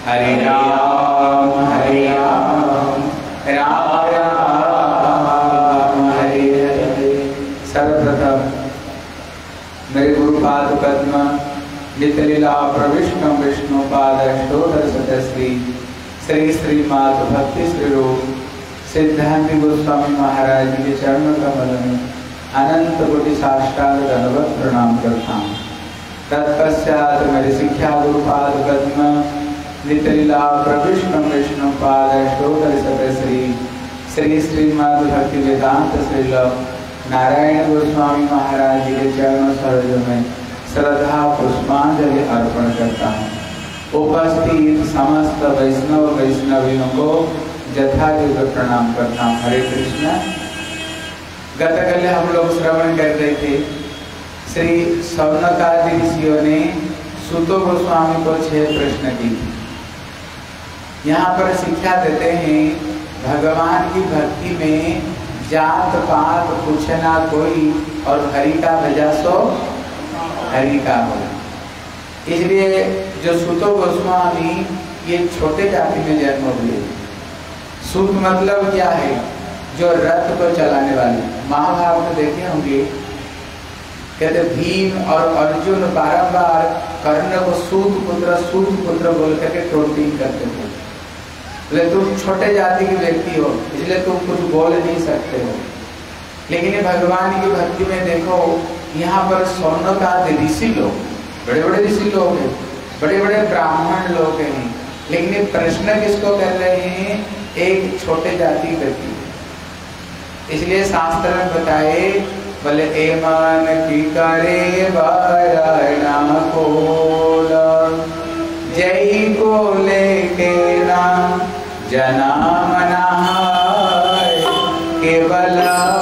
हरे राम राम राम हरे हरे। सर्वप्रथम मेरे गुरुपाद पद्म नितलीला प्रविष्णु विष्णु पादोदर सतश्री श्री श्रीमाद भक्ति श्री रूप सिद्धांत गोस्वामी महाराज जी के चरण कमल में अनंत कोटि साष्टांग दंडवत प्रणाम करता हूँ। तत्पश्चात मेरे शिक्षा गुरुपाद पद्म नितलीला प्रविष्णु विष्णु पादोदर सतश्री श्री श्रीमाद भक्ति वेदांत श्री नारायण गोस्वामी महाराज जी के चरण सरोज में श्रद्धा पुष्पांजलि अर्पण करता हूँ। उपस्थित समस्त वैष्णव वैष्णवियों को यथायोग्य प्रणाम करता हूँ। हरे कृष्ण। गतकाल हम लोग श्रवण कर रहे थे, श्री सौनकादि ऋषियों ने सूत गोस्वामी को 6 प्रश्न की। यहाँ पर शिक्षा देते हैं भगवान की भक्ति में जात पात पूछना कोई और हरि का भजा सो हरि का हो। इसलिए जो सूत गोस्वामी ये छोटे जाति में जन्म हुए। सूत मतलब क्या है? जो रथ को चलाने वाले। महाभारत में देखे होंगे, कहते भीम और अर्जुन बारंबार कर्ण को सूत पुत्र बोल करके टोंटिंग करते थे। बोले तुम छोटे जाति के व्यक्ति हो, इसलिए तुम कुछ बोल नहीं सकते हो। लेकिन भगवान की भक्ति में देखो, यहाँ पर सौनकादि ऋषि लोग, बड़े बड़े ऋषि लोग हैं, बड़े बड़े ब्राह्मण लोग हैं, लेकिन ये प्रश्न किसको कर रहे हैं? एक छोटे जाति व्यक्ति। इसलिए शास्त्र में बताए, बोले एमान की करे वारणा कोल, जय को लेके नाम जना मना केवल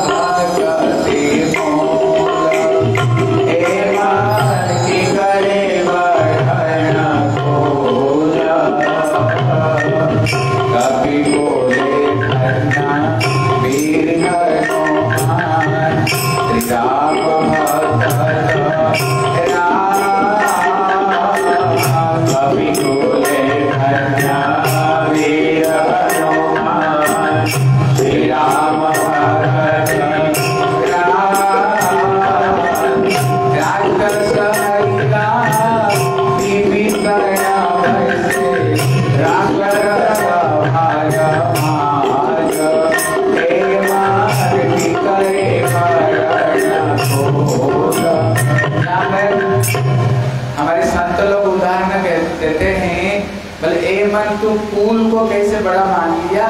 तुम फूल को कैसे बड़ा मान लिया?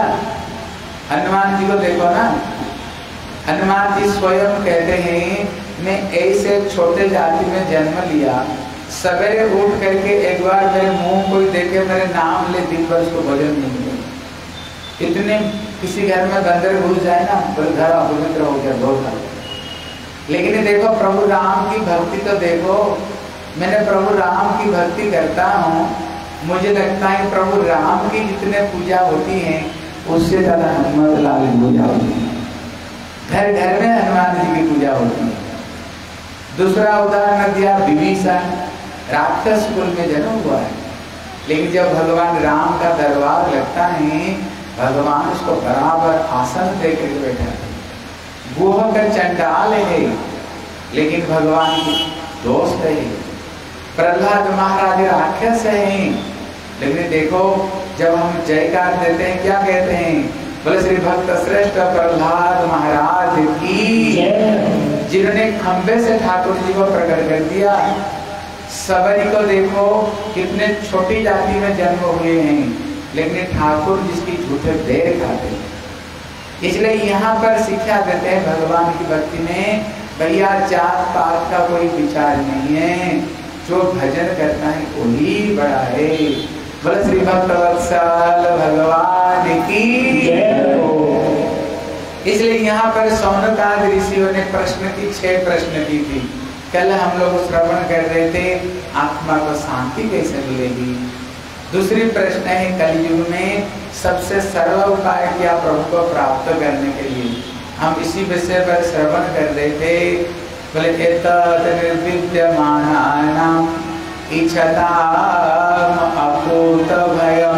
हनुमान जी को देखो ना, हनुमान जी स्वयं कहते हैं मैं ऐसे छोटे जाति में जन्म लिया, सवेरे उठ करके एक बार मेरे मुंह को देखे मेरे नाम ले, दिन भर उसको भोजन नहीं मिले। इतने किसी घर में बंदर घुस जाए ना तो घर अपवित्र हो गया, बहुत। लेकिन देखो प्रभु राम की भक्ति तो देखो, मैंने प्रभु राम की भक्ति करता हूँ, मुझे लगता है प्रभु राम की जितने पूजा होती है उससे ज्यादा हनुमान लाल की पूजा होती है। घर घर में हनुमान जी की पूजा होती है। दूसरा उदाहरण दिया, विभीषण राक्षस कुल में जन्म हुआ है, लेकिन जब भगवान राम का दरबार लगता है, भगवान उसको बराबर आसन दे कर बैठा है। गुह का चंडाल है, लेकिन भगवान की दोस्त है। प्रहलाद महाराज राक्षस हैं, लेकिन देखो जब हम जयकार देते हैं क्या कहते हैं? बोले श्री भक्त श्रेष्ठ प्रहलाद महाराज की, जिन्होंने खंबे से ठाकुर जी को प्रकट कर दिया। सबरी को देखो कितने छोटी जाति में जन्म हुए हैं, लेकिन ठाकुर जिसकी झूठे देर खाते। इसलिए यहाँ पर शिक्षा देते हैं भगवान की भक्ति में, भैया जात पात का कोई विचार नहीं है, जो भजन करता है वही बड़ा है। बोले श्री भक्त वत्सल भगवान की जय हो। इसलिए यहाँ पर सौनकादि ऋषियों ने प्रश्न की 6 प्रश्न की थी। कल हम लोग श्रवण कर रहे थे, आत्मा को शांति कैसे मिलेगी। दूसरी प्रश्न है, कलयुग में सबसे सरल उपाय क्या प्रभु को प्राप्त करने के लिए। हम इसी विषय पर श्रवण कर रहे थे। बोले एतत् निर्विद्यमानानां इच्छताम् अकुत भय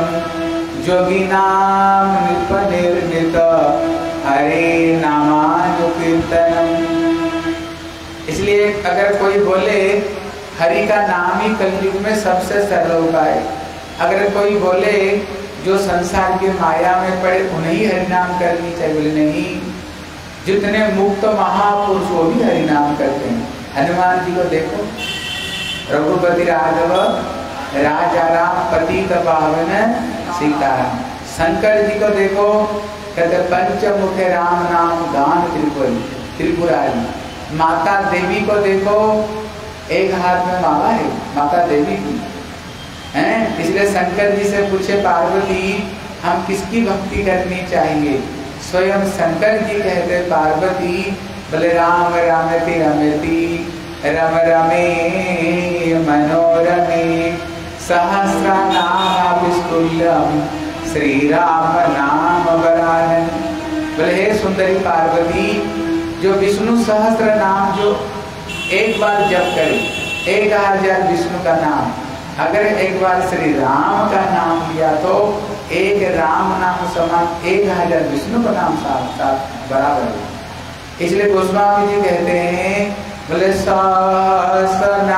जोगी नाम निप निर्मित हरे नामानुकीर्तनम। इसलिए अगर कोई बोले हरि का नाम ही कलयुग में सबसे सरल उपाय, अगर कोई बोले जो संसार के माया में पड़े उन्हें ही हरि नाम करनी चाहिए, बोले नहीं, जितने मुक्त महापुरुष वो भी हरि नाम करते हैं। हनुमान जी को देखो, रघुपति राघव राजा राम पतित पावन सीताराम। शंकर जी को देखो, कहते पंचमुख राम नाम गान त्रिपुरारी। माता देवी को देखो, एक हाथ में माला है माता देवी की हैं। इसलिए शंकर जी से पूछे पार्वती हम किसकी भक्ति करनी चाहिए, स्वयं शंकर जी कहते पार्वती बोले राम रामति रमति रम रमे मनोरमे सहस्रनाम विस्तुल्यम श्री राम नाम वरानन। बोले हे सुंदरी पार्वती, जो विष्णु सहस्र नाम जो एक बार जप करे, 1000 विष्णु का नाम, अगर एक बार श्री राम का नाम लिया तो एक राम नाम समान 1000 विष्णु का नाम साथ बराबर है। इसलिए गोस्वामी जी कहते हैं बोले सहस्रनाम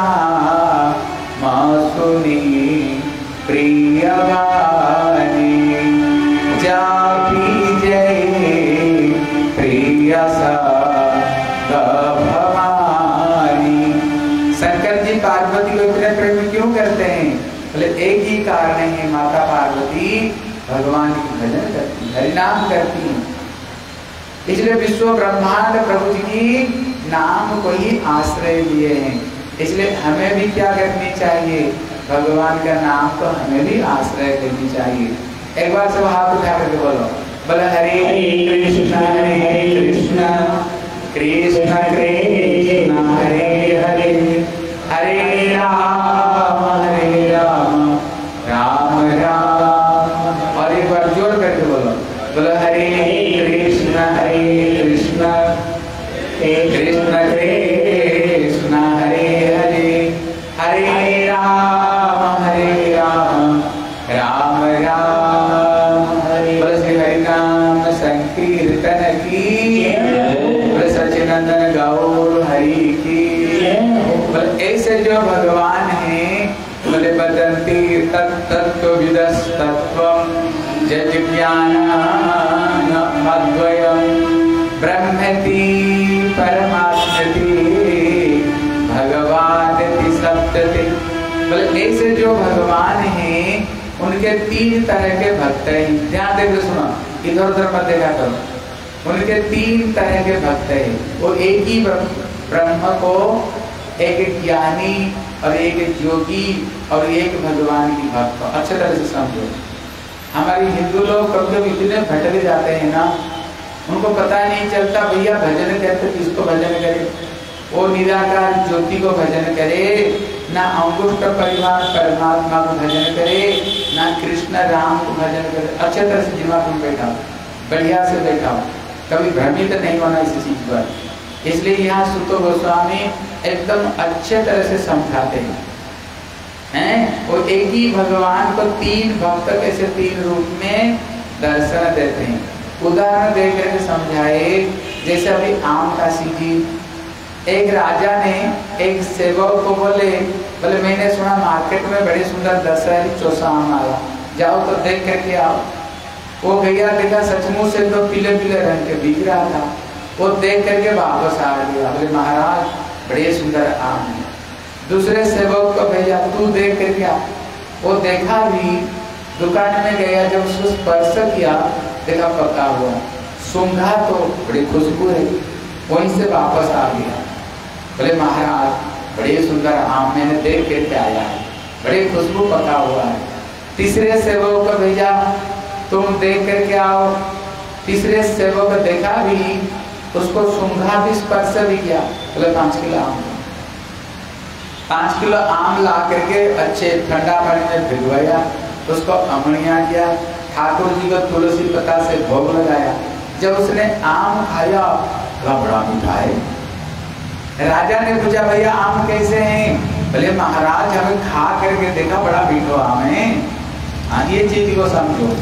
सुनी प्रिय वाणी जापी जय प्रिय पार्वती को इतने प्रेम क्यों करते हैं, बोले एक ही कारण है, माता पार्वती भगवान की भजन करती, हरि नाम करती हैं। इसलिए विश्व ब्रह्मांड प्रभु जी की नाम को ही आश्रय लिए हैं। इसलिए हमें भी क्या करनी चाहिए, भगवान का नाम तो हमें भी आश्रय करनी चाहिए। एक बार सब हाथ उठा करके बोलो, बोले हरे कृष्ण कृष्ण कृष्ण हरे हरे हरे राम राम राम। और एक बार जोर करके बोलो, बोलो हरे कृष्ण कृष्ण कृष्ण हरे हरे हरे राम राम राम हरे। बोलो श्री हरि नाम संकीर्तन की, बोलो सच्चिदानंद गौर हरि की। ऐसे जो भगवान हैं बोले बदंती तत्तत्व विदस्तत्वम जज्ञानम अद्वयम ब्रह्मति परमात्मति भगवानति सप्तति। बोले ऐसे जो भगवान हैं उनके 3 तरह के भक्त हैं। ध्यान देकर सुनो, इधर उधर मत देखा करो। उनके 3 तरह के भक्त हैं। वो एक ही ब्रह्म को, एक ज्ञानी और एक योगी और एक भगवान की भक्त। अच्छे तरह से समझो। हमारे हिंदू लोग कभी कभी इतने भटके जाते हैं ना, उनको पता नहीं चलता भैया भजन करते किसको भजन करे। वो निराकार ज्योति को भजन करे, ना अंगुष्ठ परिवार परमात्मा को भजन करे, ना कृष्ण राम को भजन करे। अच्छे तरह से दिमाग में बैठाओ, बढ़िया से बैठाओ, कभी भ्रमित नहीं होना इसी चीज पर। इसलिए यहाँ सुतो गोस्वामी एकदम अच्छे तरह से समझाते हैं। वो एक ही भगवान को 3 भक्त कैसे 3 रूप में दर्शन देते हैं। उदाहरण देकर के समझाए, जैसे अभी आम का सीजन, एक राजा ने एक सेवक को बोले मैंने सुना मार्केट में बड़े सुंदर दशहरी चौसा आम आया, जाओ तो देख करके आओ। वो गया, देखा सचमुच से तो पीले पीले रंग के बिक रहा था। वो देख करके वापस आ गया, बोले महाराज बड़े सुंदर आम है। दूसरे सेवक को भेजा, तू देख करके आ। वो देखा भी, दुकान में गया, जब उसको स्पर्श किया देखा पका हुआ, सूंघा तो बड़ी खुशबू है, वहीं से वापस आ गया। बोले महाराज बड़े सुंदर आम मैंने देख करके आया है, बड़ी खुशबू पका हुआ है। तीसरे सेवक को भेजा, तुम देख करके आओ। तीसरे सेवक को देखा भी, उसको सूंघा भी, स्पर्श भी किया। बोले 5 किलो आम। 5 किलो आम ला करके अच्छे ठंडा पानी में भिगवाया, उसको अमणिया किया, ठाकुर जी को तुलसी पत्ता से भोग लगाया। जब उसने आम खाया, बड़ा मीठा है। राजा ने पूछा भैया आम कैसे हैं? बोले महाराज हमें खा करके देखा, बड़ा मीठा आम है। हाँ, ये चीज को समझो।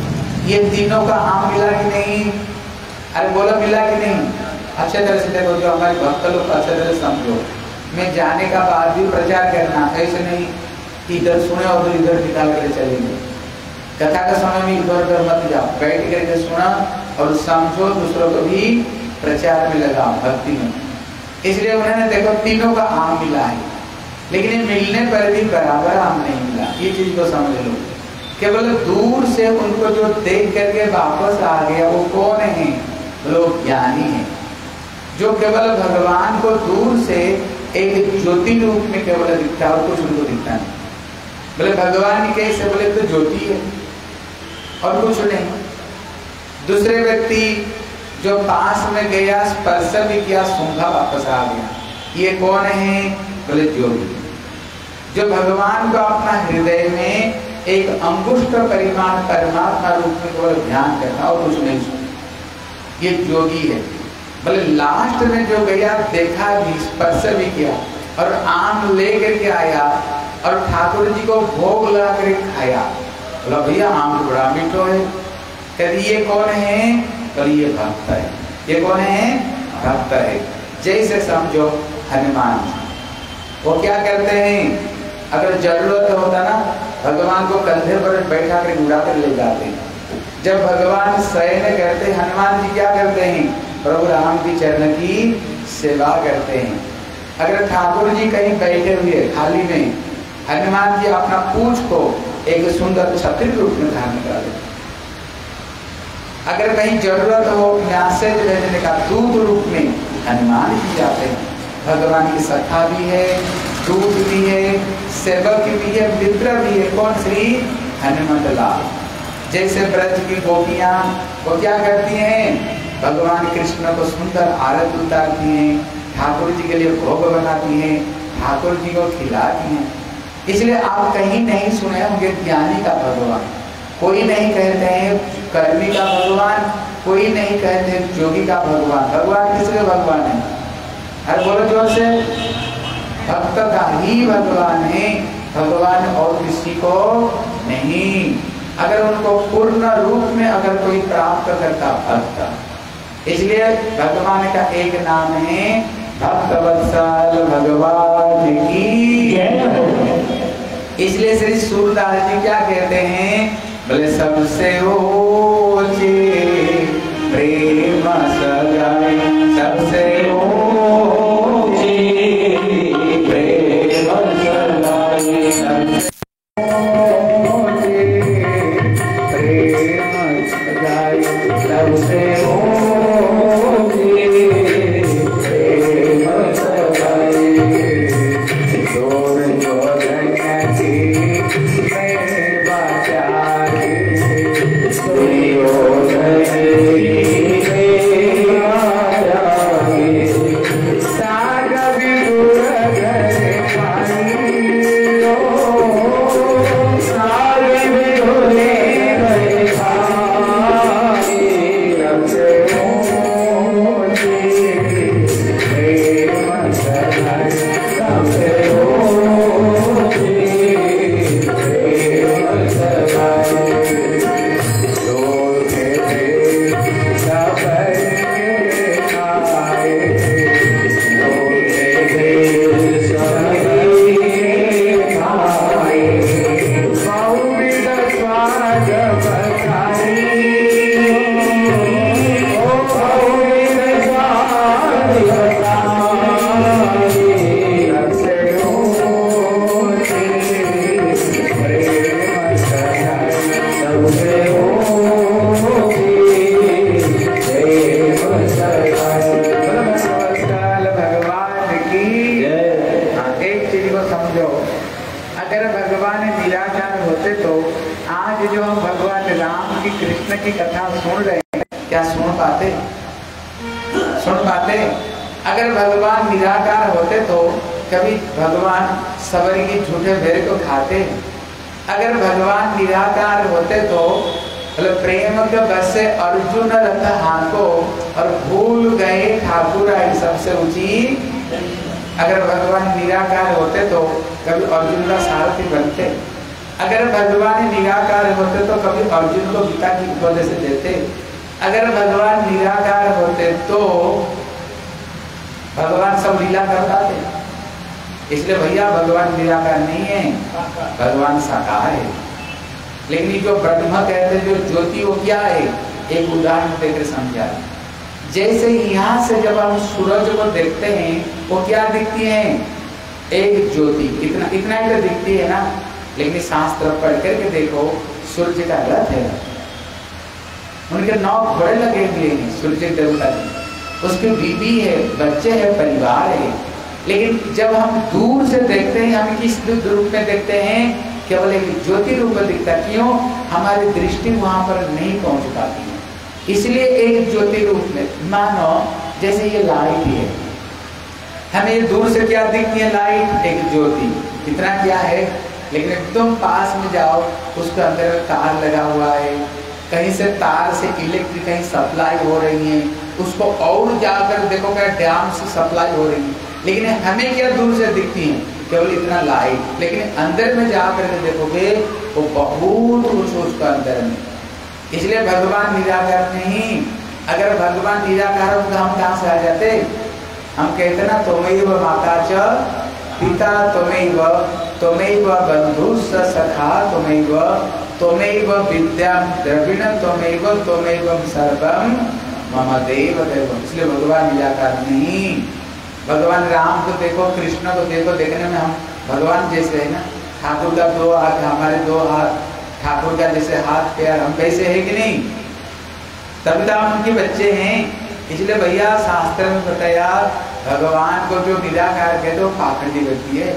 ये तीनों का आम मिला कि नहीं? अरे बोलो मिला कि नहीं? अच्छे तरह से देखो, जो हमारे भक्त लोग अच्छे तरह से समझो। मैं जाने का बाद भी प्रचार करना, ऐसे नहीं इधर सुने और इधर निकाल कर चलेंगे। कथा का समय में इधर उधर मत जाओ, बैठ करके सुना और समझो, दूसरों को भी प्रचार में लगाओ, भक्ति में। इसलिए उन्होंने देखो तीनों का आम मिला है, लेकिन मिलने पर भी बराबर आम नहीं मिला। ये चीज को समझ लो। केवल दूर से उनको जो देख करके वापस आ गया वो कौन है? लोग ज्ञानी है, जो केवल भगवान को दूर से एक ज्योति रूप में केवल दिखता है और कुछ उनको दिखता नहीं। बोले भगवान कैसे? बोले तो ज्योति है और कुछ नहीं। दूसरे व्यक्ति जो पास में गया, स्पर्श भी किया, सूंघा, वापस आ गया, ये कौन है? बोले ज्योति। जो भगवान को अपना हृदय में एक अंगुष्ठ परिमाण परमात्मा रूप में केवल ध्यान करना और कुछ नहीं सुना, ये योगी है। बोले लास्ट में जो गया, देखा भी, स्पर्श भी किया और आम लेकर के आया और ठाकुर जी को भोग लगा कर खाया। बोला भैया आम तो बड़ा मीठो है। कहते ये कौन है? बोले ये भक्त है। ये कौन है? भक्त है। जैसे समझो हनुमान जी, वो क्या करते हैं? अगर जरूरत होता ना, भगवान को कंधे पर बैठा कर उड़ा कर ले जाते हैं। जब भगवान शयन करते, हनुमान जी क्या करते हैं? प्रभु राम की चरण की सेवा करते हैं। अगर ठाकुर जी कहीं बैठे हुए खाली में, हनुमान जी अपना पूंछ को एक सुंदर छतरी रूप में धारण कर देते। अगर कहीं जरूरत हो मैसेज भेजने का, दूत रूप में हनुमान जी जाते हैं। भगवान की सखा भी है, दूत भी है, सेवक भी है, मित्र भी है। कौन? श्री हनुमत लाल। जैसे ब्रज की गोपियां वो क्या करती हैं? भगवान कृष्ण को सुंदर आरती उतारती हैं, ठाकुर जी के लिए भोग बनाती हैं, ठाकुर जी को खिलाती हैं। इसलिए आप कहीं नहीं सुने होंगे ज्ञानी का भगवान, कोई नहीं कहते हैं कर्मी का भगवान, कोई नहीं कहते हैं जोगी का भगवान। भगवान किसके भगवान है? अरे बोलो जोर से। भक्त का ही भगवान है, भगवान और किसी को नहीं। अगर उनको पूर्ण रूप में अगर कोई प्राप्त करता भक्त, इसलिए भगवान का एक नाम है भक्तवत्सल भगवान की। इसलिए श्री सूरदास जी क्या कहते हैं? बोले सबसे ऊंचे प्रेम सगाई, सबसे ऊंचे प्रेम सगाई, सबसे प्रेम सगाई, सबसे की कथा सुन रहे हैं, क्या सुन पाते? सुन पाते? अगर भगवान निराकार होते तो कभी भगवान सबर की झूठे भेड़ को खाते? अगर भगवान निराकार होते तो प्रेम के बस से अर्जुन रथ हाको और भूल गए ठाकुर आई सबसे ऊंची। अगर भगवान निराकार होते तो कभी अर्जुन का सारथी बनते? अगर भगवान निराकार होते तो कभी अर्जुन को गीता की उपदेश देते। अगर भगवान निराकार होते तो भगवान सब लीला कर पाते। इसलिए भैया भगवान निराकार नहीं है, भगवान साकार है। लेकिन जो ब्रह्म कहते जो ज्योति वो क्या है, एक उदाहरण देकर समझा। जैसे यहाँ से जब हम सूरज को देखते हैं वो क्या दिखती है, एक ज्योति, इतना इतना ही तो दिखती है ना। लेकिन शास्त्र पढ़ करके देखो सूर्य का रथ है, उनके 9 घोड़े लगे हुए हैं सूर्य देवता के, उसके बीबी है, बच्चे है, परिवार है। लेकिन जब हम दूर से देखते हैं हम किस रूप में देखते हैं, केवल एक ज्योति रूप में दिखता। क्यों? हमारी दृष्टि वहां पर नहीं पहुंच पाती है। इसलिए एक ज्योति रूप में, मानो जैसे ये लाइट है, हमें दूर से क्या दिखती है, लाइट, एक ज्योति, इतना क्या है। लेकिन एकदम पास में जाओ, उसके अंदर तार लगा हुआ है, कहीं से तार से इलेक्ट्रिक कहीं सप्लाई हो रही है, उसको और जाकर देखो क्या डैम से सप्लाई हो रही है। लेकिन हमें क्या दूर से दिखती है, केवल इतना लाइट। लेकिन अंदर में जाकर के देखोगे वो बहुत कुछ उसका अंदर में। इसलिए भगवान निराकार नहीं। अगर भगवान निराकार हो तो हम कहाँ से आ जाते, हम कहते ना त्वमेव माता च पिता त्वमेव, त्वमेव बंधु सखा त्वमेव, त्वमेव विद्या द्रविण त्वमेव, त्वमेव सर्वम मम देव देव। इसलिए भगवान निराकार नहीं। भगवान राम को देखो, कृष्ण को देखो, देखने में हम भगवान जैसे है ना। ठाकुर का 2 हाथ, हमारे 2 हाथ, ठाकुर का जैसे हाथ पैर, हम कैसे है कि नहीं, तभी तो हम उनके बच्चे हैं। इसलिए भैया शास्त्र में बताया भगवान को जो निराकार कहते वो पाखंडी व्यक्ति है,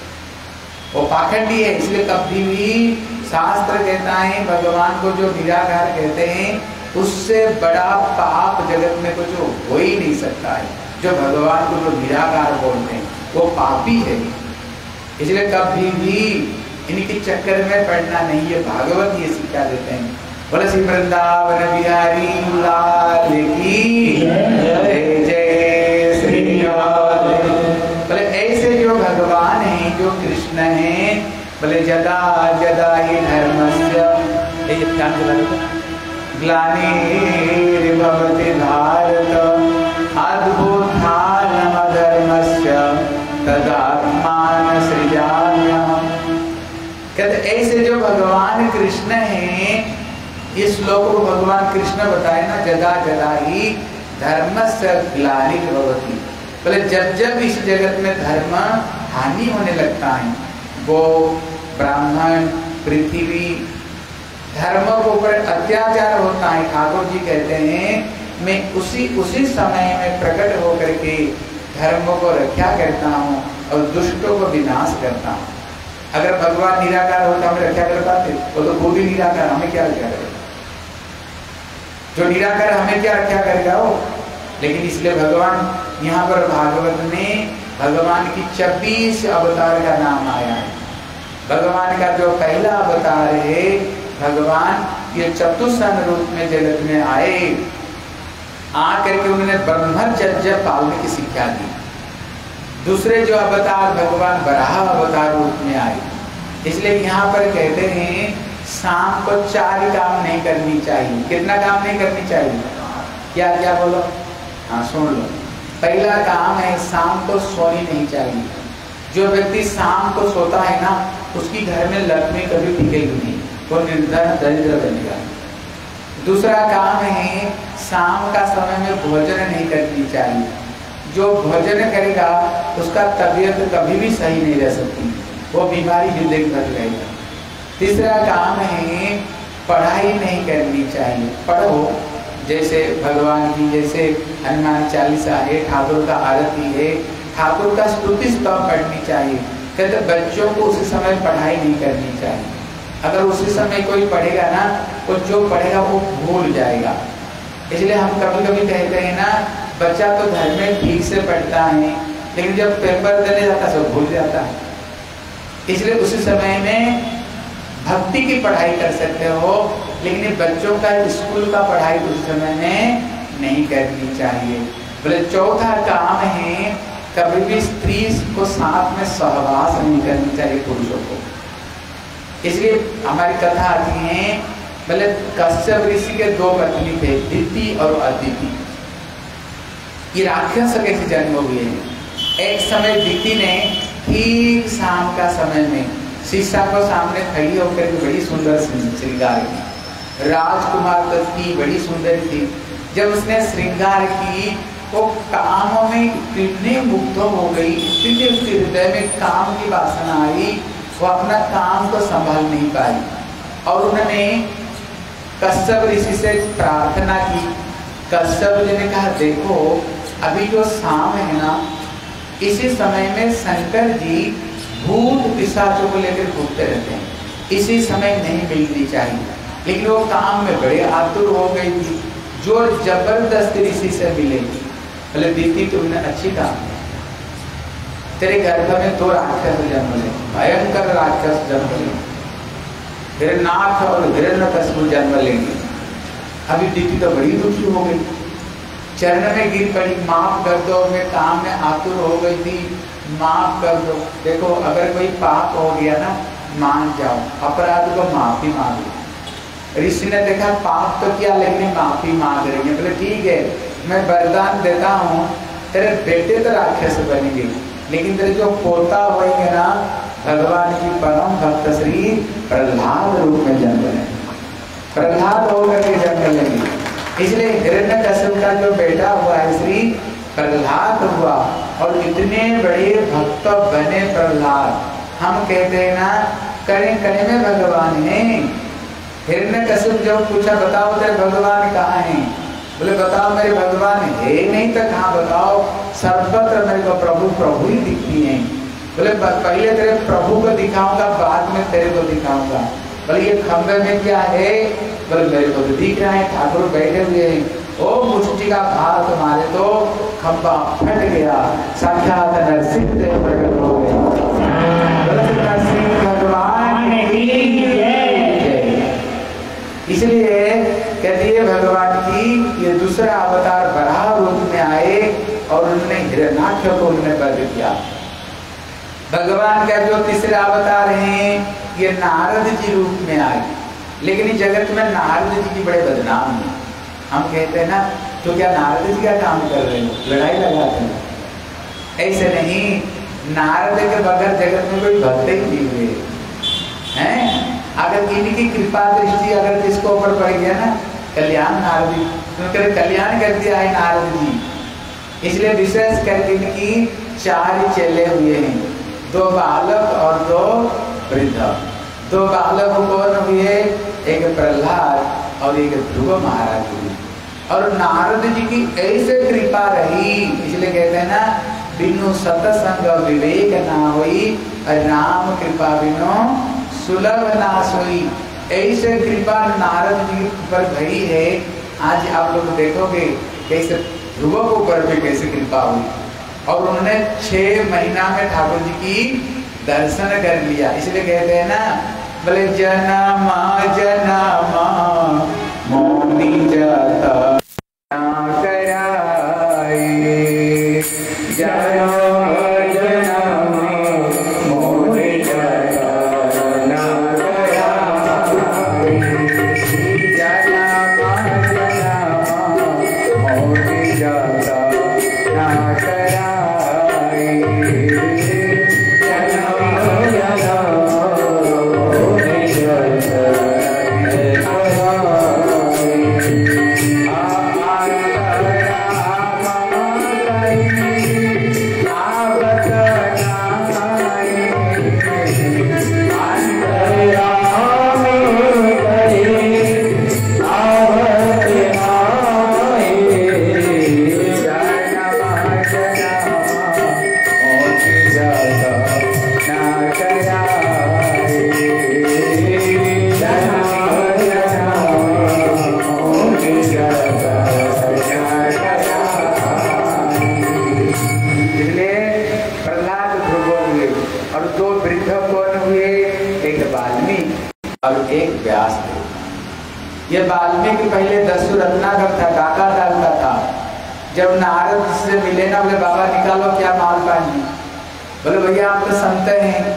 वो पाखंडी है। इसलिए कभी भी शास्त्र कहता है भगवान को जो निराकार कहते हैं उससे बड़ा पाप जगत में कुछ हो ही नहीं सकता है। जो भगवान को जो निराकार बोलते हैं वो पापी है। इसलिए कभी भी इनके चक्कर में पड़ना नहीं है। भागवत ये शिक्षा देते हैं। बोले श्री वृंदावन बिहारी लाल की जय जय श्री राधे। बोले ऐसे जो भगवान हैं, जो कृष्ण हैं, बोले जदा जदा ही धर्मस्य ग्लानिर्भवति भारत अद्भुतानम धर्मस्य तदात्मान सृजाम्यहम्। कहते ऐसे जो भगवान कृष्ण हैं, इस श्लोक को भगवान कृष्ण बताए ना, जदा जदा ही धर्मस्य ग्लानिर्भवति। बोले जब जब इस जगत में धर्म हानि होने लगता है, वो ब्राह्मण पृथ्वी धर्म के ऊपर अत्याचार होता है, ठाकुर जी कहते हैं मैं उसी समय में प्रकट होकर के धर्म को रक्षा करता हूँ और दुष्टों को विनाश करता हूँ। अगर भगवान निराकार होता हमें रक्षा कर पाते, वो तो खुद ही निराकार, हमें क्या रक्षा करेगा। जो निराकार हमें क्या रक्षा करेगा वो। लेकिन इसलिए भगवान यहाँ पर भागवत में भगवान की 26 अवतार का नाम आया है। भगवान का जो पहला अवतार है, भगवान ये चतुष्सन रूप में जगत में आए, आकर के उन्होंने ब्रह्मचर्य पालने की शिक्षा दी। दूसरे जो अवतार भगवान वराह अवतार रूप में आए। इसलिए यहाँ पर कहते हैं शाम को 4 काम नहीं करनी चाहिए। कितना काम नहीं करनी चाहिए, क्या क्या बोलो, हाँ सुन लो। पहला काम है शाम को सोनी नहीं चाहिए। जो व्यक्ति शाम को सोता है ना, उसकी घर में लक्ष्मी कभी टिकेगी नहीं, वो निर्धन दरिद्र बनेगा। दूसरा काम है शाम का समय में भोजन नहीं करनी चाहिए। जो भोजन करेगा उसका तबीयत कभी भी सही नहीं रह सकती, वो बीमारी जिंदगी भर रहेगा। तीसरा काम है पढ़ाई नहीं करनी चाहिए। पढ़ो, जैसे भगवान की जैसे हनुमान चालीसा है, ठाकुर का आरती है, ठाकुर का स्तुति स्तव पढ़नी चाहिए। कहते बच्चों को उसी समय पढ़ाई नहीं करनी चाहिए। अगर उसी समय कोई पढ़ेगा ना, तो जो पढ़ेगा वो भूल जाएगा। इसलिए हम कभी कभी कहते हैं ना, बच्चा तो घर में ठीक से पढ़ता है, लेकिन जब पेपर देने जाता है सब भूल जाता है। इसलिए उसी समय में भक्ति की पढ़ाई कर सकते हो, लेकिन बच्चों का स्कूल का पढ़ाई उस समय में नहीं करनी चाहिए। बोले चौथा काम है कभी भी स्त्री को साथ में सहवास नहीं करनी चाहिए पुरुषों को। इसलिए हमारी कथा आती है, मतलब कश्यप ऋषि के दो पत्नी थे, दिति और अदिति। ये राक्षस कैसे जन्म हुए हैं। एक समय दिति ने ठीक शाम का समय में शीशा को सामने खड़ी होकर बड़ी सुंदर श्रृंगार की, राजकुमार की बड़ी सुंदर थी। जब उसने श्रृंगार की वो काम में इतने मुग्ध हो गई, इतने उसके हृदय में काम की वासना आई, वो अपना काम को संभाल नहीं पाई और उन्होंने कश्यप ऋषि से प्रार्थना की। कश्यप जी ने कहा, देखो अभी जो शाम है ना, इसी समय में शंकर जी भूत पिशाचों को लेकर घूमते रहते हैं, इसी समय नहीं मिलनी चाहिए। लेकिन वो काम में बड़े आतुर हो गई थी, जो जबरदस्ती ऋषि से मिले। बोले दीदी तुमने अच्छी काम की, तेरे गर्भ में 2 राक्षस जन्म ले, भयंकर राक्षस जन्म ले, हिरण्यनाथ और हिरण्यकश्यप जन्म लेंगे। अभी दीदी तो बड़ी दुखी हो गई, चरण में गिर पड़ी, माफ कर दो, मैं काम में आतुर हो गई थी, माफ कर दो। देखो अगर कोई पाप हो गया ना, मान जाओ, अपराध को माफी मांग लो। ऋषि ने देखा पाप तो किया लेकिन माफी मांग रही है। बोले ठीक है, मैं वरदान देता हूँ, तेरे बेटे तो राक्षस बनेंगे, लेकिन तेरे जो पोता होंगे ना, भगवान की परम भक्त श्री प्रहलाद रूप में जन्म लेंगे, प्रहलाद होकर के जन्म लेंगे। इसलिए हिरण्यकश्यप का जो बेटा हुआ है श्री प्रहलाद हुआ, और इतने बड़े भक्त बने प्रहलाद। हम कहते हैं ना, कड़े कड़े में भगवान है। हिरण्यकश्यप जब पूछा, बताओ तेरे भगवान कहाँ हैं? बोले बताओ मेरे भगवान है नहीं तो कहाँ बताओ, सर्वत्र मेरे को प्रभु प्रभु ही दिखती हैं। बोले पहले तेरे प्रभु को दिखाऊंगा, बाद में तेरे को दिखाऊंगा। बोले ये खंबे में क्या है? बोले मेरे को तो दिख रहा है, ठाकुर बैठे हुए हैं। ओ मुष्टि का भार तुम्हारे तो खंबा फट गया, साक्षात नरसिंह देव प्रकट हो गए। नरसिंह भगवान की जय। इसलिए कहती है भगवान की ये दूसरा अवतार वराह रूप में आए और उन्होंने हिरण्याक्ष को उन्होंने वध किया। भगवान का जो तीसरा अवतार है ये नारद जी रूप में आए, लेकिन इस जगत में नारद जी की बड़े बदनाम है। हम कहते हैं ना, तो क्या नारद जी का काम कर रहे हो, लड़ाई लगाते हैं? ऐसे नहीं, नारद के बगैर जगत में कोई भक्त ही नहीं हुए हैं। अगर इनकी कृपा दृष्टि अगर जिसको ऊपर पड़ गया ना, कल्याण नारद जी, तो कल्याण कर दिया है नारद जी। इसलिए विशेष करके इनकी 4 चेले हुए हैं, 2 बालक और 2 वृद्ध। 2 बालक कौन हुए? एक प्रहलाद और एक ध्रुव महाराज हुए। और नारद जी की ऐसे कृपा रही, इसलिए कहते हैं ना, बिनु सतसंग विवेक ना होई, राम कृपा बिनु सुलभ ना सोई। ऐसे कृपा नारद जी पर भई है। आज आप लोग देखोगे कैसे ध्रुव को ऊपर भी कैसे कृपा हुई, और उन्होंने 6 महीना में ठाकुर जी की दर्शन कर लिया। इसलिए कहते हैं ना, बोले जनमा जनमा मोनी जाता कराए, जनमा ये वाल्मीकि पहले दस्यु रत्नाकर था, काका डालता था। जब नारद से मिले ना, बोले बाबा निकालो क्या माल पानी। बोले भैया आप तो संत हैं,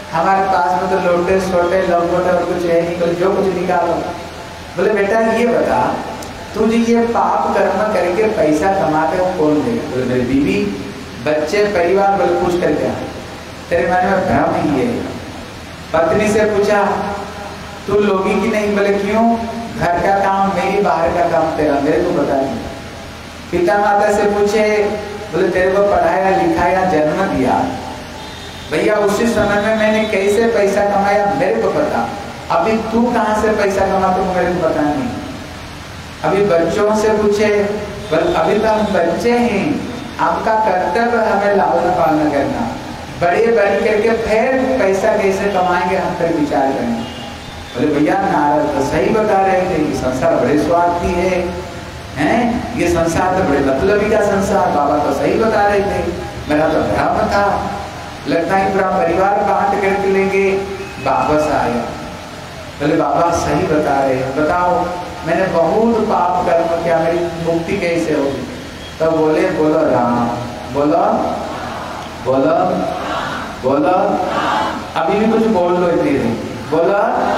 हमारे पास में तो लोटे छोटे लंगोटे और कुछ है नहीं, बोले जो कुछ निकालो। बोले बेटा ये बता, तुझे ये पाप कर्म करके पैसा कमाते हो कौन देगा? बोले मेरी बीवी, बच्चे, परिवार। बोले पूछ कर क्या, तेरे मन में भ्रम ही है। पत्नी से पूछा तू लोगी कि नहीं? बोले क्यों? घर का काम मेरी, बाहर का काम तेरा, मेरे को बता नहीं। पिता माता से पूछे, बोले तेरे को पढ़ाया लिखाया जन्म दिया, भैया उसी समय में मैंने कैसे पैसा कमाया मेरे को पता, अभी तू कहाँ से पैसा कमाते हो मेरे को पता नहीं। अभी बच्चों से पूछे, अभी तो हम बच्चे हैं, आपका कर्तव्य हमें लालन पालन करना, बड़े बन करके फिर पैसा कैसे कमाएंगे हम फिर विचार करेंगे। बोले भैया नारद तो सही बता रहे थे कि संसार बड़े स्वार्थी है, हैं? ये संसार तो बड़े मतलबी का संसार, बाबा तो सही बता रहे थे, मेरा तो भ्रम था, लगता है पूरा परिवार बांट करके लेंगे। वापस आया, बोले बाबा सही बता रहे हैं, बताओ मैंने बहुत पाप कर्म किया, मेरी मुक्ति कैसे होगी? तो बोले बोलो राम, बोलो बोलो बोलो, अभी भी कुछ बोल लो, इतनी नहीं बोलो।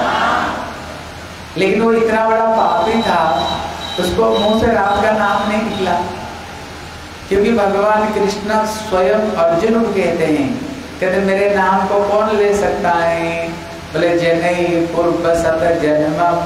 लेकिन वो इतना बड़ा पापी था, उसको मुंह से राम का नाम नहीं निकला, क्योंकि भगवान कृष्ण स्वयं अर्जुन को कहते हैं, कहते मेरे नाम को कौन ले सकता है? बोले जनई पूर्व सत जन्मम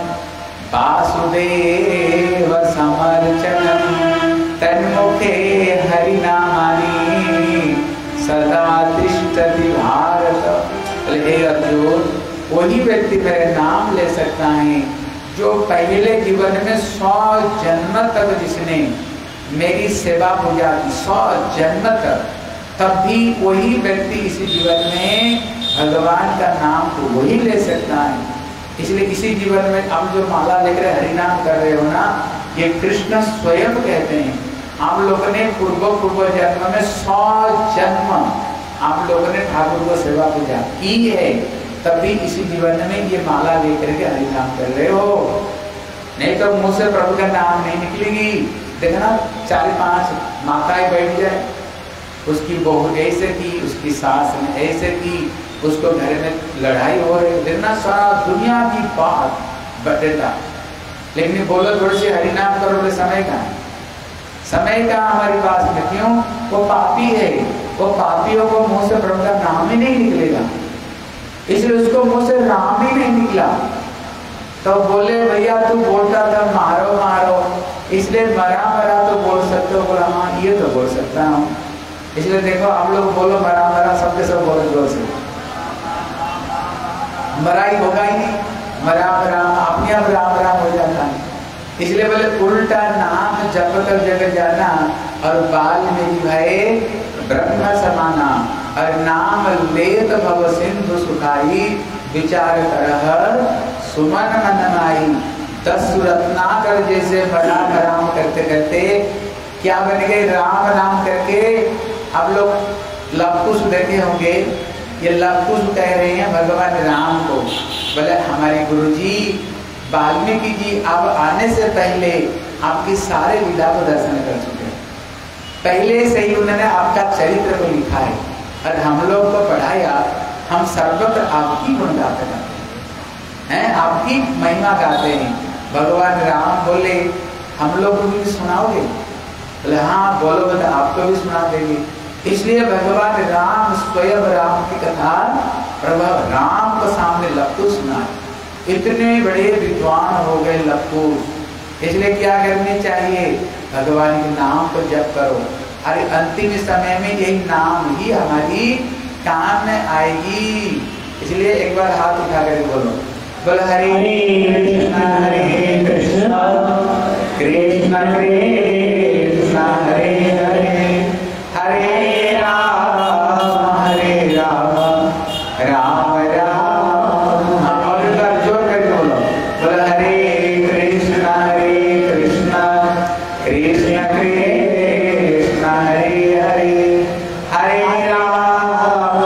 वासुदेव समर्चनम तन्मुखे हरि नामानि सदा तिष्ठति भारत। बोले हे अर्जुन, वही व्यक्ति मेरे नाम ले सकता है जो पहले जीवन में 100 जन्म तक जिसने मेरी सेवा पूजा की, 100 जन्म तक, तब भी वही व्यक्ति इसी जीवन में भगवान का नाम तो वही ले सकता है। इसलिए इसी जीवन में आप जो माला लेकर हरि नाम कर रहे हो ना, ये कृष्ण स्वयं कहते हैं, आप लोगों ने पूर्व जन्म में 100 जन्म आप लोगों ने ठाकुर को सेवा पूजा की है, तब भी इसी जीवन में ये माला लेकर के हरि नाम कर रहे हो, नहीं तो मुंह से प्रभु का नाम नहीं निकलेगी। देखना 4-5 माताएं बैठ जाए, उसकी बहू ऐसे की, उसकी सास ने ऐसे की, उसको घर में लड़ाई हो रही, देखना सारा दुनिया की बात बटेटा, लेकिन बोलो थोड़ी सी हरि नाम करोगे, समय का समय का हमारे पास में, क्यों? वो पापी है, वो पापियों को मुंह से प्रभु का नाम ही नहीं निकलेगा, इसलिए उसको मुंह से राम ही नहीं निकला। तो बोले भैया तू बोलता था मारो मारो, इसलिए मरा मरा तो बोल सकते हो? बोला हाँ ये तो बोल सकता हूँ। इसलिए देखो आप लोग बोलो मरा मरा, सबके सब बोलो जोर से, मरा ही होगा ही नहीं, मरा राम अपने आप राम राम हो जाता है। इसलिए बोले उल्टा नाम जप कर जग जाना, और बाल में भय ब्रह्म समाना, और नाम लेत भव सिंधु सुखाई, विचार करहर सुमन मन माई। 10 रत्नाकर जैसे राम राम करते करते क्या बन गए? राम नाम करके आप लोग लवकुश देखे होंगे, ये लवकुश कह रहे हैं भगवान राम को। बोले हमारे गुरुजी वाल्मीकि जी अब आने से पहले आपकी सारे लीला को दर्शन कर चुके हैं, पहले से ही उन्होंने आपका चरित्र को लिखा है, और हम लोग को पढ़ाया, हम सर्वत्र आपकी गुण गाते हैं, आपकी महिमा गाते हैं। भगवान राम बोले हम लोग को भी सुनाओगे? बोले हाँ बोलो, बता आपको भी सुना देंगे। इसलिए भगवान राम स्वयं राम की कथा प्रभु राम को सामने लपटू सुना, इतने बड़े विद्वान हो गए लपटू। इसलिए क्या करनी चाहिए? भगवान के नाम को जप करो, अरे अंतिम समय में यही नाम ही हमारी काम में आएगी। इसलिए एक बार हाथ उठा कर बोलो, बोल हरे कृष्णा कृष्ण कृष्ण हरे हरे, हरे राम राम राम। और एक बार जोर करके बोलो, बोल हरे कृष्णा कृष्ण कृष्ण हरे हरे, हरे राम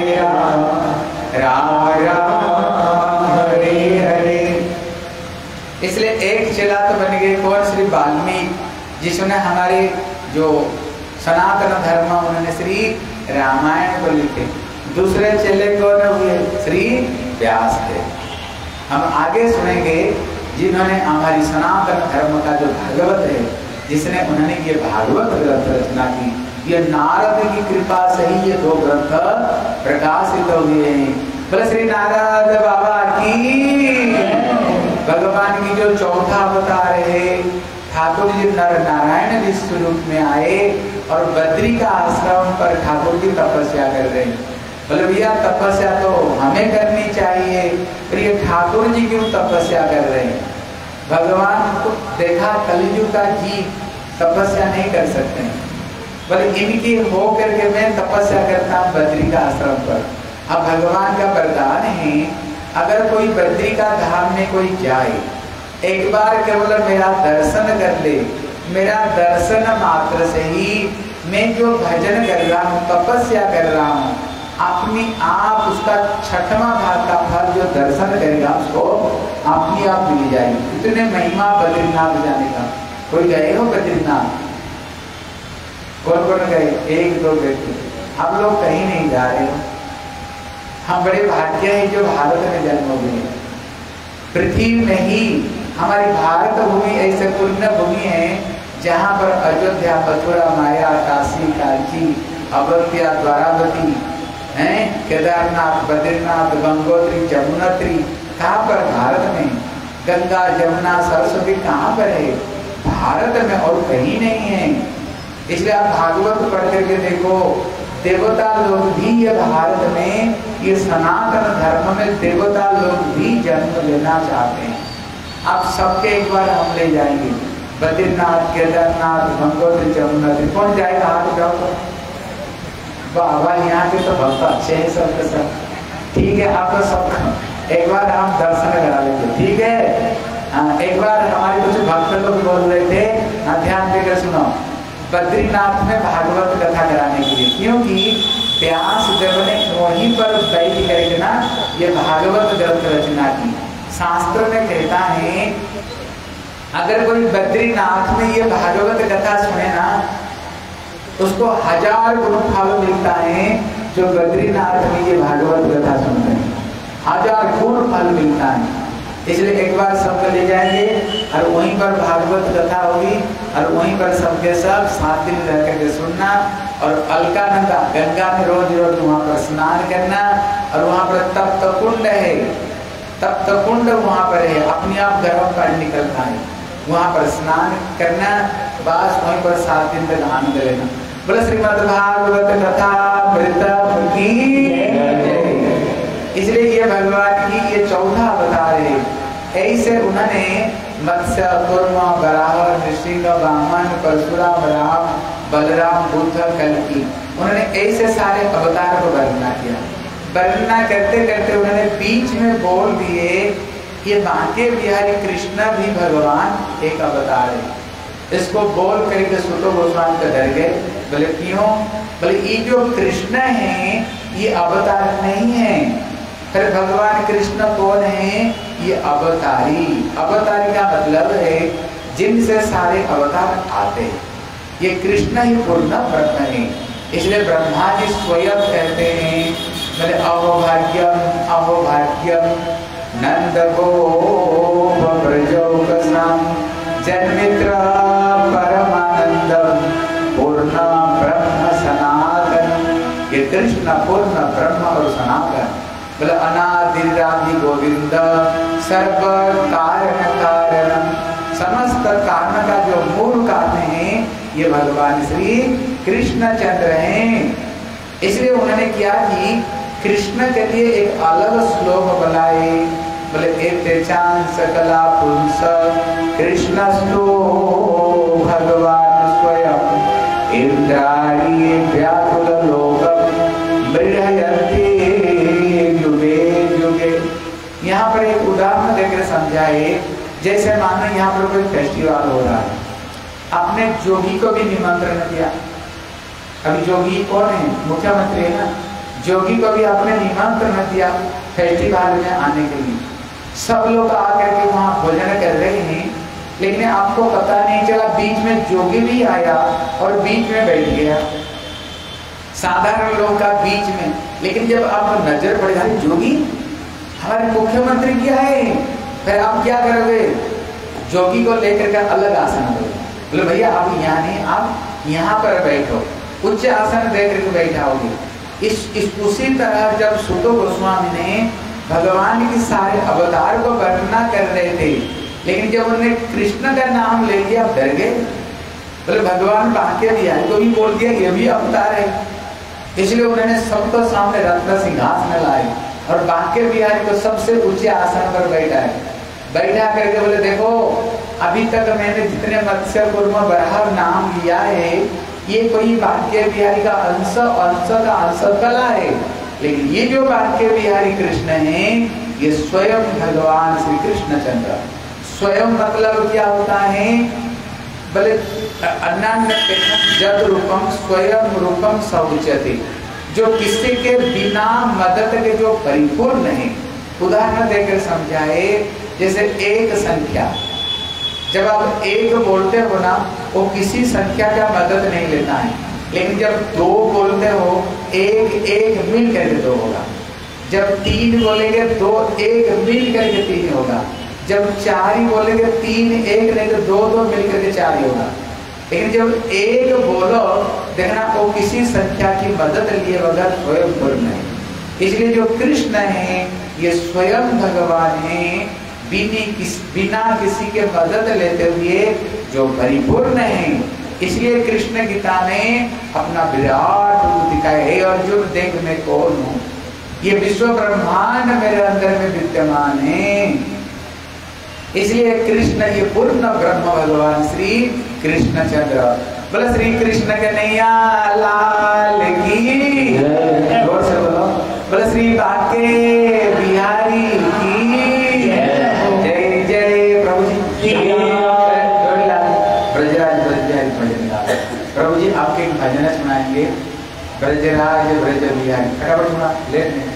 राम राम हरे हरे। इसलिए एक चेला तो बन गए कौन? श्री वाल्मीकि, जिसने हमारे जो सनातन धर्म, उन्होंने श्री रामायण को लिखे। दूसरे चेले कौन हुए? श्री व्यास थे। हम आगे सुनेंगे जिन्होंने हमारी सनातन धर्म का जो भागवत है, जिसने उन्होंने ये भागवत ग्रंथ रचना की, ये नारद की कृपा से ही ये 2 ग्रंथ प्रकाशित हो गए हैं। बोले श्री नारद बाबा की। भगवान की जो चौथा अवतार है, ठाकुर जी नर नारायण जिस स्वरूप में आए और बद्री का आश्रम पर ठाकुर जी तपस्या कर रहे हैं। बोले भैया तपस्या तो हमें करनी चाहिए, पर ये ठाकुर जी क्यों तपस्या कर रहे हैं? भगवान को देखा कलयुग का जीव तपस्या नहीं कर सकते हैं, बोले इनकी हो करके मैं तपस्या करता हूँ बद्री का आश्रम पर। अब भगवान का वरदान है, अगर कोई बद्री का धाम में कोई जाए, एक बार केवल मेरा दर्शन कर ले, मेरा दर्शन मात्र से ही मैं जो भजन कर रहा हूँ, तपस्या कर रहा हूँ, अपनी आप उसका 6वां भाग का फल जो दर्शन करेगा उसको अपनी आप मिल जाएगी। इतने महिमा बद्रीनाथ जाने का। कोई गए हो बद्रीनाथ? कौन कौन गए? 1-2 व्यक्ति। आप लोग कहीं नहीं जा रहे हो। हम बड़े भाग्य हैं जो भारत में जन्म हो गए। पृथ्वी में ही हमारी भारत भूमि ऐसे पूर्ण भूमि है जहाँ पर अयोध्या, मथुरा, माया, काशी, कांची, अवंतिया, द्वारावती हैं, केदारनाथ, बद्रीनाथ, गंगोत्री, जमुनोत्री, कहाँ पर? भारत में। गंगा, जमुना, सरस्वती कहाँ पर है? भारत में, और कहीं नहीं है। इसलिए आप भागवत पढ़ करके देखो, देवता लोग भी ये भारत में, ये सनातन धर्म में देवता लोग भी जन्म लेना चाहते हैं। आप सबके एक बार हम ले जाएंगे, बद्रीनाथ, केदारनाथ, गंगोत्री, जमुनोत्री। कौन जाएगा? हाथ उठाओ तो। बाबा यहाँ के तो भक्त अच्छे हैं सबके सब। ठीक है, आपको सब एक बार हम दर्शन करा लेंगे, ठीक है? एक बार हमारे कुछ भक्त लोग बोल रहे थे, ध्यान देकर सुनो। बद्रीनाथ में भागवत कथा कराने के लिए, क्योंकि व्यास देव ने वहीं पर बैठ करके ना ये भागवत ग्रंथ रचना की। शास्त्र में कहता है अगर कोई बद्रीनाथ में ये भागवत कथा सुने ना, उसको 1000 गुण फल मिलता है। जो बद्रीनाथ में ये भागवत कथा सुनते हैं 1000 गुण फल मिलता है। इसलिए एक बार सबको ले जाएंगे और वहीं पर भागवत कथा होगी और वहीं पर सबके सब 7 दिन रह करके सुनना। और अलकानंदा गंगा में रोज रोज वहाँ पर स्नान करना। और वहाँ पर तप्त कुंड है, तप्त कुंड वहाँ पर है, अपने आप गर्म पानी निकलता है, वहाँ पर स्नान करना। बस वहीं पर 7 दिन तक आनंद लेना। बोले श्रीमद् भागवत कथा अमृतम की। इसलिए ये भगवान की ये चौथा अवतार है। ऐसे उन्होंने मत्स्य, कूर्म, वराह, नृसिंह, वामन, परशुराम, राम, बलराम, बुद्ध, कल्कि, उन्होंने ऐसे सारे अवतार को वर्णना किया। वर्णना करते करते उन्होंने बीच में बोल दिए ये बांके बिहारी कृष्ण भी भगवान एक अवतार है। इसको बोल करके सुतो गोस्वामी का डर गए। बोले क्यों? बोले ये जो कृष्ण है ये अवतार नहीं है। फिर भगवान कृष्ण कौन है? ये अवतारी। अवतारी का मतलब है जिनसे सारे अवतार आते हैं। ये कृष्ण ही पूर्ण ब्रह्म है। इसलिए ब्रह्मा जी स्वयं कहते हैं, बोले अहोभाग्यम अहोभाग्यम नंद गोप ब्रजौकसाम जन्मित्र परमानंदम पूर्ण ब्रह्म सनातन। ये कृष्ण पूर्ण ब्रह्म और सनातन। बोले अनादिरादि गोविंद सर्व कारण कारणम, समस्त कारण का जो मूल कारण है ये भगवान श्री कृष्णचंद्र हैं। इसलिए उन्होंने क्या कि कृष्ण के लिए एक अलग श्लोक बनाए। बोले एतेचान सकला पुंस कृष्णस्तु भगवान स्वयं इंद्राणी व्याकुल लोकम मृडयन्ति युगे युगे। यहाँ पर एक उदाहरण देकर समझाए, जैसे मानो यहाँ पर कोई फेस्टिवल हो रहा है, आपने जोगी को भी निमंत्रण किया। अभी जोगी कौन है? मुख्यमंत्री है ना। जोगी को भी आपने निमंत्रण दिया फेस्टिवल में आने के लिए। सब लोग आकर के वहाँ भोजन कर रहे हैं, लेकिन आपको पता नहीं चला बीच में जोगी भी आया और बीच में बैठ गया। साधारण लोग का बीच में लेकिन जब आप नजर पड़ जाए जोगी हमारे मुख्यमंत्री क्या है, फिर आप क्या करोगे? जोगी को लेकर के अलग आसन दो। बोले भैया आप यहाँ नहीं, आप यहाँ पर बैठो, उच्च आसन देकर के बैठाओगे। उसी तरह जब सुत गोस्वामी ने भगवान के सारे अवतार को वर्णना कर रहे थे, लेकिन जब उन्होंने कृष्ण का नाम ले लिया डर गए। बोले भगवान बांके बिहारी को भी बोल दिया ये भी अवतार है, इसलिए उन्होंने सबको सामने रत्न सिंहासन लाए और बांके बिहारी को सबसे ऊंचे आसन पर बैठा करके बोले देखो अभी तक मैंने जितने मत्स्य कूर्म बराह नाम लिया है ये कोई बांके बिहारी का अंश कला है, लेकिन ये जो बांके बिहारी कृष्ण है ये स्वयं भगवान श्री कृष्णचंद्र। स्वयं मतलब क्या होता है? बोले अनन्य जद रूपम स्वयं रूपम सौचते, जो किसी के बिना मदद के जो परिपूर्ण है। उदाहरण देकर समझाए, जैसे एक संख्या, जब आप एक बोलते हो ना वो किसी संख्या का मदद नहीं लेता है, लेकिन जब दो बोलते हो एक एक मिल करके दो होगा। जब तीन बोलेंगे दो एक मिल करके तीन होगा। जब चार ही बोलेंगे तीन एक नहीं तो दो मिल करके चार ही होगा। लेकिन जब एक बोलो देखना वो किसी संख्या की मदद लिए बगैर स्वयं पूर्ण है। इसलिए जो कृष्ण है ये स्वयं भगवान है, बिना किसी के मदद लेते हुए जो परिपूर्ण है। इसलिए कृष्ण गीता में अपना विराट रूप दिखाया है, अर्जुन देख मैं कौन हूँ, ये विश्व ब्रह्मांड मेरे अंदर में विद्यमान है। इसलिए कृष्ण ये पूर्ण ब्रह्म भगवान श्री कृष्णचंद्र। बोले श्री कृष्ण के नैया लाल की, जोर से बोलो। बोले श्री बांके बिहारी की जय जय। प्रभु जी ब्रजराज प्रभु जी आपके एक भजन सुनाएंगे, ब्रजराज ब्रज बिहारी। फटाफट सुना लेट नहीं।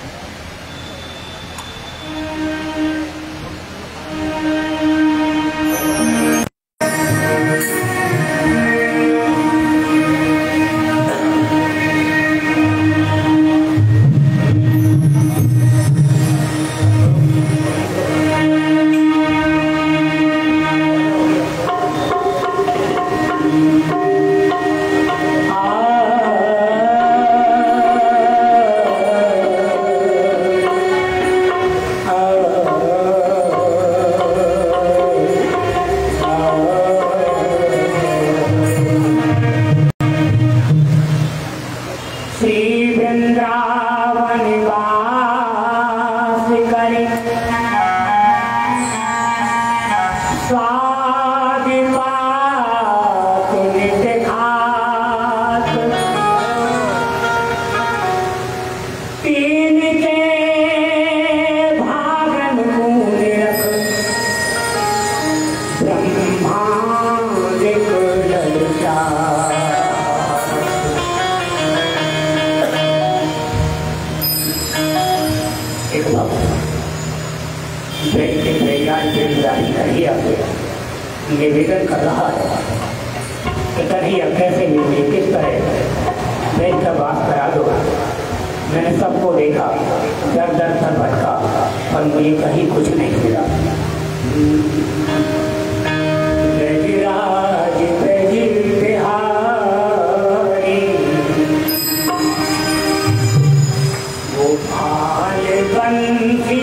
निवेदन कर रहा है तभी अब कैसे मिले किस तरह मैं इसका बात करा दो। मैंने सबको देखा, दर दर पर भटका, पर मुझे कहीं कुछ नहीं मिला। ब्रजराज ब्रज बिहारी गोपाल बंसी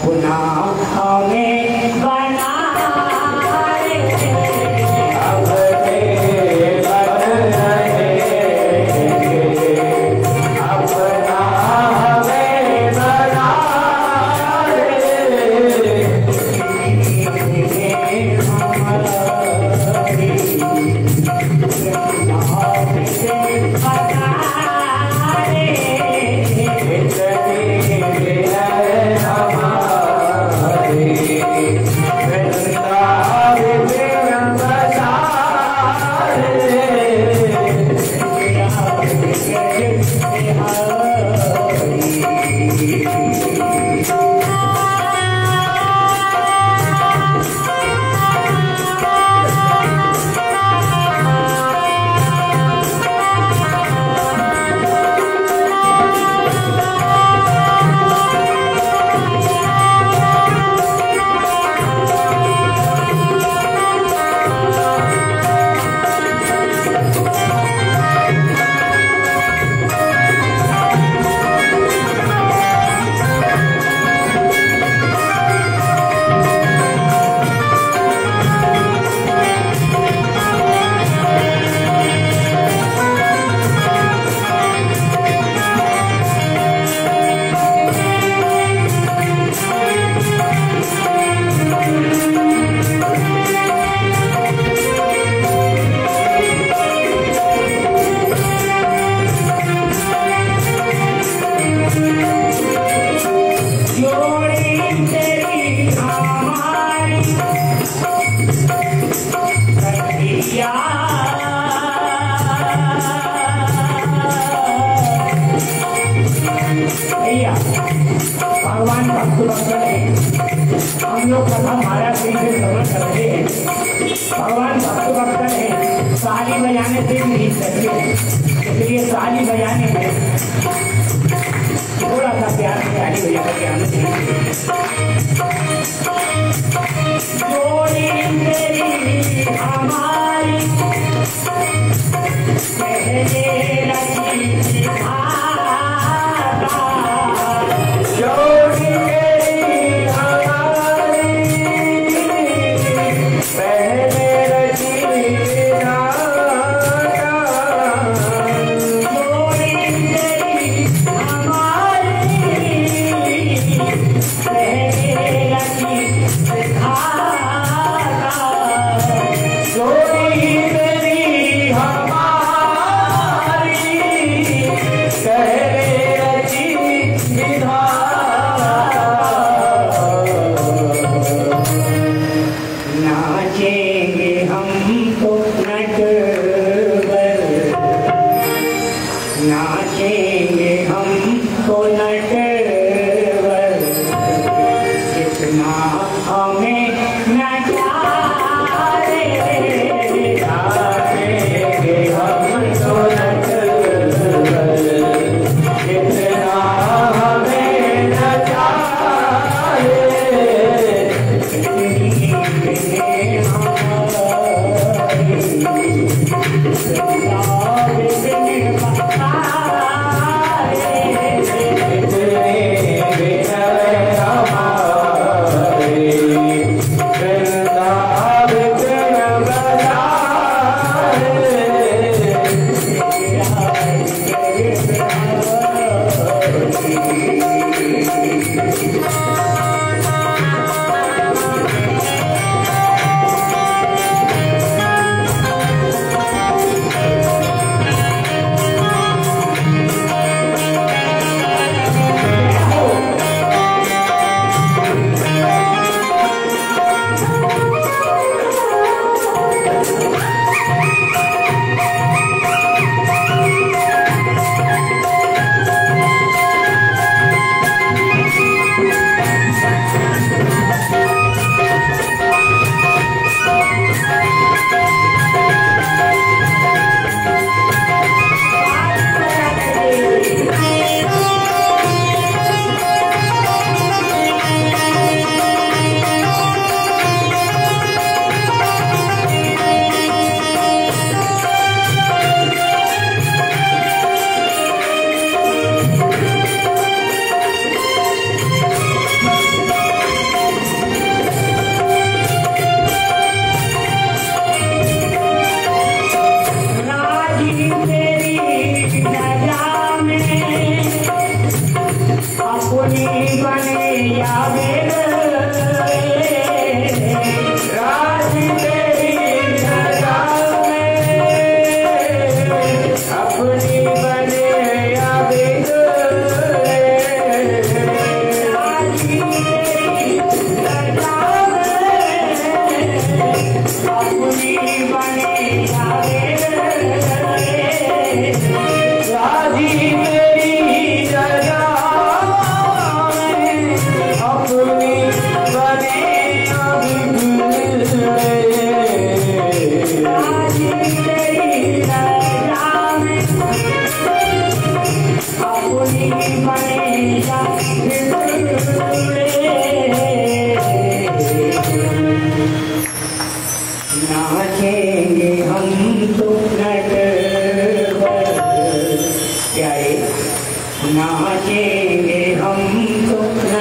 अपना हमें बना भगवान भक्त भक्त है। हम लोग कथा माया से समझ सकते हैं। भगवान भक्त भक्त है, ताली बजाने से भी नहीं सकते, इसलिए ताली बजाने में थोड़ा सा प्यार से ताली बजा करके आना चाहिए। जोड़ी तेरी हमारी पहले रची Hey, नाचेंगे हम तो नाचेंगे हम तो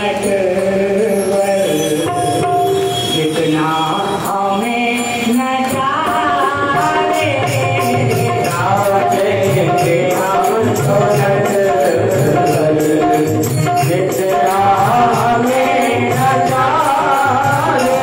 जितना हमें नचाए नाचेंगे हम तो जितना हमें नचाए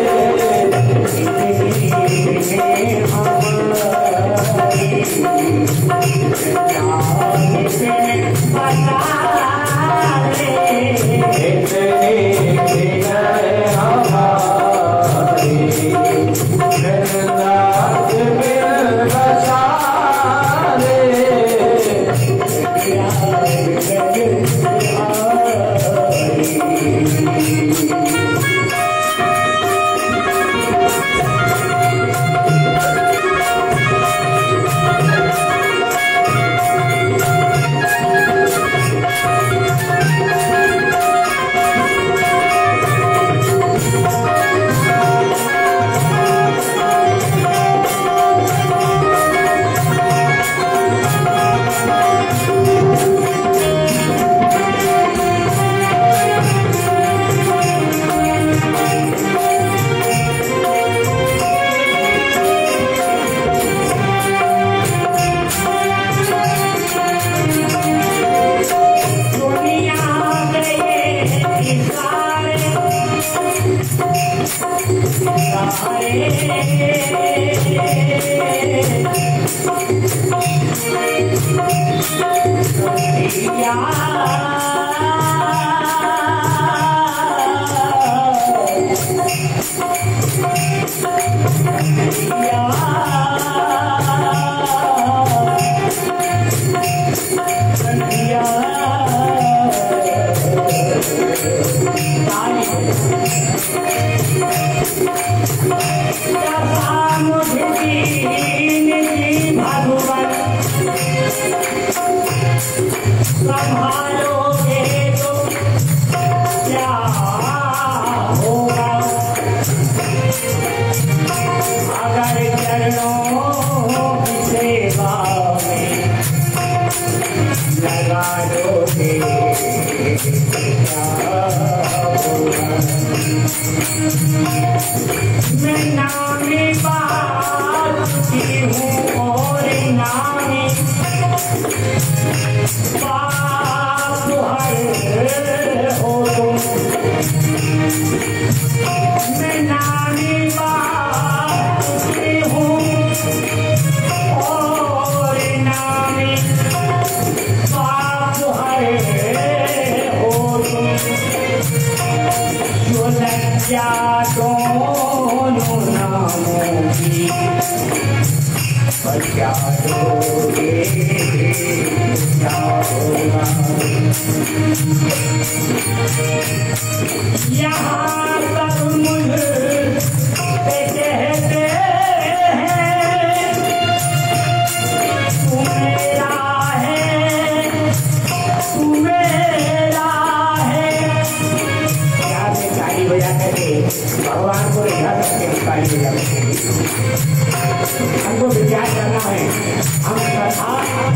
हमको विचार करना है। हम कथा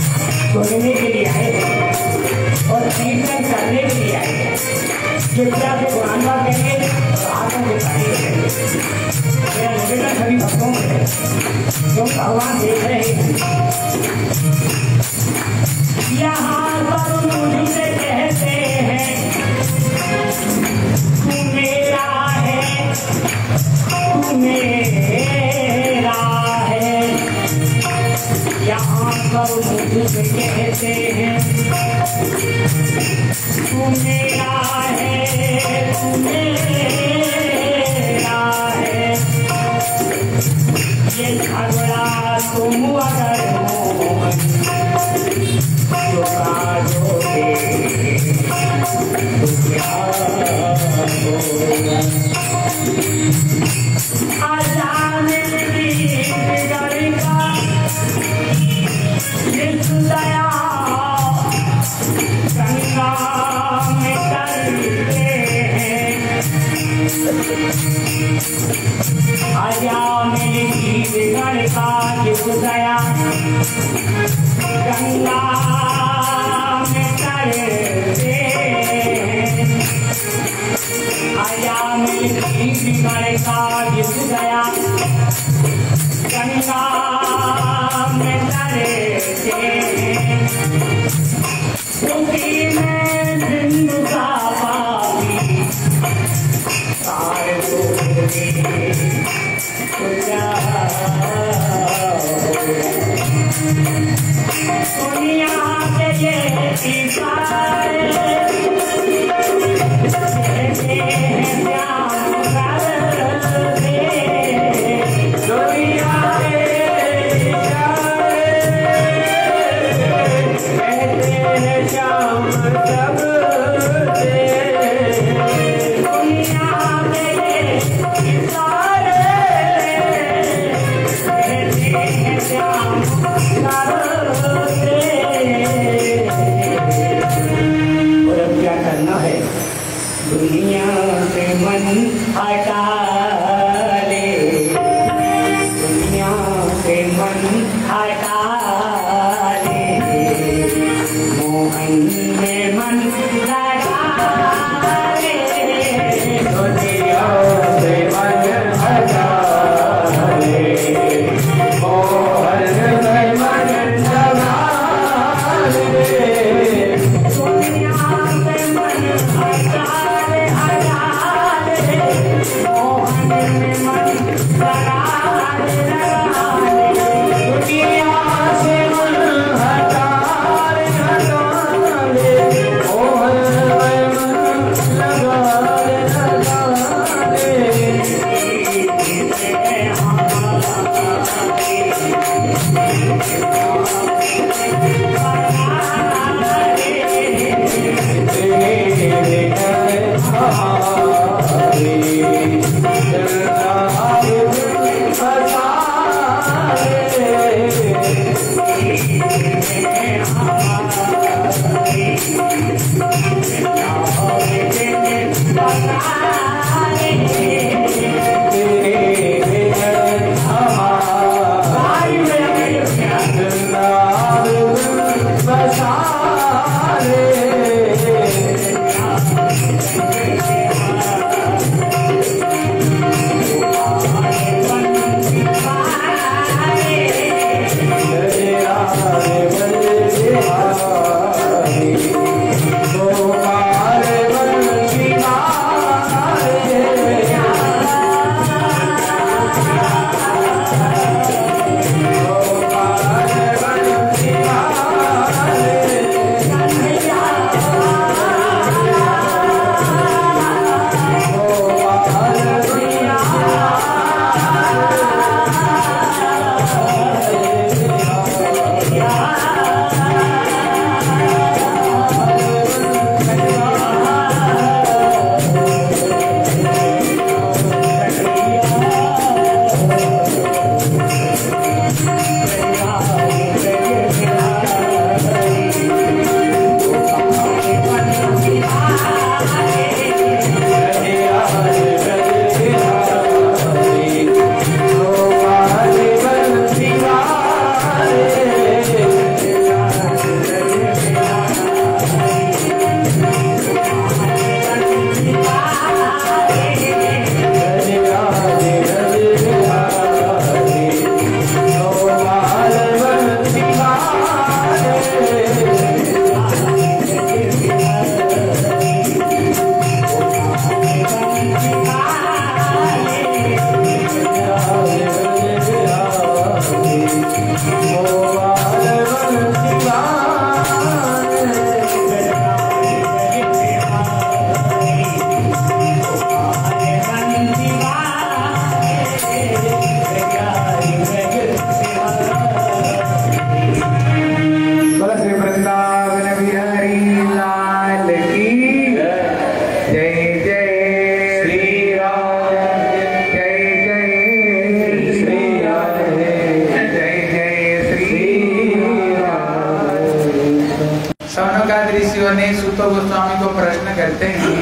सुनने के लिए आए और कीर्तन करने के लिए आए हैं। कृपया से कुरान बात करेंगे और आत्मा के कार्य करेंगे। मेरा निवेदन सभी भक्तों से है, जो भगवान देख रहे हैं। यहाँ पर मुझसे कहते हैं कहते हैं तू मेरा है, तू मेरा है। ये झगड़ा तुम अगर मोहन चुका दोगे तो क्या होगा। आजाद बिगड़ का दया गंगा में करते हैं। आजा मेरी बिगड़ का दया गंगा में करते हैं। आया मेरी बिगड़ का दया गंगा में करते हैं। क्योंकि मैं सिंधु का पापी सारे दोगे तो क्या दुनिया के ये इशारे कहते हैं श्याम करते। दुनिया के इशारे कहते हैं श्याम सबसे। दुनिया के इशारे कहते हैं श्याम और अब क्या करना है? दुनिया से मन हटा ले, दुनिया से मन हटा ले। मोहन में मन लगा ले, दुनिया से मन हटा ले। मोहन में मन लगा ले, दुनिया से मन हटा ले, हटा ले। मोहन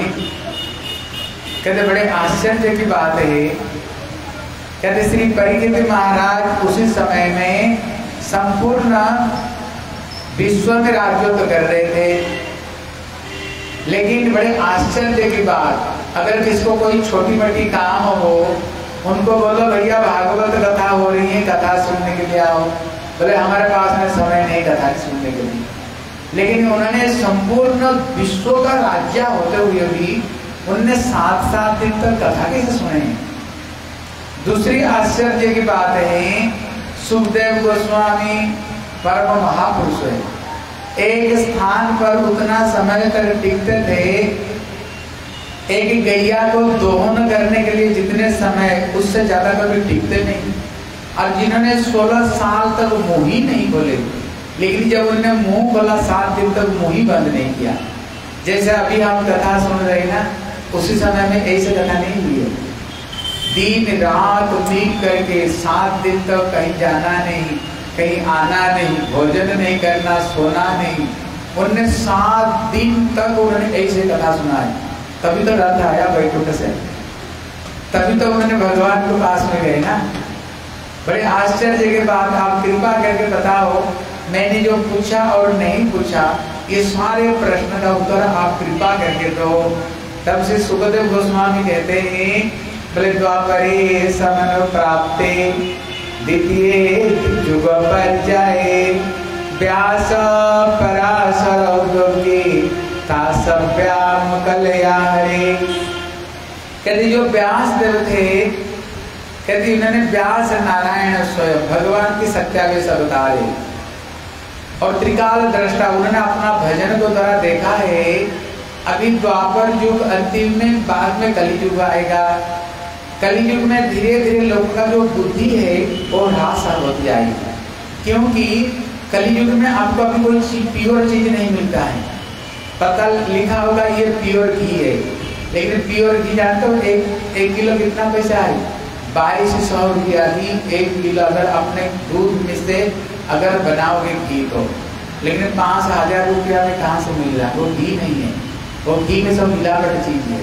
कहते बड़े आश्चर्य की बात है। कहते श्री परीक्षित महाराज उसी समय में संपूर्ण विश्व में राजत्व कर रहे थे। लेकिन बड़े आश्चर्य की बात, अगर किसको कोई छोटी मोटी काम हो, उनको बोलो भैया भागवत कथा हो रही है, कथा सुनने के लिए आओ, बोले हमारे पास में समय नहीं कथा सुनने के लिए। लेकिन उन्होंने संपूर्ण विश्व का राज्य होते हुए भी उन्होंने 7-7 दिन तक कथा कैसे सुने। दूसरी आश्चर्य की बात है, सुखदेव गोस्वामी परम महापुरुष है, एक स्थान पर उतना समय तक टिकते थे, एक गैया को दोहन करने के लिए जितने समय, उससे ज्यादा कभी टिकते नहीं। और जिन्होंने 16 साल तक मुंह ही नहीं खोले, लेकिन जब उन्होंने मुंह खोला 7 दिन तक मुंह ही बंद नहीं किया। जैसे अभी हम कथा सुन रहे हैं ना, उसी समय में ऐसे कथा नहीं हुई है। दिन रात नींद करके 7 दिन तक कहीं जाना नहीं, कहीं आना नहीं, भोजन नहीं करना, सोना नहीं। उन्होंने 7 दिन तक उन्होंने ऐसे कथा सुनाई। तभी तो रथ आया वैकुंठ से, तभी तो उन्होंने भगवान के पास में गए ना। बड़े आश्चर्य के बाद आप कृपा करके बताओ, मैंने जो पूछा और नहीं पूछा, ये सारे प्रश्न का उत्तर आप कृपा करके दो। तब से सुखदेव गोस्वामी कहते हैं, बोले द्वापरे समन प्राप्ते द्वितीय युग पर्याये व्यास पराशर उद्योगी तासभ्याम कल्याणे। कहते जो व्यास देव थे, कहते उन्होंने व्यास नारायण स्वयं भगवान की सत्यावेश अवतार है और त्रिकाल दृष्टा, उन्होंने अपना भजन को द्वारा देखा है। अभी द्वापर युग अंतिम में, बाद में कलि युग आएगा। कलि युग में धीरे धीरे लोगों का जो बुद्धि है वो ह्रास होती जाएगी, क्योंकि कलि युग में आपको अभी कोई प्योर चीज नहीं मिलता है। पता लिखा होगा ये प्योर घी है, लेकिन प्योर घी जानते हो एक किलो कितना पैसा है? 2200 रुपया ही 1 किलो। अगर अपने दूध में से अगर बनाओगे घी तो, लेकिन 5000 रुपया में कहाँ से मिल रहा है? वो घी नहीं है, वो घी में सब मिलावट चीज है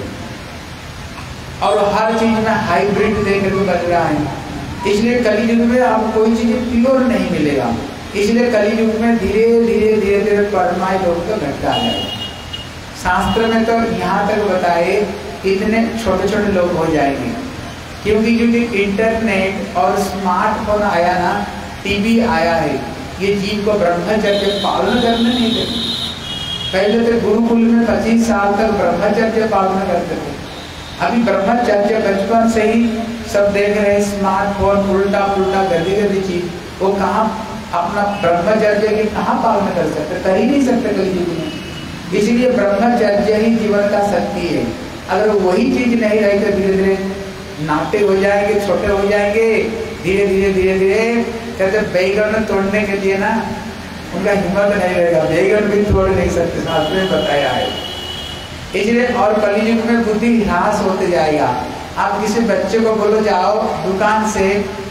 और हर चीज में हाइब्रिड देकर के बन रहा है। इसलिए कलि युग में आपको कोई चीज प्योर नहीं मिलेगा। इसलिए कलि युग में धीरे धीरे धीरे धीरे परमाई लोग तो घटता जाएगा। शास्त्र में तो यहाँ तक बताए इतने छोटे छोटे लोग हो जाएंगे, क्योंकि इंटरनेट और स्मार्टफोन आया ना, टीवी आया है, ये जीव को ब्रह्मचर्य पालन करने नहीं देते। पहले तो गुरुकुल में 25 साल तक ब्रह्मचर्य पालन करते थे। अभी ब्रह्मचर्य बचपन से ही सब देख रहे हैं, स्मार्टफोन उल्टा पुल्टा गंदी गंदी चीज, वो कहाँ अपना ब्रह्मचर्य की कहाँ पालन कर सकते? कर ही नहीं सकते कलि युग में। इसलिए ब्रह्मचर्य ही जीवन का शक्ति है। अगर वही चीज नहीं रही तो धीरे धीरे नाटे हो जाएंगे, छोटे हो जाएंगे, धीरे धीरे धीरे धीरे। कहते बैगन तोड़ने के लिए ना उनका हिम्मत नहीं रहेगा, बैगन भी तोड़ नहीं सकते, शास्त्र में बताया है। इसलिए और कलि युग में बुद्धि ह्रास होते जाएगा। आप किसी बच्चे को बोलो जाओ दुकान से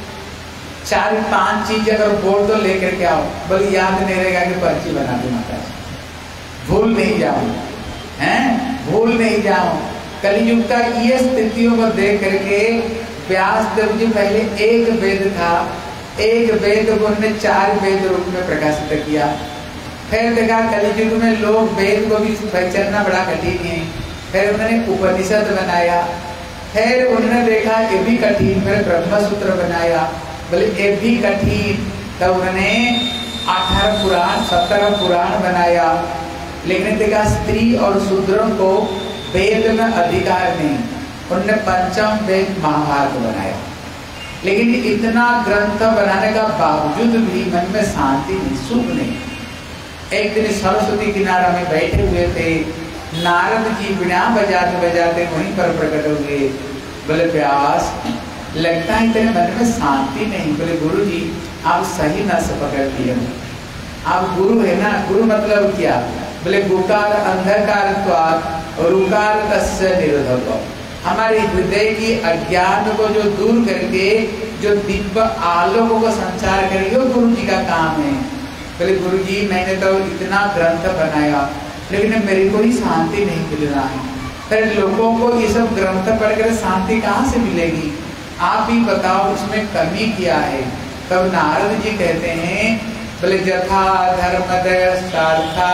4-5 चीज अगर बोल दो लेकर के आओ, बोले याद नहीं रहेगा कि पर्ची बना दो माता, भूल नहीं जाऊं, हैं भूल नहीं जाऊं। कलियुग का ये स्थितियों को देख करके व्यास देव जी पहले एक वेद था, एक वेद को उन्होंने 4 वेद रूप में प्रकाशित किया। फिर देखा कलियुग में लोग वेद को भी पहचानना बड़ा कठिन है, फिर उन्होंने उपनिषद बनाया। फिर उन्होंने देखा ये भी कठिन, फिर ब्रह्मसूत्र बनाया, बोले ये भी कठिन। तब उन्होंने 18 पुराण 17 पुराण बनाया। लेकिन देखा स्त्री और शूद्रों को वेद में अधिकार नहीं, उन्होंने पंचम वेद महाभारत बनाया। लेकिन इतना ग्रंथ बनाने का बावजूद भी मन में शांति नहीं, सुख नहीं। एक दिन सरस्वती किनारा में बैठे हुए थे, नारद जी बिना बजाते बजाते वहीं पर प्रकट हुए। बोले व्यास लगता है तेरे मन में शांति नहीं। बोले गुरु जी आप सही नस पकड़ लिए, आप गुरु है ना। गुरु मतलब क्या? बोले गुकार अंधकार और उकार तस्य निरोधक, हमारे हृदय की अज्ञान को जो दूर करके जो दिव्य आलोकों को संचार करेंगे वो गुरु जी का काम है। बोले गुरु जी मैंने तो इतना ग्रंथ बनाया लेकिन मेरे को ही शांति नहीं मिल रहा है। फिर लोगों को ये सब ग्रंथ पढ़कर शांति कहाँ से मिलेगी? आप ही बताओ इसमें कमी क्या है? तब नारद जी कहते हैं, बोले जथा धर्मदयस्तार्था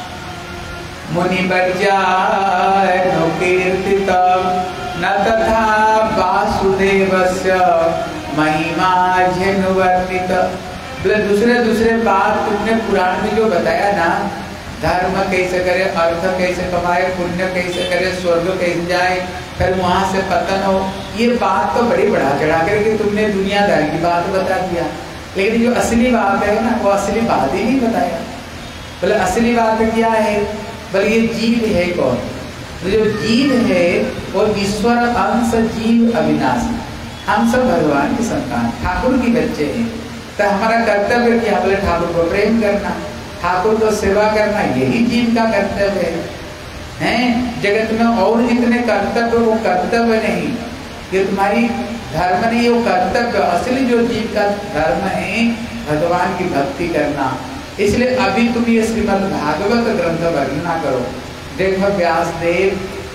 मुनि वर्ज्यायनो कीर्तितम् न तथा वासुदेवस्य महिमा झनुवर्णित। बोले दूसरे बात तुमने पुराण में जो बताया ना, धर्म कैसे करे, अर्थ कैसे कमाए, पुण्य कैसे करे, स्वर्ग कैसे जाए, फिर वहां से पतन हो, ये बात तो बड़ी बढ़ा चढ़ा करके तुमने दुनियादारी की बात बता दिया, लेकिन जो असली बात है ना, वो असली बात ही नहीं बताया। बोले असली बात क्या है? बोले ये जीव है कौन? जो जीव है वो ईश्वर अंश जीव अविनाशी, हम सब भगवान की संतान, ठाकुर की बच्चे हैं। तो हमारा कर्तव्य क्या? बोले ठाकुर को प्रेम करना, ठाकुर को सेवा करना, यही जीव का कर्तव्य है। जगत में और जितने कर्तव्य वो कर्तव्य नहीं, ये तुम्हारी धर्म नहीं, वो कर्तव्य। असली जो जीव का धर्म है भगवान की भक्ति करना। इसलिए अभी तुम ये श्रीमद् भागवत ग्रंथ वर्णना करो। देखो व्यासदेव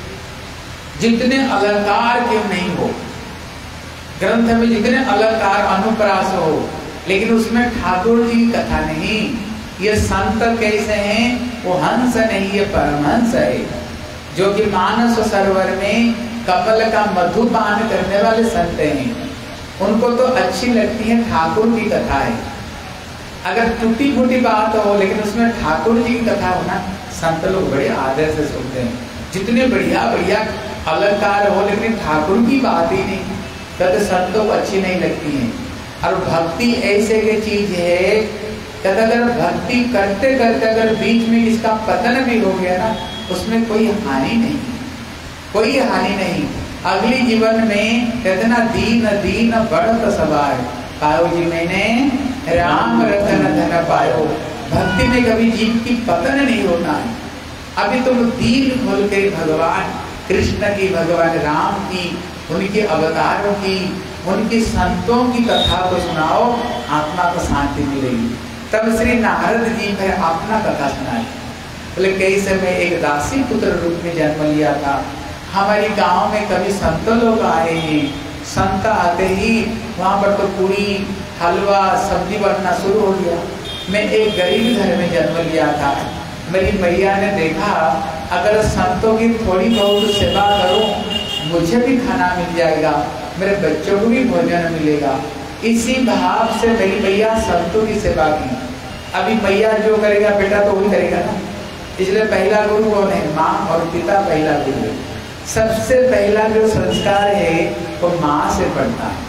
जितने अलंकार क्यों नहीं हो, ग्रंथ में जितने अलंकार अनुप्रास हो, लेकिन उसमें ठाकुर जी की कथा नहीं। ये संत कैसे हैं? वो हंस नहीं, ये परमहंस है, जो कि मानस सरोवर में कमल का मधुपान करने वाले संत हैं। उनको तो अच्छी लगती है ठाकुर की कथा है। अगर टूटी फूटी बात हो लेकिन उसमें ठाकुर जी की कथा हो ना, संत लोग बड़े आदर से सुनते हैं। जितने बढ़िया बढ़िया अलंकार हो लेकिन ठाकुर की बात ही नहीं, कहते संतों को अच्छी नहीं लगती है। और भक्ति ऐसे की चीज है, कहते अगर भक्ति करते करते अगर बीच में इसका पतन भी हो गया ना, उसमें कोई हानि नहीं, कोई हानि नहीं। अगली जीवन में कहते ना, दीन दीन बढ़त सवार पायो जी मैंने राम रतन धन पायो। भक्ति में कभी जीव की पतन नहीं होता है। अभी तुम दीन खोल के भगवान कृष्ण की, भगवान राम की, उनके अवतारों की, उनके संतों की कथा को सुनाओ, आत्मा को शांति मिलेगी। तब श्री नारद जी ने अपना कथा सुनाई। बोले कैसे मैं एक दासी पुत्र रूप में जन्म लिया था। हमारी गांव में कभी संत लोग आए हैं, संत आते ही वहाँ पर तो पूरी हलवा सब्जी बनना शुरू हो गया। मैं एक गरीब घर में जन्म लिया था। मेरी मैया ने देखा अगर संतों की थोड़ी बहुत सेवा करूं, मुझे भी खाना मिल जाएगा, मेरे बच्चों को भी भोजन मिलेगा। इसी भाव से मेरी मैया संतों की सेवा की। अभी मैया जो करेगा बेटा तो वही करेगा ना, इसलिए पहला गुरु कौन है? माँ और पिता पहला गुरु है। सबसे पहला जो संस्कार है वो माँ से पड़ता है।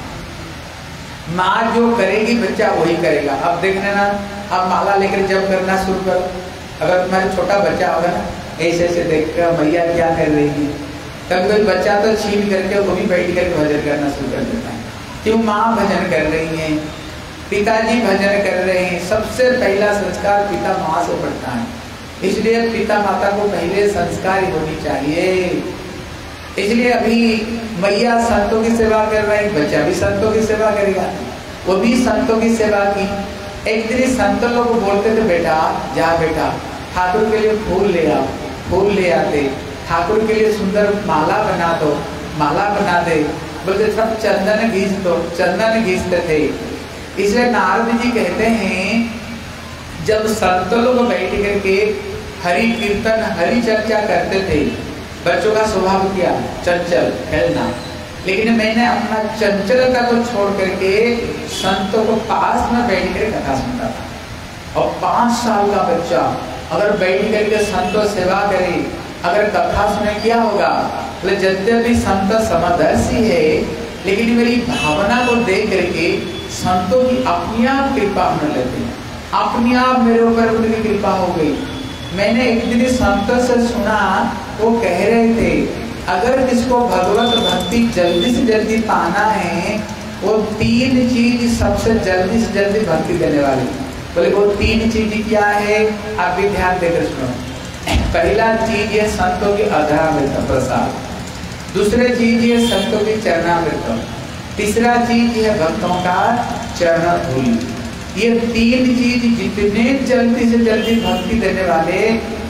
माँ जो करेगी बच्चा वही करेगा। अब देखना ना, अब माला लेकर जब करना शुरू करो, अगर तुम्हारा छोटा बच्चा होगा ना, ऐसे ऐसे देखकर मैया क्या कर रही है, तब कोई बच्चा तो छीन करके वो भी बैठ कर भजन करना शुरू कर देता है। क्यों? माँ भजन कर रही है, पिताजी भजन कर रहे हैं। सबसे पहला संस्कार पिता माँ से पड़ता है। इसलिए पिता माता को पहले संस्कार होनी चाहिए। इसलिए अभी मैया संतों की सेवा कर रहे हैं, बच्चा भी संतों की सेवा करेगा। वो भी संतों की सेवा की। एक दिन संत लोग बोलते थे, बेटा जा बेटा ठाकुर के लिए फूल ले आओ। फूल ले आते, ठाकुर के लिए सुंदर माला बना दो, माला बना दे। बोलते सब चंदन घीस दो, चंदन घीसते थे। इसलिए नारद जी कहते हैं, जब संत लोग बैठ करके हरि कीर्तन हरि चर्चा करते थे, बच्चों का स्वभाव क्या? चंचल, खेलना। लेकिन मैंने अपना चंचलता को छोड़ करके संतों को पास में बैठ कर कथा सुनता था। और 5 साल का बच्चा अगर बैठ करके संतों सेवा करे, अगर कथा सुने, क्या होगा? बोले यद्यपि संत समदर्शी है, लेकिन मेरी भावना को देख करके संतों की अपनी आप कृपा होने लगी। अपनी आप मेरे ऊपर उनकी कृपा हो गई। मैंने एक दिन संत से सुना, वो कह रहे थे अगर किसको भगवत भक्ति जल्दी से जल्दी पाना है, वो 3 चीज सबसे जल्दी से जल्दी भक्ति देने वाली। बोले वो 3 चीज क्या है? आप भी ध्यान देकर सुनो। पहला चीज है संतों की अधरामृत प्रसाद, दूसरी चीज है संतों की चरणामृत, तीसरा चीज है भक्तों का चरण धूलि। ये 3 चीज जितने जल्दी से जल्दी भक्ति देने वाले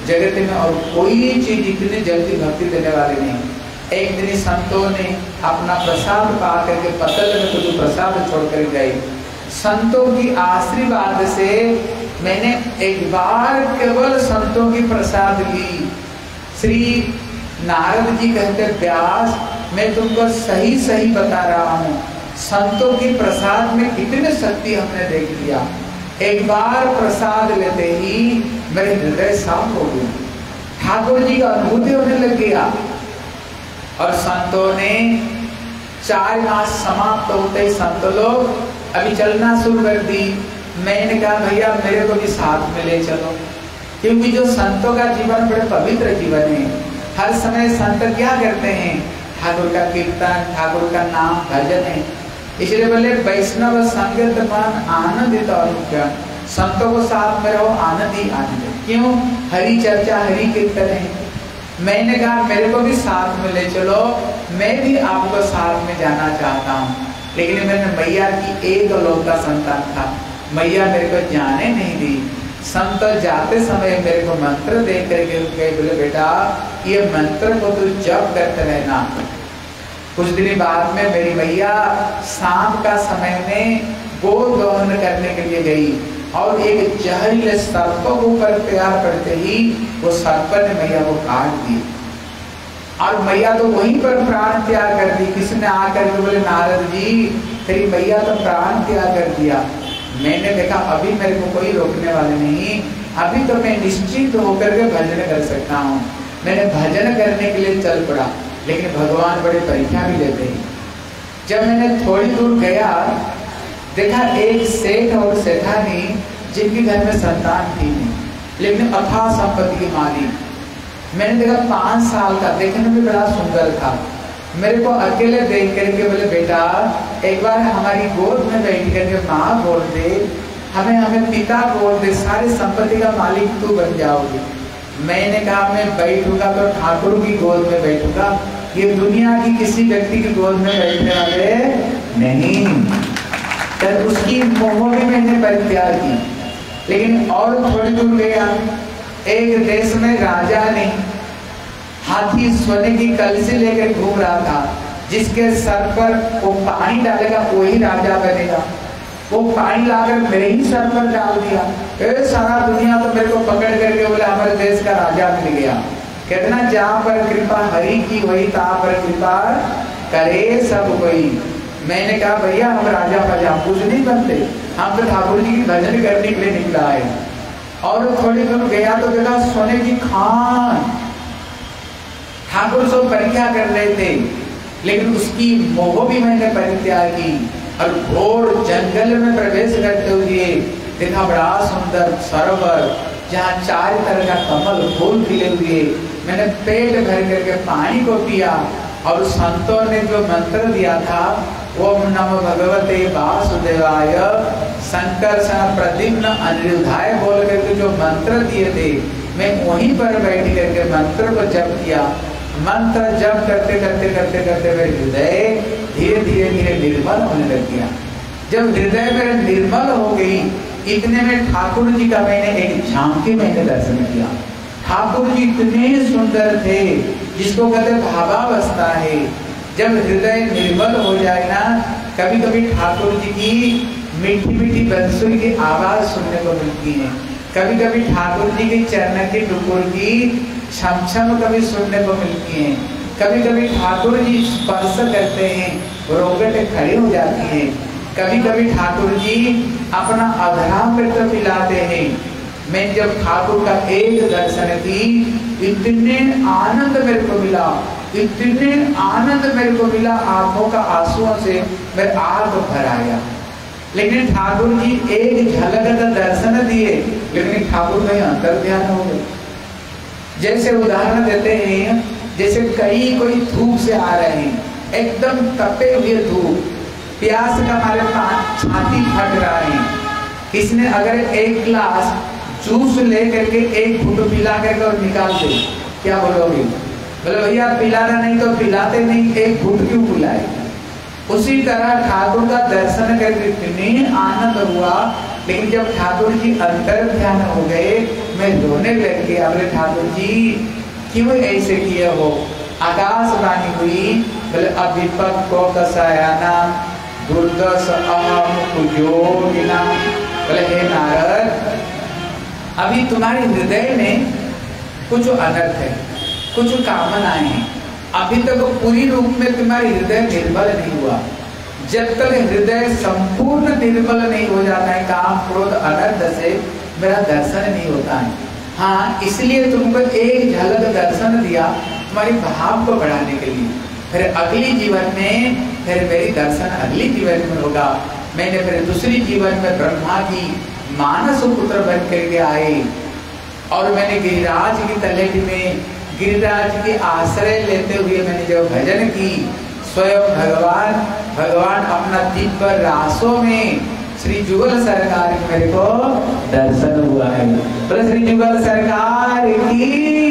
जगत में और कोई चीज इतनी जल्दी भक्ति देने वाली नहीं। एक दिन संतों ने अपना प्रसाद पा करके पतल में तो प्रसाद छोड़ कर गए। संतों की आशीर्वाद से मैंने एक बार केवल संतों की प्रसाद ली। श्री नारद जी कहते व्यास मैं तुमको सही सही बता रहा हूँ, संतों की प्रसाद में कितने शक्ति हमने देख लिया। एक बार प्रसाद लेते ही मेरे हृदय साफ हो गई, ठाकुर जी का अनुभूति होने लग गया। और संतों ने 4 मास समाप्त होते ही संत लोग अभी चलना शुरू कर दी। मैंने कहा भैया मेरे को भी साथ में ले चलो, क्योंकि जो संतों का जीवन बड़े पवित्र जीवन है। हर समय संत क्या करते हैं, ठाकुर का कीर्तन, ठाकुर का नाम भजन है। इसलिए बोले वैष्णव संगत मन आनंदित और संतों को साथ में रहो, आनंद ही आनंद। क्यों? हरि चर्चा हरि कीर्तन है। मैंने कहा मेरे को भी साथ में ले चलो, मैं भी आपको साथ में जाना चाहता हूँ। लेकिन मैंने मैया की एक लौता संतान था, मैया मेरे को जाने नहीं दी। संत जाते समय मेरे को मंत्र दे करके बोले बेटा ये मंत्र को तू जप करते रहना। कुछ दिन बाद में मेरी मैया शाम का समय में गोद दोहन करने के लिए गई और एक जहरीले सर्प को ऊपर प्यार पड़ते ही वो सर्प ने मैया को काट दी और मैया तो वहीं पर प्राण त्याग कर दी। किसने आकर के बोले नारद जी तेरी मैया तो प्राण त्याग कर दिया। मैंने देखा अभी मेरे को कोई रोकने वाले नहीं, अभी तो मैं निश्चित होकर के भजन कर सकता हूँ। मैंने भजन करने के लिए चल पड़ा, लेकिन भगवान बड़े परीक्षा भी लेते हैं। जब मैंने थोड़ी दूर गया देखा एक सेठ और सेठानी जिनके घर में संतान थी नहीं, लेकिन अथाह संपत्ति की मालिक। मैंने देखा 5 साल का, देखने में बड़ा सुंदर था। मेरे को अकेले देख करके बोले बेटा एक बार हमारी गोद में बैठ करके माँ बोल दे, हमें पिता बोल दे, सारी संपत्ति का मालिक तू बन जाओगी। मैंने कहा मैं बैठूंगा तो ठाकुर की गोद में बैठूंगा, ये दुनिया की किसी व्यक्ति की गोद में बैठने वाले नहीं। तो उसकी मोह भी मैंने परित्याग की। लेकिन और थोड़ी दूर गया, एक देश में राजा ने हाथी सोने की कलसी लेकर घूम रहा था, जिसके सर पर वो पानी डालेगा वही राजा बनेगा। वो पानी लाकर मेरे ही सर पर डाल दिया। सारा दुनिया तो मेरे को पकड़ करके बोले हमारे देश का राजा मिल गया। कहते ना जहाँ पर कृपा हरि की वही तहाँ पर कृपा करे सब कोई। मैंने कहा भैया हम राजा प्रजा कुछ नहीं बनते, हम तो ठाकुर जी की भजन करने के लिए निकला है। और थोड़ी दूर गया तो देखा सोने की खान, ठाकुर सब परीक्षा कर रहे थे, लेकिन उसकी मोह भी मैंने परित्याग की। और घोर जंगल में प्रवेश करते हुए देखा बड़ा सुंदर सरोवर, जहाँ 4 तरह का कमल फूल खिले हुए। मैंने पेट भर करके पानी को पिया और संतों ने जो मंत्र दिया था ओम नमो भगवते वासुदेवाय संकर्षण प्रद्युम्न अनिरुद्धाय बोल करके जो मंत्र दिए थे, मैं वहीं पर बैठ करके मंत्र को जप किया। मंत्र जप करते करते करते करते मेरे हृदय धीरे धीरे धीरे निर्मल होने लग गया। जब हृदय मेरे निर्मल हो गई, इतने में ठाकुर जी का मैंने एक झांकी मैंने दर्शन किया। ठाकुर जी इतने सुंदर थे, जिसको कहते भावावस्था है। जब हृदय निर्मल हो जाए ना, कभी कभी ठाकुर जी की मीठी मीठी बंसुरी की आवाज सुनने को मिलती है, कभी कभी ठाकुर जी के चरण की टुकुर की छम छम कभी सुनने को मिलती है, कभी कभी ठाकुर जी स्पर्श करते हैं, रोगटे खड़ी हो जाती है, कभी कभी ठाकुर जी अपना अधरा मृत पिलाते हैं। मैं जब ठाकुर का एक दर्शन की, इतने आनंद मेरे को मिला, इतने आनंद मेरे को मिला, आंखों का आंसुओं से मेरा आंख भर आया। लेकिन ठाकुर जी एक झलक का दर्शन दिए, लेकिन ठाकुर का अंतर ध्यान हो गए। जैसे उदाहरण देते हैं, जैसे कोई धूप से आ रहे हैं, एकदम तपे हुए धूप, प्यास का हमारे पास छाती फट रहा है। इसने अगर एक गिलास जूस ले करके एक घूंट पिला करके और निकाल दे, क्या बोलोगे? बोले भैया पिलाना नहीं तो पिलाते नहीं, एक घूंट क्यों पिलाए? उसी तरह ठाकुर का दर्शन करके इतने आनंद हुआ, लेकिन जब ठाकुर जी अंतर ध्यान हो गए, मैं रोने लग गया। बोले ठाकुर जी क्यों ऐसे किए हो? आकाशवाणी हुई, बोले अभिपत को कसायाना दुर्दश अहम कुजोगिना। बोले हे नारद, अभी तुम्हारे हृदय में कुछ अनर्थ है, कुछ कामनाएं हैं, अभी तक पूरी रूप में तुम्हारी हृदय निर्मल नहीं हुआ। जब तक हृदय संपूर्ण निर्मल नहीं हो जाता है काम क्रोध अनर्थ से, मेरा दर्शन नहीं होता है। हाँ, इसलिए तुमको एक झलक दर्शन दिया तुम्हारी भाव को बढ़ाने के लिए। फिर अगली जीवन में फिर मेरी दर्शन अगली जीवन में होगा। मैंने फिर दूसरी जीवन में ब्रह्मा की मानस पुत्र बन करके आए और मैंने गिरिराज की तलहटी में गिरिराज के आश्रय लेते हुए मैंने जो भजन की, स्वयं भगवान अपना दिव्य रासों में श्री जुगल सरकार की मेरे को दर्शन हुआ है। तो श्री जुगल सरकार की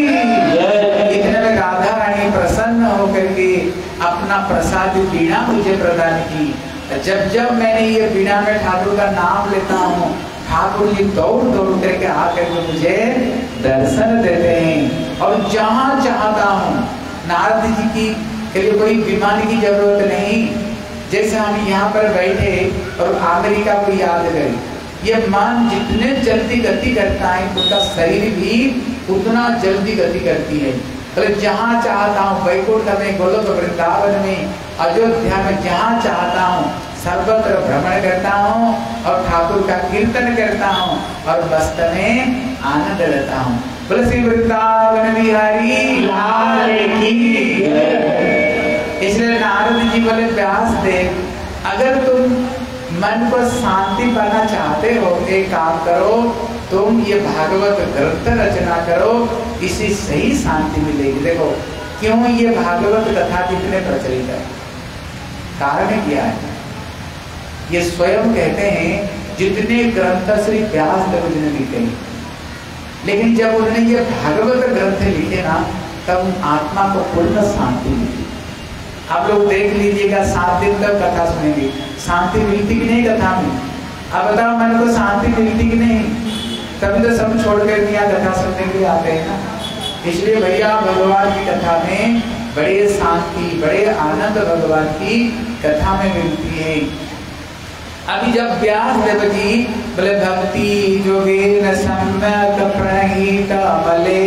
इतने में राधा रानी प्रसन्न होकर के अपना प्रसाद बीणा मुझे प्रदान की। जब जब मैंने ये बीणा में ठाकुर का नाम लेता हूँ, ठाकुर जी दौड़ दौड़ करके आकर के मुझे दर्शन देते हैं। और जहाँ चाहता हूँ, नारद जी की के लिए कोई विमान की जरूरत नहीं। जैसे हम यहाँ पर बैठे और अमेरिका को याद करें, ये मन जितने जल्दी गति करता है उनका शरीर भी उतना जल्दी गति करती है। तो जहाँ चाहता हूँ, वैकुंठ में, गोलोक वृंदावन में, अयोध्या में, जहाँ चाहता हूँ सर्वत्र भ्रमण करता हूँ और ठाकुर का कीर्तन करता हूँ और मस्त में आनंद लेता हूँ। बोले श्री वृंदावन बिहारी लाल की। इसलिए नारद जी बोले व्यास देव, अगर तुम मन को शांति पाना चाहते हो, एक काम करो, तुम ये भागवत ग्रंथ रचना करो, इसी सही शांति मिलेगी। देखो क्यों ये भागवत कथा कितने प्रचलित है, कारण क्या है? ये स्वयं कहते हैं जितने ग्रंथ श्री व्यास देव जी ने लिखे, लेकिन जब उन्होंने ये भागवत ग्रंथ लिखे ना, तब आत्मा को पूर्ण शांति मिली। आप लोग देख लीजिएगा, 7 दिन तक कथा सुनेंगे, शांति मिलती कि नहीं कथा में? अब बताओ मन को शांति मिलती कि नहीं? तभी तो सब छोड़ कर दिया कथा सुनने के लिए आते हैं ना। इसलिए भैया भगवान की कथा में बड़े शांति, बड़े आनंद भगवान की कथा में मिलती है। अभी जब व्यास देव जी बोले भक्ति योगेन सम्यक प्रणीत बले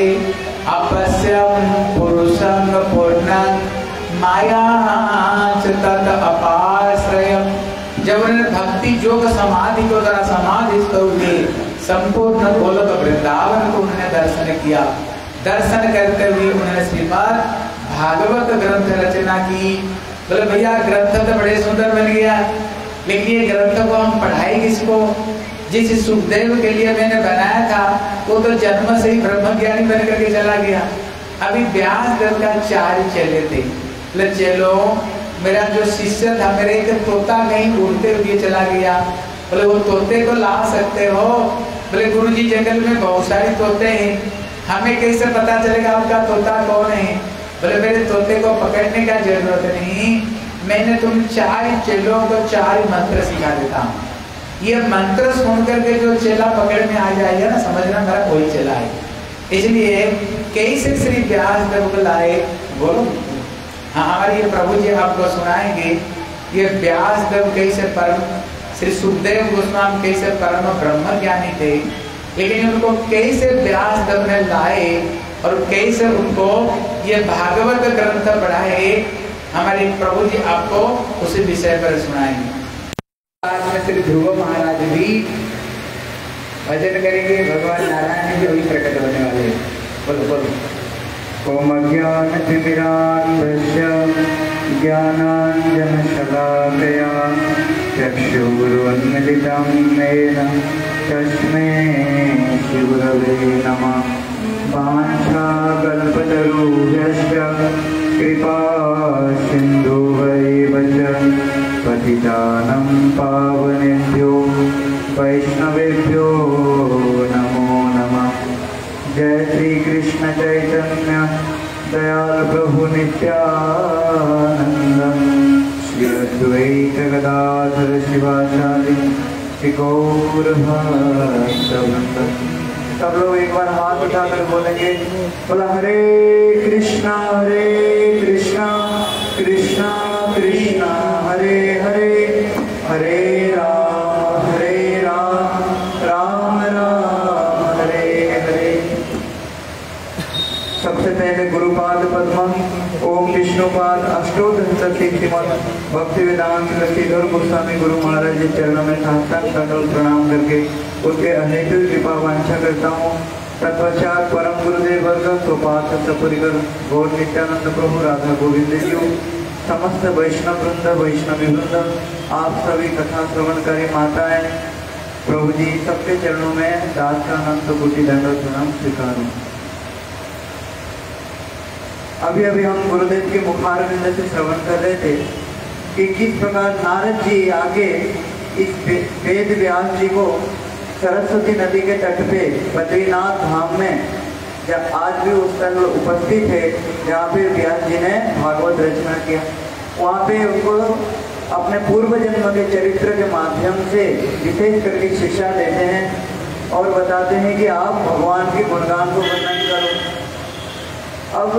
अपश्यम पुरुषं पूर्णं माया तत् अपाश्रयम्, जब उन्होंने भक्ति योग समाधि को द्वारा समाधिस्थ हुए संपूर्ण गोलोक वृंदावन को उन्होंने दर्शन किया। दर्शन करते हुए उन्होंने श्रीमद् भागवत ग्रंथ रचना की। बोले भैया ग्रंथ तो बड़े सुंदर बन गया, लेकिन ये ग्रंथ को हम पढ़ाए किसको? जिस सुखदेव के लिए मैंने बनाया था वो तो जन्म से ही ब्रह्मज्ञानी बन करके चला गया। अभी व्यास देव का 4 चेले थे। बोले चलो, मेरा जो शिष्य था, मेरे एक तोता कहीं उड़ते हुए चला गया। बोले वो तोते को ला सकते हो? बोले गुरुजी जंगल में बहुत सारे तोते हैं, हमें कैसे पता चलेगा आपका तोता कौन है? बोले मेरे तोते को पकड़ने का जरूरत नहीं, मैंने तुम 4 चेलों को 4 मंत्र सिखा देता हूँ। ये मंत्र सुन करके जो चेला पकड़ में आ जाएगा ना, समझना मेरा कोई चेला है। इसलिए कैसे श्री व्यास देव को लाए, बोलो। हाँ, हमारे ये प्रभु जी आपको सुनाएंगे ये व्यास देव कैसे परम, श्री सुखदेव गोस्वामी कैसे परम ब्रह्म ज्ञानी थे, लेकिन उनको कैसे व्यास देव ने लाए और कैसे उनको ये भागवत ग्रंथ पढ़ाए, हमारे प्रभु जी आपको उसी विषय पर सुनाएंगे। आज में श्री ध्रुव महाराज भी भजन करेंगे, भगवान नारायण जी वही प्रकट होने वाले हैं। बोलो बोलो। ओम अज्ञानतिमिरान्धस्य ज्ञानाञ्जनशलाकया चक्षुरुन्मिलितं येन तस्मै श्रीगुरवे नमः। वाञ्छाकल्पतरुभ्यश्च कृपा सिन्धुभैव च पतितानं पावनेभ्यो वैष्णवेभ्यो नमो नमः। जय श्री कृष्ण चैतन्य दयाल प्रभु नित्यानंद श्री अद्वैत गदाधर शिवाचार्य श्री गौर भक्तवृंद। सब लोग एक बार हाथ उठाकर बोलेंगे, बोला हरे कृष्णा कृष्णा कृष्णा हरे हरे, हरे राम राम राम हरे हरे। सबसे पहले गुरुपाद पद्म ओम विष्णुपाद अष्टोत्तर श्रीमद् भक्ति वेदांत लक्ष्मीधर गोस्वामी गुरु महाराज के चरणों में साष्टांग दंडवत प्रणाम करके उनके अनेक कृपा वांछा करता हूँ। तत्पश्चात परम गुरुदेव वर्ग सोपात सपरिकर गौर नित्यानंद प्रभु राधा गोविंद जी, समस्त वैष्णव वृंद वैष्णवी वृंद, आप सभी कथा श्रवणकारी माताएं, प्रभु जी सबके चरणों में दास का अनंत कोटि दंडवत प्रणाम स्वीकारूं। अभी अभी हम गुरुदेव के मुखारविंद से श्रवण कर रहे थे कि किस प्रकार नारद जी आगे इस वेद व्यास जी को सरस्वती नदी के तट पे बद्रीनाथ धाम में, जब आज भी उस स्थल उपस्थित है जहाँ पे व्यास जी ने भागवत रचना किया, वहाँ पे उनको अपने पूर्व जन्म के चरित्र के माध्यम से विशेष करके शिक्षा देते हैं और बताते हैं कि आप भगवान के गुणगान को वर्णन करो। अब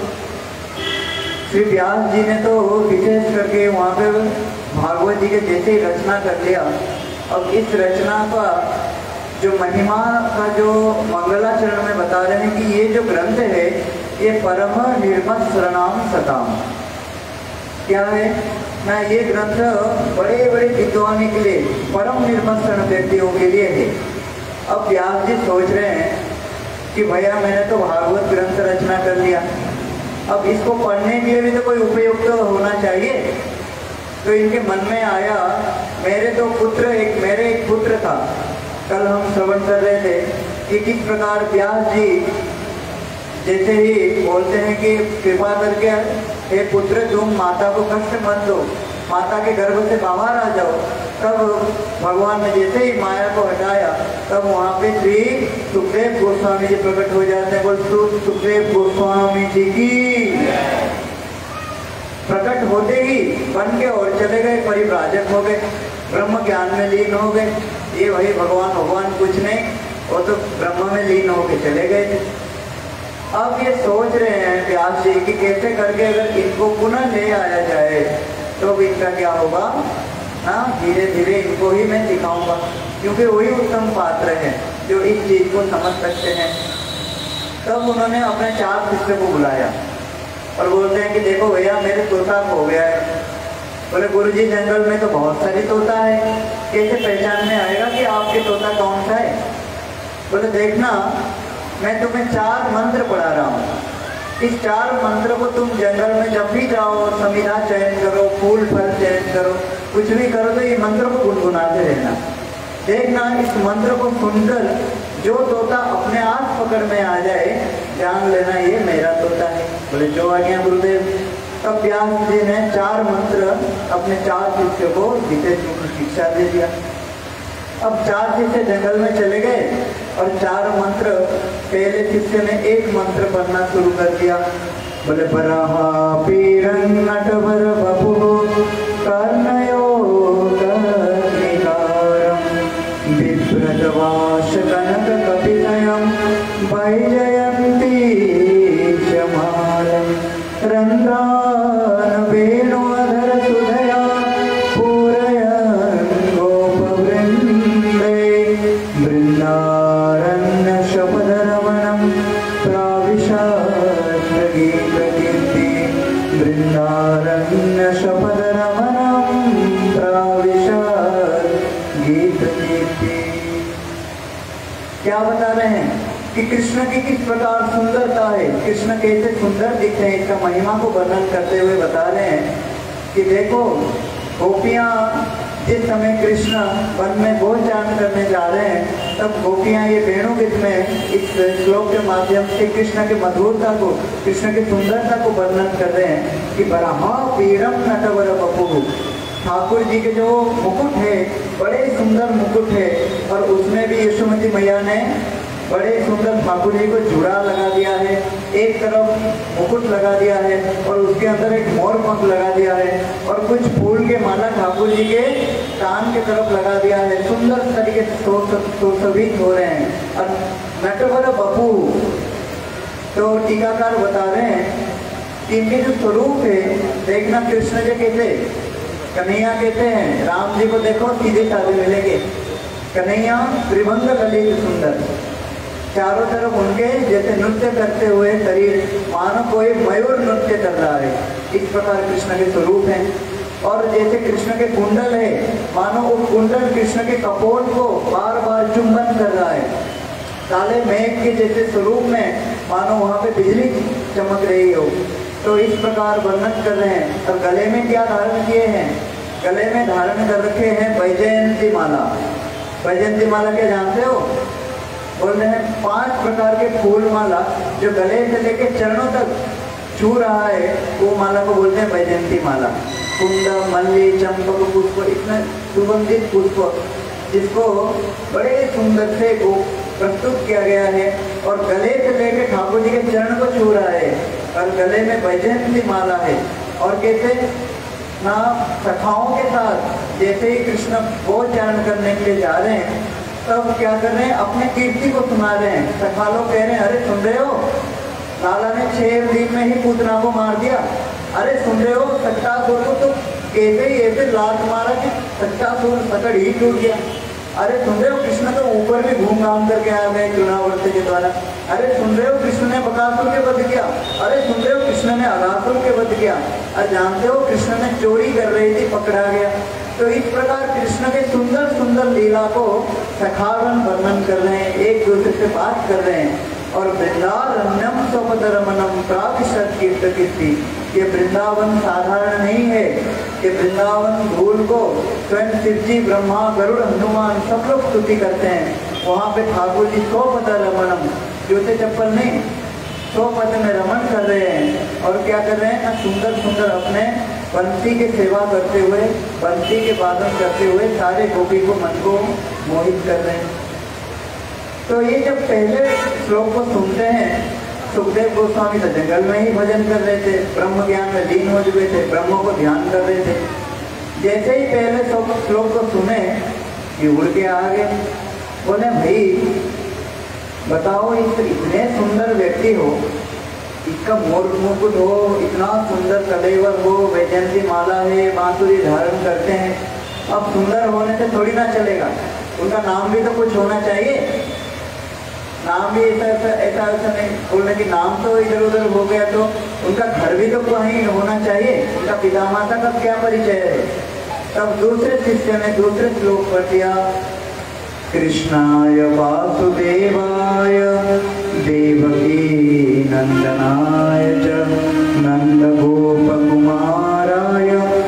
श्री व्यास जी ने तो विशेष करके वहाँ पे भागवत जी के जैसे ही रचना कर लिया। अब इस रचना का जो महिमा का जो मंगलाचरण में बता रहे हैं कि ये जो ग्रंथ है ये परम निर्मत्सरणाम सताम, क्या है ना, ये ग्रंथ बड़े बड़े विद्वानों के लिए, परम निर्मत्सरण व्यक्तियों के लिए है। अब व्यास जी सोच रहे हैं कि भैया मैंने तो भागवत ग्रंथ रचना कर लिया, अब इसको पढ़ने के लिए भी तो कोई उपयुक्त तो होना चाहिए। तो इनके मन में आया, मेरे एक पुत्र था, कल हम श्रवण कर रहे थे कि किस प्रकार व्यास जी जैसे ही बोलते हैं कि कृपा करके हे पुत्र तुम माता को कष्ट मत दो, माता के गर्भ से बाहर आ जाओ। तब भगवान ने जैसे ही माया को हटाया तब वहाँ पे श्री सुखदेव गोस्वामी जी प्रकट हो जाते हैं। बोल सुखदेव गोस्वामी जी की। प्रकट होते ही बन के और चले गए, परिव्राजक हो गए, ब्रह्म ज्ञान में लीन हो गए। ये वही भगवान कुछ नहीं, वो तो ब्रह्म में लीन होके चले गए थे। अब ये सोच रहे हैं व्यास जी कि कैसे करके अगर इनको पुनः ले आया जाए तो इनका क्या होगा ना, धीरे धीरे इनको ही मैं सिखाऊंगा, क्योंकि वही उत्तम पात्र है जो इस चीज को समझ सकते हैं। तब उन्होंने अपने 4 शिष्य को बुलाया और बोलते हैं कि देखो भैया मेरे तोता खो गया है। बोले गुरुजी जंगल में तो बहुत सारी तोता है, कैसे पहचान में आएगा कि आपके तोता कौन सा है। बोले देखना मैं तुम्हें 4 मंत्र पढ़ा रहा हूँ, इस 4 मंत्र को तुम जंगल में जब भी जाओ, समिधा चयन करो, फूल फल चयन करो, कुछ भी करो तो ये मंत्र को गुनगुनाते रहना। देखना इस मंत्र को सुनकर जो तोता अपने आप पकड़ में आ जाए जान लेना ये मेरा तोता है। बोले जो आ गया गुरुदेव। तब व्यास जी ने 4 मंत्र अपने 4 शिष्य को विशेष रूप से शिक्षा दे दिया। अब 4 शिष्य जंगल में चले गए और 4 मंत्र, पहले शिष्य ने 1 मंत्र पढ़ना शुरू कर दिया। बोले बराहा पीरं नटवर बपु कर्णयो कर्णिकारं बिभ्रतवाश कनक कपितयं वैजयन्ती चमालं रन्ध्रान वेणुअधर सुधया पूरयन् गोपवृन्दे वृन्दारण्य शपथरमणं प्राविशत् गीतकीर्ति वृन्दारण्य शपथरमणं प्राविशत् गीतकीर्ति। क्या बता रहे हैं कि कृष्ण की किस प्रकार सुंदरता है, कृष्ण कैसे सुंदर दिखते हैं, इसका महिमा को वर्णन करते हुए बता रहे हैं कि देखो गोपियां जिस समय कृष्ण वन में गोचारण करने जा रहे हैं तब गोपियां ये वेणुगीत में इस श्लोक के माध्यम से कृष्ण के मधुरता को, कृष्ण की सुंदरता को वर्णन कर रहे हैं कि बराहा पीरम नटवर बपु, ठाकुर जी के जो मुकुट है बड़े सुंदर मुकुट है और उसमें भी यशोमती मैया ने बड़े सुंदर ठाकुर जी को जुड़ा लगा दिया है, एक तरफ मुकुट लगा दिया है और उसके अंदर एक मोर पंख लगा दिया है और कुछ फूल के माला ठाकुर जी के कान के तरफ लगा दिया है। सुंदर तरीके से सुशोभित हो रहे हैं और नटवर बपू। तो टीकाकार बता रहे हैं कि इनके जो स्वरूप है, देखना कृष्ण जी कहते, कन्हैया कहते हैं, राम जी को देखो सीधे साधे मिलेंगे, कन्हैया त्रिभंग ललित सुंदर, चारों तरफ उनके जैसे नृत्य करते हुए शरीर मानो कोई मयूर नृत्य कर रहा है, इस प्रकार कृष्ण के स्वरूप हैं। और जैसे कृष्ण के कुंडल है, मानो वो कुंडल कृष्ण के कपोल को बार बार चुंबन कर रहा है, काले मेघ के जैसे स्वरूप में मानो वहाँ पे बिजली चमक रही हो। तो इस प्रकार वर्णन कर रहे हैं। और गले में क्या धारण किए हैं? गले में धारण कर रखे हैं वैजयंती माला। वैजयंती माला क्या जानते हो? बोल रहे हैं 5 प्रकार के फूल माला जो गले से लेके चरणों तक छू रहा है, वो माला को बोलते हैं वैजयंती माला। कुंद, मल्ली, चंपक पुष्प, इतना सुगंधित पुष्प जिसको बड़े सुंदर से वो प्रस्तुत किया गया है और गले से लेकर ठाकुर जी के चरण को छू रहा है और गले में वैजयंती माला है। और कैसे ना सखाओं के साथ जैसे ही कृष्ण गोचरण करने के लिए जा रहे हैं तब क्या कर रहे हैं? अपने कीर्ति को सुना रहे हैं। सखा लोग कह रहे हैं, अरे सुन रहे हो, लाला ने 6 दिन में ही पूतना को मार दिया। अरे सुन रहे हो, सट्टासुर को तो कैसे ही ऐसे लात मारा कि सट्टासुर सकड़ ही टूट गया। अरे सुन रहे हो, कृष्ण तो ऊपर भी घूम घाम करके आ गए चुनावर्त के द्वारा। अरे सुन रहे हो, कृष्ण ने बकासुर के वध किया। अरे सुन रहे हो, कृष्ण ने अगासुर के वध किया। और जानते हो, कृष्ण ने चोरी कर रही थी, पकड़ा गया। तो इस प्रकार कृष्ण के सुंदर सुंदर लीला को सखावन वर्णन कर रहे हैं, एक दूसरे से बात कर रहे हैं। और वृंदारण्यम स्वपदरमनम प्राविशत कीर्ति, ये वृंदावन साधारण नहीं है। ये वृंदावन धूल को स्वयं शिव जी, ब्रह्मा, गरुड़, हनुमान सब लोग स्तुति करते हैं। वहाँ पे ठाकुर जी स्वपदरमनम, जूते चप्पल नहीं, स्वपद में रमन कर रहे हैं। और क्या कर रहे हैं ना, सुंदर सुंदर अपने बंसी की सेवा करते हुए, बंसी के वादन करते हुए सारे गोपी को मन को मोहित कर रहे हैं। तो ये जब पहले श्लोक को सुनते हैं, सुखदेव गोस्वामी तो जंगल में ही भजन कर रहे थे, ब्रह्म ज्ञान में लीन हो चुके थे, ब्रह्म को ध्यान कर रहे थे। जैसे ही पहले श्लोक को सुने कि उड़ के आ गए, बोले भाई बताओ, इतने सुंदर व्यक्ति हो, इसका मोर मुकुट हो, इतना सुंदर कलेवर हो, वैजयंती माला है, बांसुरी धारण करते हैं, अब सुंदर होने से थोड़ी ना चलेगा, उनका नाम भी तो कुछ होना चाहिए। नाम भी ऐसा नहीं बोलने की नाम तो इधर उधर हो गया, तो उनका घर भी तो कहीं होना चाहिए, उनका पिता माता का क्या परिचय है। तब दूसरे शिष्य ने दूसरे श्लोक पर दिया, कृष्णाय वासुदेवाय देवकी नंदनाय च नंद गोप कुमाराय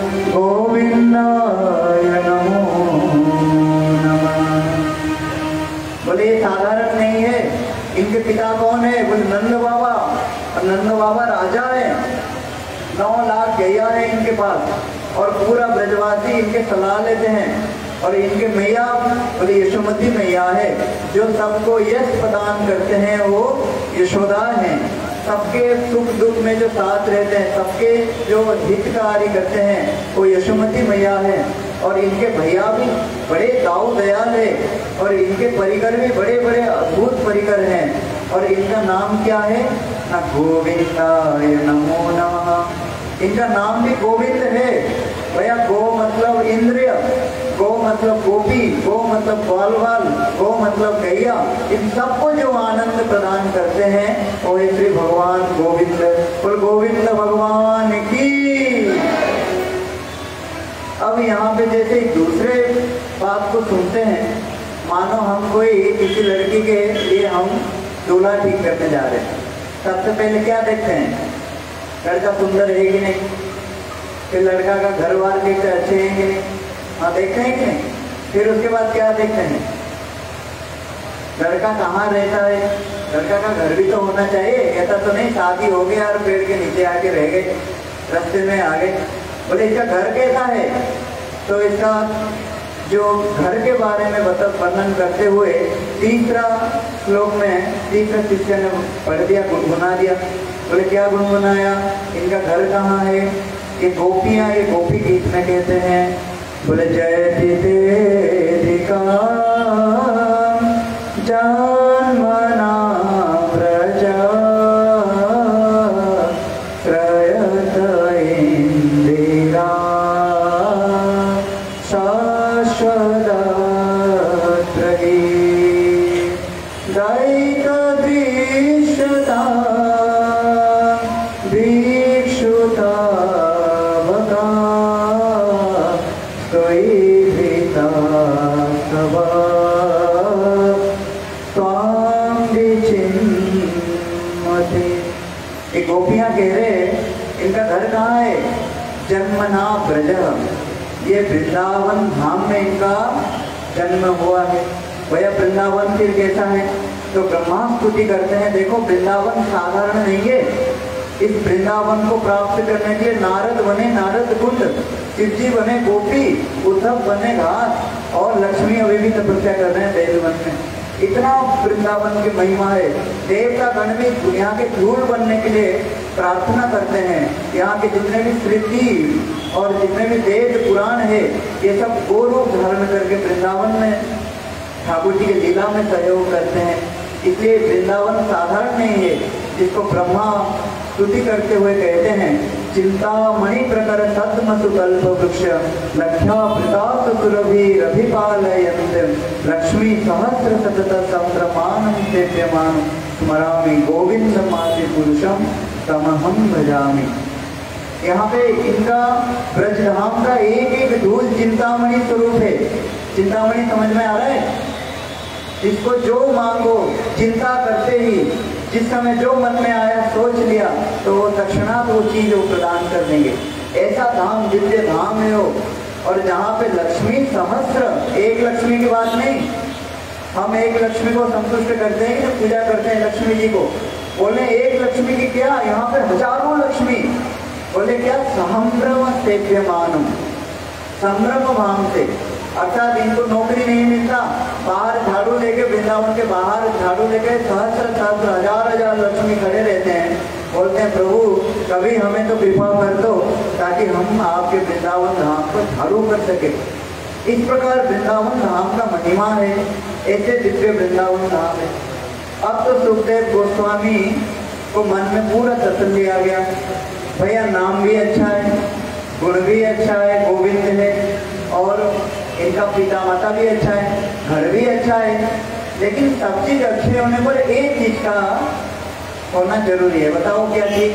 गोविंदाय नमो नमः। बोले ये साधारण नहीं है, इनके पिता कौन है? बोले नंद बाबा। और नंद बाबा राजा है, 9 लाख गैया है इनके पास और पूरा ब्रजवासी इनके सलाह लेते हैं। और इनके मैया बोले यशोमती मैया है, जो सबको यश प्रदान करते हैं, वो यशोदा हैं। सबके सुख दुख में जो साथ रहते हैं, सबके जो हितकारी करते हैं, वो यशोमती मैया है। और इनके भैया भी बड़े दाऊ दयाल है और इनके परिकर भी बड़े बड़े अद्भुत परिकर हैं। और इनका नाम क्या है ना, गोविंदाय नमो नमः। इनका नाम भी गोविंद है भैया। गो मतलब इंद्रिय, गो मतलब गोपी, गो मतलब बालवाल, गो मतलब गैया, इन सबको जो आनंद प्रदान करते हैं वो है श्री भगवान गोविंद। और गोविंद भगवान की। अब यहाँ पे जैसे दूसरे बात को सुनते हैं, मानो हम कोई किसी लड़की के लिए हम दूल्हा ठीक करने जा रहे हैं। सबसे पहले क्या देखते हैं? लड़का सुंदर है कि नहीं, फिर लड़का का घर वार देखते अच्छे हैं कि नहीं, हाँ देखते हैं कि नहीं। फिर उसके बाद क्या देखते हैं? लड़का कहाँ रहता है, लड़का का घर भी तो होना चाहिए। ऐसा तो नहीं शादी हो गया और पेड़ के नीचे आके रह गए, रास्ते में आ गए। बोले इसका घर कैसा है? तो इसका जो घर के बारे में वर्णन करते हुए तीसरा श्लोक में तीसरे शिष्य ने पढ़ दिया, गुनगुना दिया। बोले क्या गुनगुनाया? इनका घर कहाँ है? ये गोपियाँ, ये गोपी गीत में कहते हैं। बोले जयति तेधिका जन्मना वैभृता सवा त्वां विचिन्मते। ये गोपियां कह रहे इनका घर कहाँ है? जन्मना ब्रज, ये वृंदावन धाम में इनका जन्म हुआ है। भैया वृंदावन फिर कैसा है? तो ब्रह्मा स्तुति करते हैं, देखो वृंदावन साधारण नहीं है। इस वृंदावन को प्राप्त करने के लिए नारद बने नारद कुंड, शिव जी बने गोपी, उद्धव बने घाट, और लक्ष्मी अभी भी तपस्या कर रहे हैं बैलवन में। इतना वृंदावन की महिमा है। देवता गण भी दुनिया के धूल बनने के लिए प्रार्थना करते हैं। यहाँ के जितने भी स्मृति और जितने भी वेद पुराण है, ये सब गो रूप धारण करके वृंदावन में ठाकुर जी के लीला में सहयोग करते हैं। इसलिए वृंदावन साधारण नहीं है, जिसको ब्रह्मा स्तुति करते हुए कहते हैं, चिंतामणि प्रकर सद्मसुकल्प वृक्ष लक्ष्या प्रताप सुरभिरभिपालयन्त लक्ष्मी सहस्र सतत संभ्रमानं सेव्यमानं स्मरामि गोविंदमादि पुरुषं तमहं भजामि। यहाँ पे इनका ब्रजधाम का एक एक धूल चिंतामणि स्वरूप है। चिंतामणि समझ में आ रहा है? इसको जो मांगो चिंता करते ही, जिस समय जो मन में आया सोच लिया, तो वो तक्षणात वो चीज वो प्रदान कर देंगे। ऐसा धाम दिव्य धाम है वो। और जहाँ पे लक्ष्मी सहस्र, एक लक्ष्मी की बात नहीं, हम एक लक्ष्मी को संतुष्ट करते हैं, पूजा करते हैं लक्ष्मी जी को, बोले एक लक्ष्मी की क्या, यहाँ पे हजारों लक्ष्मी। बोले क्या? संभ्रम सेव्यमानम, संभ्रम भाव से, अर्थात इनको नौकरी नहीं मिलता, बाहर झाड़ू लेके, वृंदावन के बाहर झाड़ू लेके सहस्र सहस्र हजार हजार लक्ष्मी खड़े रहते हैं। बोलते हैं प्रभु कभी हमें तो कृपा कर दो ताकि हम आपके वृंदावन धाम को झाड़ू कर सके। इस प्रकार वृंदावन धाम का महिमा है, ऐसे दिव्य वृंदावन धाम है। अब तो सुखदेव गोस्वामी को मन में पूरा तसल्ली आ गया, भैया नाम भी अच्छा है, गुण भी अच्छा है, गोविंद है, और इनका पिता माता भी अच्छा है, घर भी अच्छा है, लेकिन सब चीज अच्छे होने पर एक चीज का होना जरूरी है। बताओ क्या चीज?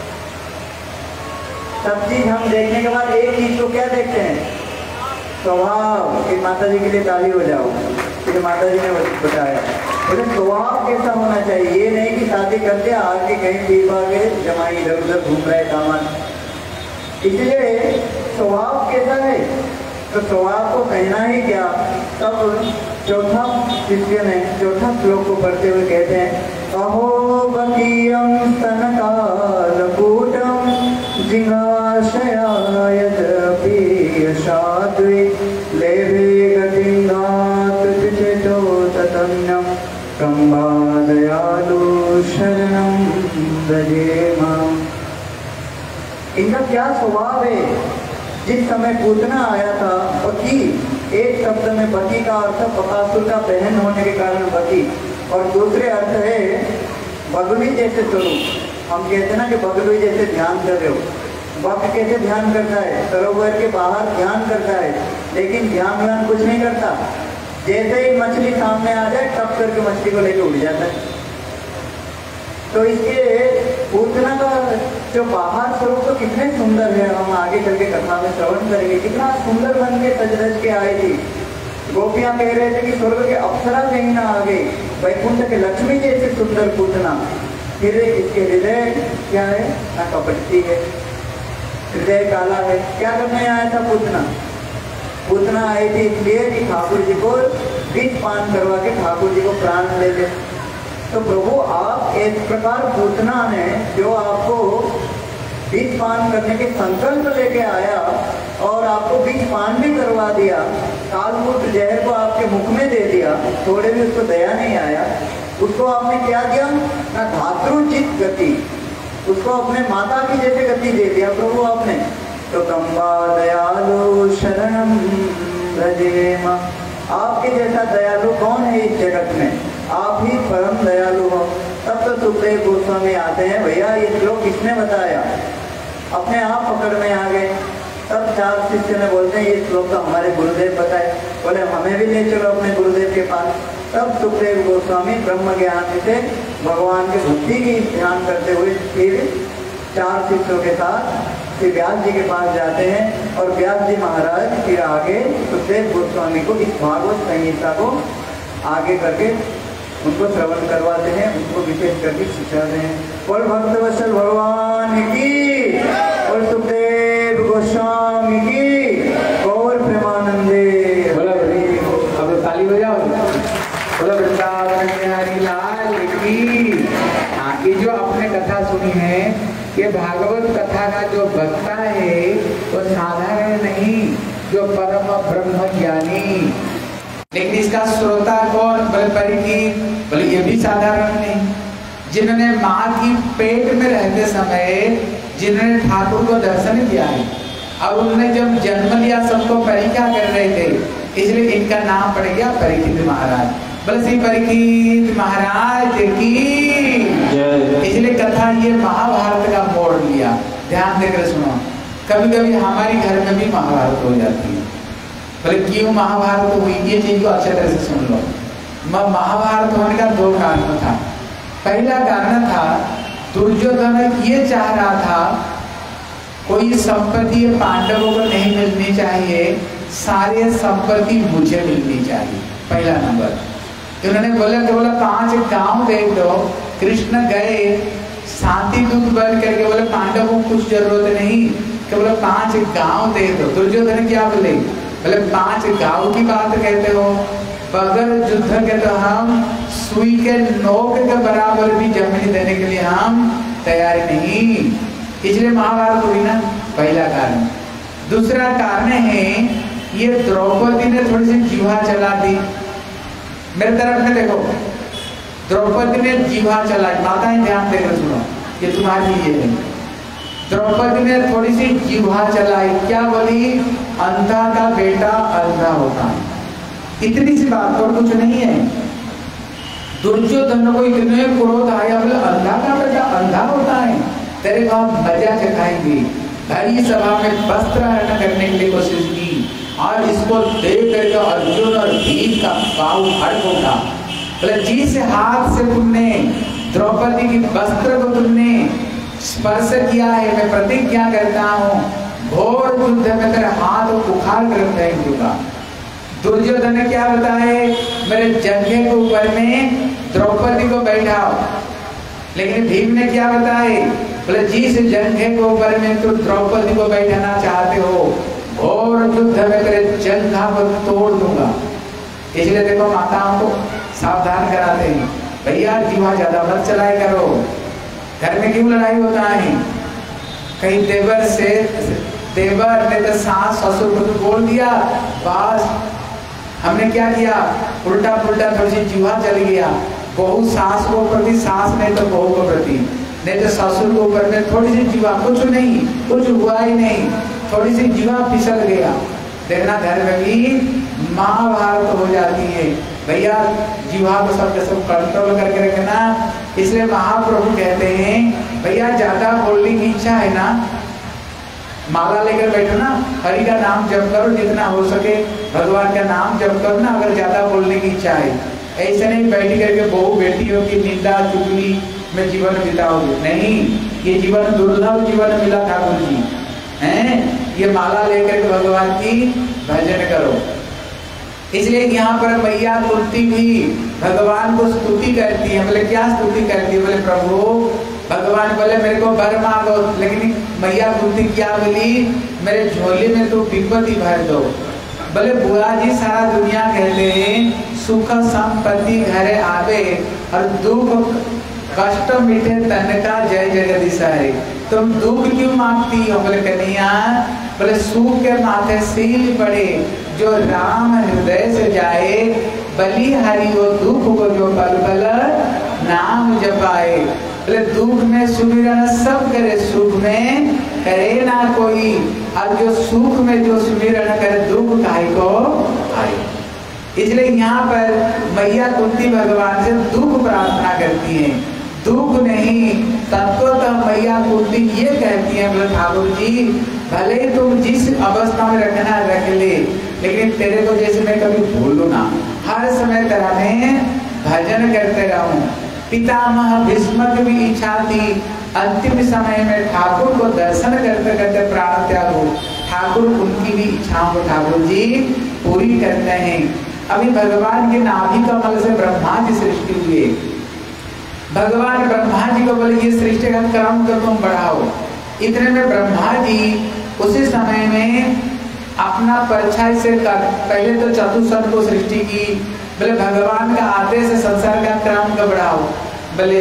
सब चीज हम देखने के बाद एक चीज को क्या देखते हैं? स्वभाव। कि माता जी के लिए ताली हो जाओ, फिर माता जी ने बताया बोले स्वभाव कैसा होना चाहिए। ये नहीं कि शादी कर दिया आगे कहीं पीप आ गए, जमाई इधर उधर घूम रहे दामन। इसलिए स्वभाव कैसा है, तो स्वभाव को कहना ही क्या। तब चौथा शिष्य ने चौथा श्लोक को पढ़ते हुए कहते हैं, अहो बकीयं स्तनकालकूटं जिघाशयायदपि यशाद्वि लेभे गतिं नाथ चेतो ततन्यं कम्बा दयालु शरणं भजेम। इनका क्या स्वभाव है। जिस समय पूतना आया था बकी, एक शब्द में बकी का अर्थ बकासुर का बहन होने के कारण बकी, और दूसरे अर्थ है बगुली जैसे स्वरूप। हम कहते हैं ना कि बगुली जैसे ध्यान कर रहे हो। बक कैसे ध्यान करता है? सरोवर के बाहर ध्यान करता है, लेकिन ध्यान कुछ नहीं करता। जैसे ही मछली सामने आ जाए टप करके मछली को लेकर उड़ जाता है। तो इसके पूतना का जो बाहर स्वरूप तो कितने सुंदर है, हम आगे चल के कथा में श्रवण करेंगे। कितना सुंदर बन के सज धज के आई थी। गोपियां कह रहे थे कि स्वर्ग के अप्सरा कहीं ना आ गई, वैकुंठ के लक्ष्मी जैसे सुंदर पूतना। फिर इसके हृदय क्या है? ना कपटती है, हृदय काला है। क्या करने आया था पूतना? पूतना आई थी इसलिए कि ठाकुर जी को विष पान करवा के ठाकुर जी को प्राण ले ले। तो प्रभु आप इस प्रकार पूतना ने जो आपको विष पान करने के संकल्प लेके आया और आपको विष पान भी करवा दिया, कालकूट जहर को आपके मुख में दे दिया, थोड़े भी उसको दया नहीं आया। उसको आपने क्या दिया? ना धातृचित गति, उसको अपने माता की जैसे गति दे दिया प्रभु आपने। तो कम्बा दयालु शरणम भजेम। आपके जैसा दयालु कौन है इस जगत में? आप ही परम दयालु हो। तब तो सुखदेव गोस्वामी आते हैं, भैया ये श्लोक किसने बताया? अपने आप पकड़ में आ गए। तब चार शिष्य ने बोलते हैं ये श्लोक तो हमारे गुरुदेव बताए। बोले हमें भी ले चलो अपने गुरुदेव के पास। तब सुखदेव गोस्वामी ब्रह्म ज्ञान से भगवान के बुद्धि की ध्यान करते हुए फिर चार शिष्यों के साथ फिर व्यास जी के पास जाते हैं और व्यास जी महाराज फिर आगे सुखदेव गोस्वामी को इस भागवत संहिता को आगे करके उनको श्रवण करवाते हैं, उनको विशेष करके सिखाते हैं। और भक्त वत्सल भगवान की और सुखदेव गोस्वामी की और प्रेमानंदे। अब ताली बजाओ, बोलो वृंदावन बिहारी लाल की। आगे जो आपने कथा सुनी है, ये भागवत कथा का जो वक्ता है वो साधारण नहीं, जो परम ब्रह्म ज्ञानी, लेकिन इसका श्रोता कौन? बोले परिचित, बोले ये भी साधारण नहीं। जिन्होंने माँ की पेट में रहते समय जिन्होंने ठाकुर को दर्शन किया है, और उन्होंने जब जन्म लिया सबको परीक्षा कर रहे थे, इसलिए इनका नाम पड़ गया परीक्षित महाराज। बोले श्री परीक्षित महाराज की। इसलिए कथा ये महाभारत का मोड़ लिया। ध्यान देकर सुनो, कभी कभी हमारी घर में भी महाभारत हो जाती है। बोले क्यों महाभारत हुई? ये चीज को अच्छे तरह से सुन लो। महाभारत होने का दो कारण था। पहला कारण था दुर्योधन ये चाह रहा था कोई संपत्ति पांडवों को नहीं मिलनी चाहिए, सारे संपत्ति मुझे मिलनी चाहिए। पहला नंबर उन्होंने बोला 5 गांव दे दो। कृष्ण गए शांति दूत बन करके बोले पांडवों को कुछ जरूरत नहीं, केवल 5 गांव दे दो। दुर्योधन क्या बोले? बोले 5 गांव की बात कहते हो, बगैर युद्ध के तो हम सुई के नोक के बराबर भी जमीन देने के लिए हम तैयार नहीं। इसलिए महाभारत हुई ना, पहला कारण। दूसरा कारण है ये द्रौपदी ने थोड़ी सी जीवा चला दी। मेरे तरफ में देखो, द्रौपदी ने जीवा चलाई। माताएं ध्यान देकर सुनो, ये तुम्हारी ये है। द्रौपदी ने थोड़ी सी जीवा चलाई। क्या बोली? अंधा का बेटा अंधा होता है। इतनी सी बात, और कुछ नहीं है। दुर्योधन को इतने क्रोध आया, बोले अंधा का बेटा अंधा होता है, तेरे को हम मजा चखाएंगे। भरी सभा में वस्त्र हरण करने के लिए कोशिश की, और इसको देख करके अर्जुन और भीम का बाहु फट उठा। बोले जिस हाथ से तुमने द्रौपदी की वस्त्र को तुमने स्पर्श किया है, मैं प्रतिज्ञा करता हूँ घोर युद्ध में तेरे हाथ उखाड़ कर फेंक दूंगा। दुर्योधन ने क्या बताए? मेरे जंघे के ऊपर में द्रौपदी को बैठाओ। लेकिन भीम ने क्या बताए? बोले जिस जंघे के ऊपर में तुम द्रौपदी को बैठाना चाहते हो, घोर युद्ध में तेरे जंघा को तोड़ दूंगा। इसलिए देखो माताओं को सावधान कराते हैं, भैया जीवा ज्यादा मत चलाए करो। घर में क्यों लड़ाई होता है? कहीं देवर ने तो सास ससुर को बोल दिया, बस हमने क्या किया, उल्टा पुल्टा थोड़ी सी जीवा चल गया। बहू सास को प्रति, सास नहीं तो बहू को प्रति, नहीं तो ससुर को ऊपर में थोड़ी सी जीवा, कुछ नहीं, कुछ हुआ ही नहीं, थोड़ी सी जीवा फिसल गया। देखना घर में भी महाभारत हो जाती है। भैया जीवा को सब कंट्रोल करके रखना। इसलिए महाप्रभु कहते हैं भैया ज्यादा बोलने की इच्छा है ना, माला लेकर बैठो ना, हरि का नाम जप करो जितना हो सके, भगवान का नाम जप करो ना। अगर ज्यादा बोलने की इच्छा है, ऐसे नहीं बैठ करके बहू बेटियों की निंदा चुगली में जीवन बिताओगे, नहीं। ये जीवन दुर्लभ जीवन मिला ठाकुर जी हैं। ये माला लेकर के भगवान की भजन करो। इसलिए यहाँ पर मैया कुंती भी भगवान को स्तुति करती है। बोले क्या स्तुति करती है? बोले प्रभु, भगवान बोले मेरे को वर मांगो, लेकिन मैया कुंती क्या बोली? मेरे झोले में तो विपत्ति भर दो। बोले बुआ जी सारा दुनिया कहते हैं सुख संपत्ति घरे आवे और दुख कष्ट मिटे तन का जय जगदीश है। तुम दुख क्यों मांगती हो? बोले कन्हैया, बोले सुख के माथे सील पड़े, जो राम हृदय से जाए, बलि हरि वो दुख को जो पल पल नाम जपाए। बोले दुख में सुमिरन सब करे, सुख में करे ना कोई, और जो सुख में जो सुमिरन करे दुख काहे को आए। इसलिए यहाँ पर मैया कुंती भगवान से दुख प्रार्थना करती है, दुख नहीं। तत्वतः मैया कुंती ये कहती है, बोले ठाकुर जी भले तुम जिस अवस्था में रखना रख ले, लेकिन तेरे को जैसे मैं कभी भूलूं ना, हर समय तेरा मैं भजन करते रहूं। पितामह भीष्म की भी इच्छा थी अंतिम समय में ठाकुर को दर्शन करते करते प्राण त्याग हो, ठाकुर उनकी भी इच्छाओं को ठाकुर जी पूरी करते हैं। अभी भगवान के नाभि कमल से ब्रह्मा जी सृष्टि हुए। भगवान ब्रह्मा जी को बोले ये सृष्टि का क्रम को तुम बढ़ाओ। इतने में ब्रह्मा जी उसी समय में अपना परछाई से पहले तो चतुष्षट को सृष्टि की। बोले भगवान का आदेश से संसार का क्रम को बढ़ाओ। बोले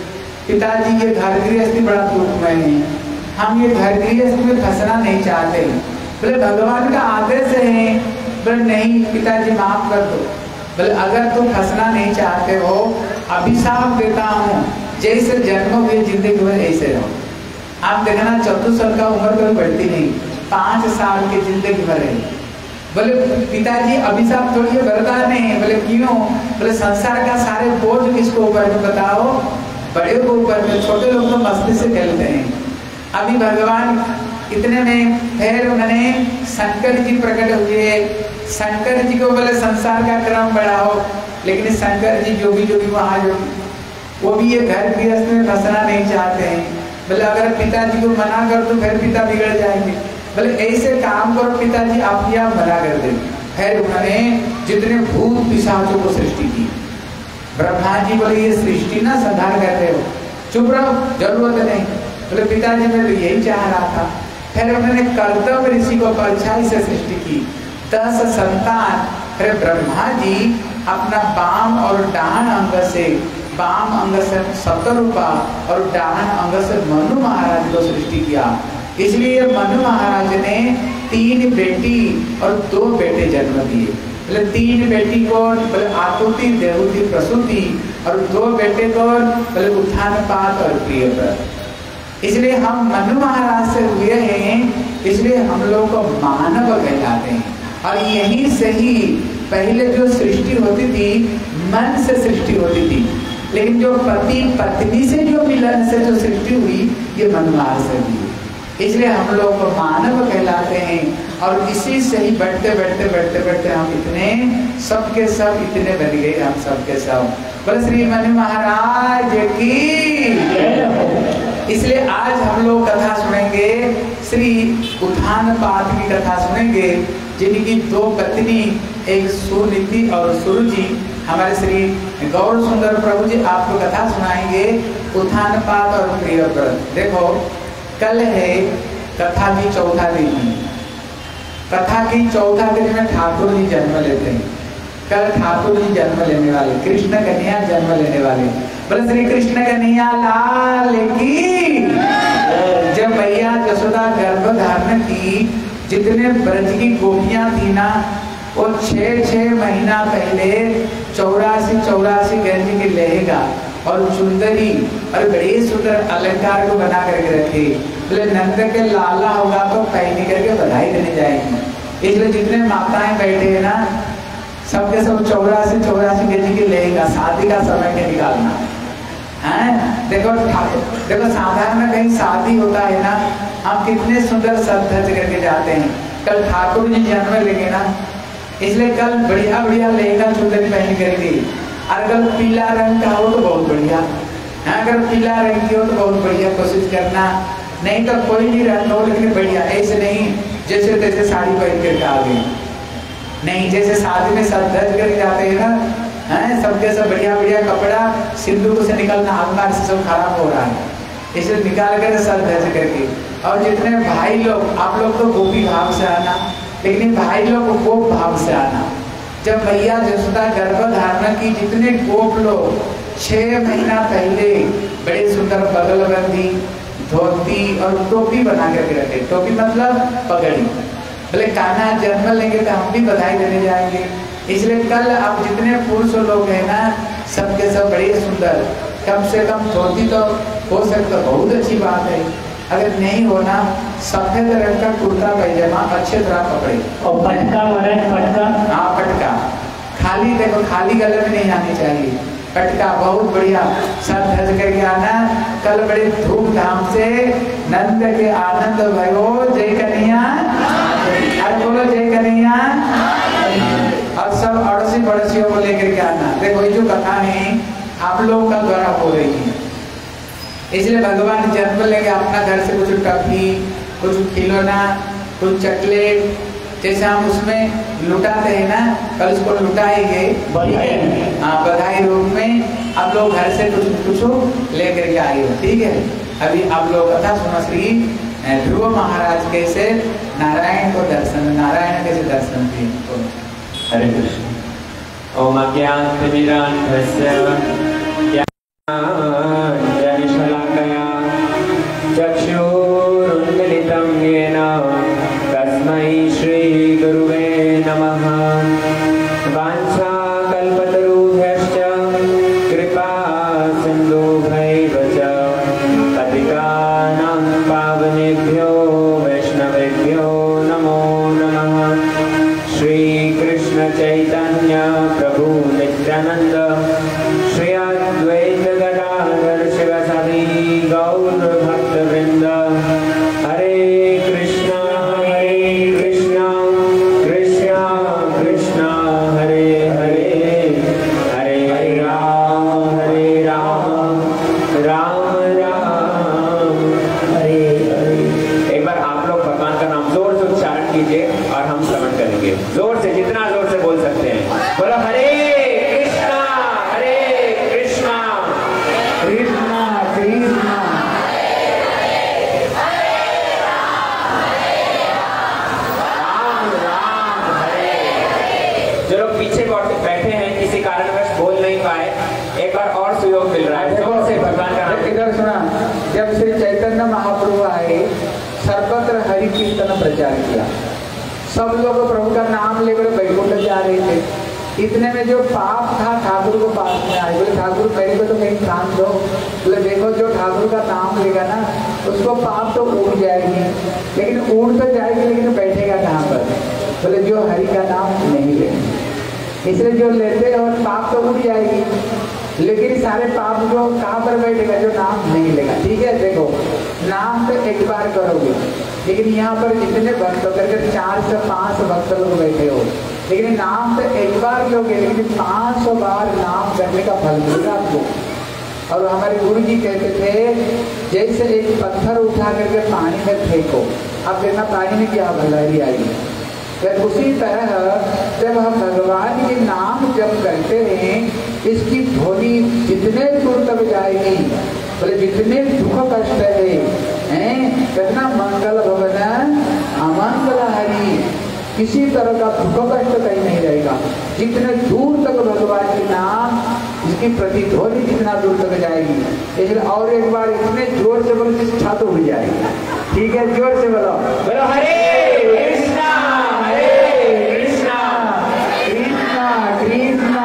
पिताजी ये घर गृहस्थी बड़ा दुखमय है, हम ये घर गृहस्थी में फंसना नहीं चाहते। बोले भगवान का आदेश है। बोले नहीं पिताजी माफ कर दो। बोले अगर तुम फंसना नहीं चाहते हो अभिशाप देता हूँ, जैसे जन्म हुए जिंदगी भर ऐसे रहो। आप देखना चतुष्षट का उम्र कभी बढ़ती नहीं, 5 साल की जिंदगी भर है। बोले पिताजी अभिशाप थोड़ी वरदान है। बोले क्यों? बोले संसार का सारे बोझ किसको ऊपर में बताओ, बड़े को ऊपर में, छोटे लोग तो मस्ती से खेलते हैं। अभी भगवान इतने में फिर उन्होंने शंकर जी प्रकट हुए। शंकर जी को बोले संसार का क्रम बढ़ाओ, लेकिन शंकर जी जो भी वहाँ जो वो भी ये घर गृहस्थ में फंसना नहीं चाहते हैं। बोले अगर पिताजी को मना कर तो फिर पिता बिगड़ जाएंगे। बोले ऐसे काम करो पिताजी आप मना कर दे। फिर उन्होंने जितने भूत पिशाचों को सृष्टि की। ब्रह्मा जी बोले ये सृष्टि ना संधार कर रहे हो, चुप रहो, जरूरत नहीं। बोले पिताजी मैं तो यही चाह रहा था। फिर उन्होंने कर्दम ऋषि को परछाई से सृष्टि की, 10 संतान। फिर ब्रह्मा जी अपना बाम और डान अंग से, बाम अंग से शतरूपा और डान अंग से मनु महाराज को सृष्टि किया। इसलिए मनु महाराज ने 3 बेटी और 2 बेटे जन्म दिए। बोले 3 बेटी को बोले आतुति देवुति प्रसूति और 2 बेटे को बोले उत्थानपाद और प्रियव्रत। इसलिए हम मनु महाराज से हुए हैं, इसलिए हम लोग को मानव कहलाते हैं। और यही से ही पहले जो सृष्टि होती थी मन से सृष्टि होती थी, लेकिन जो पति पत्नी से जो मिलन से जो सृष्टि हुई ये मनु महाराज से हुई। इसलिए हम लोग को मानव कहलाते हैं। और इसी से ही बढ़ते बढ़ते बढ़ते बढ़ते हम इतने सबके सब इतने बन गए, हम सबके सब। बोले श्री मनु महाराज की। इसलिए आज हम लोग कथा सुनेंगे, श्री उत्थानपाद की कथा सुनेंगे, जिनकी 2 पत्नी, एक सुनीति और सुरुचि। हमारे श्री गौर सुंदर प्रभु जी आपको कथा सुनाएंगे उत्थानपाद और प्रियव्रत। देखो कल है कथा की 4था दिन। कथा की 4था दिन में ठाकुर जी जन्म लेते हैं। कल ठाकुर जी जन्म लेने वाले, कृष्ण कन्हैया जन्म लेने वाले। बोले श्री कृष्ण कन्हैया लाल की। जब मैया यशोदा गर्भ धारण की, जितने ब्रज की गोपियां थी ना, वो 6 महीना पहले 84 गंज की लहंगा और चुंदरी और बड़े सुंदर अलंकार को बना करके रखे। बोले नंद के लाला होगा तो पहनी करके बधाई देने जाएंगे। इसलिए जितने माताएं बैठे हैं ना, सबके सब 84 गंज की लहंगा, शादी का समय के निकालना है। देखो साधारण कहीं शादी होता है ना, हम कितने सुंदर सज धज करके जाते हैं। कल ठाकुर जी जन्म लेंगे ना, इसलिए कल बढ़िया बढ़िया लहंगा चुंदरी पहन करके। अगर पीला रंग का हो तो बहुत बढ़िया, अगर पीला रंग की हो तो बहुत बढ़िया, कोशिश करना। नहीं तो कोई भी रंग हो लेकिन बढ़िया, ऐसे नहीं जैसे तैसे साड़ी पहन करके आ गए। नहीं, जैसे शादी में सब धज करके जाते हैं ना, हैं सबके सब बढ़िया बढ़िया कपड़ा, सिंदूर से निकलना हमारे से सब खराब हो रहा है, इसे निकाल कर सब धज करके। और जितने भाई लोग, आप लोग तो गोपी भाव से आना, लेकिन भाई लोग गोप भाव से आना। जब मैया यशोदा गर्भ धारण की, जितने गोप लोग 6 महीना पहले बड़े सुंदर बगलबंदी, धोती और टोपी बना करके रखे। टोपी मतलब पगड़ी। बोले कान्हा जन्म लेंगे तो हम भी बधाई देने जाएंगे। इसलिए कल आप जितने पुरुष लोग हैं ना, सबके सब बड़े सुंदर, कम से कम धोती तो हो सकता, बहुत अच्छी बात है। अगर नहीं होना, सफेद रंग का कुर्ता पैजामा अच्छे तरह पकड़े। और पटका पटका, हाँ पटका, खाली देखो खाली गले में नहीं आनी चाहिए, पटका बहुत बढ़िया सब धज करके आना। कल बड़े धूमधाम से नंद के आनंद भयो, जय कन्हैया, अरे बोलो जय कन्हैया। और सब अड़सी पड़ोसियों को लेकर के आना। देखो ये जो कथा है आप लोग का द्वारा हो रही है, इसलिए भगवान जन्म लेके अपना घर से कुछ टॉफी, कुछ खिलौना, कुछ चॉकलेट, जैसे हम उसमें लुटाते हैं ना, कल उसको लुटाएंगे बधाई रूप में। आप लोग घर से कुछ लेकर के आए हो, ठीक है। अभी आप लोग कथा सुनो, श्री ध्रुव महाराज कैसे नारायण कैसे दर्शन दिए। हरे कृष्ण। ओम अज्ञानतिमिरान्धस्य ज्ञानशलाकया चक्षुरुन्मिलितं येन तस्मै श्रीगुरुवे नमः। वाञ्छाकल्पतरुभ्यश्च कृपा सिन्धुभ्यैव च पतितानां पावनेभ्यो वैष्णवेभ्यो नमो नमः। श्रीकृष्ण चैतन्य प्रभु नित्यानंद श्री अद्वैत गदाधर शिवसदि गौर भक्तवृंद। हरे कृष्णा कृष्णा कृष्णा हरे हरे, हरे राम राम राम हरे हरे। एक बार आप लोग भगवान का नाम जोर से उच्चारण कीजिए और हम श्रवण करेंगे। जोर से, जितना जोर से बोल सकते हैं, बोलो हरे कृष्णा कृष्णा कृष्णा राम राम हरे। जो लोग पीछे बैठे हैं किसी कारणवश बोल नहीं पाए, एक बार और सुयोग मिल रहा है, जोर से भगवान का नाम। इधर सुना, जब श्री चैतन्य महाप्रभु आए, सर्वत्र हरि कीर्तन प्रचार किया। सब लोग प्रभु का नाम लेकर वैकुंठ जा रहे थे। इतने में जो पाप था ठाकुर को पास में आए, बोले ठाकुर मेरे को तो कहीं स्थान दो। बोले देखो जो ठाकुर का नाम लेगा ना उसको पाप तो उड़ जाएगी, लेकिन उड़ तो जाएगी लेकिन बैठेगा कहाँ पर। बोले जो हरि का नाम नहीं लेगा, इसलिए जो लेते और पाप तो उड़ जाएगी, लेकिन सारे पाप जो कहाँ पर बैठेगा, जो नाम नहीं लेगा। ठीक है, देखो नाम तो एक बार करोगे, लेकिन यहाँ पर जितने भक्त करके 4 से 5 भक्त लोग बैठे हो, लेकिन नाम तो एक बार लोगे, लेकिन 500 बार नाम करने का फल मिलेगा आपको। और हमारे गुरु जी कहते थे, जैसे एक पत्थर उठा करके पानी में फेंको, अब देखना पानी में क्या भलाई आएगी। फिर उसी तरह जब हम भगवान के नाम जप करते हैं, इसकी ध्वनि जितने दूर तक जाएगी, बोले जितने दुख कष्ट है कितना मंगल भवन अमंगल हरि, किसी तरह का दुख कष्ट कहीं नहीं रहेगा। जितने दूर तक भगवान के नाम, इसकी प्रतिध्वनि जितना दूर तक जाएगी। इसलिए और एक बार इतने जोर से बोलो जिस छात उड़ जाएगी। ठीक है, जोर से बोलो, बोलो हरे कृष्णा कृष्णा कृष्णा।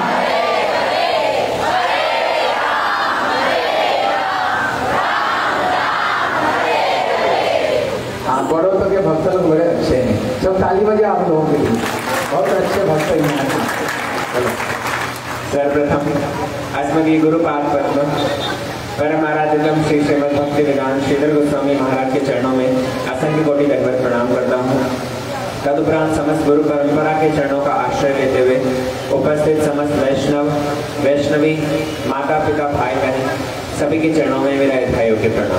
हाँ, बड़ों तक के भक्त लोग बड़े अच्छे हैं, सब ताली बजे आप लोगों के लिए, बहुत अच्छे भक्त हैं। सर्वप्रथम अस्मदीय गुरुपाद पद्म परमाराध्यम श्री श्रीमद् भक्ति वेदांत श्रीधर गोस्वामी महाराज के चरणों में असंख्य कोटि दंडवत प्रणाम करता हूँ। तदुपरांत समस्त गुरु परंपरा के चरणों का आश्रय लेते हुए उपस्थित समस्त वैष्णवी माता पिता भाई बहन सभी के चरणों में मेरा यथायोग्य प्रणाम।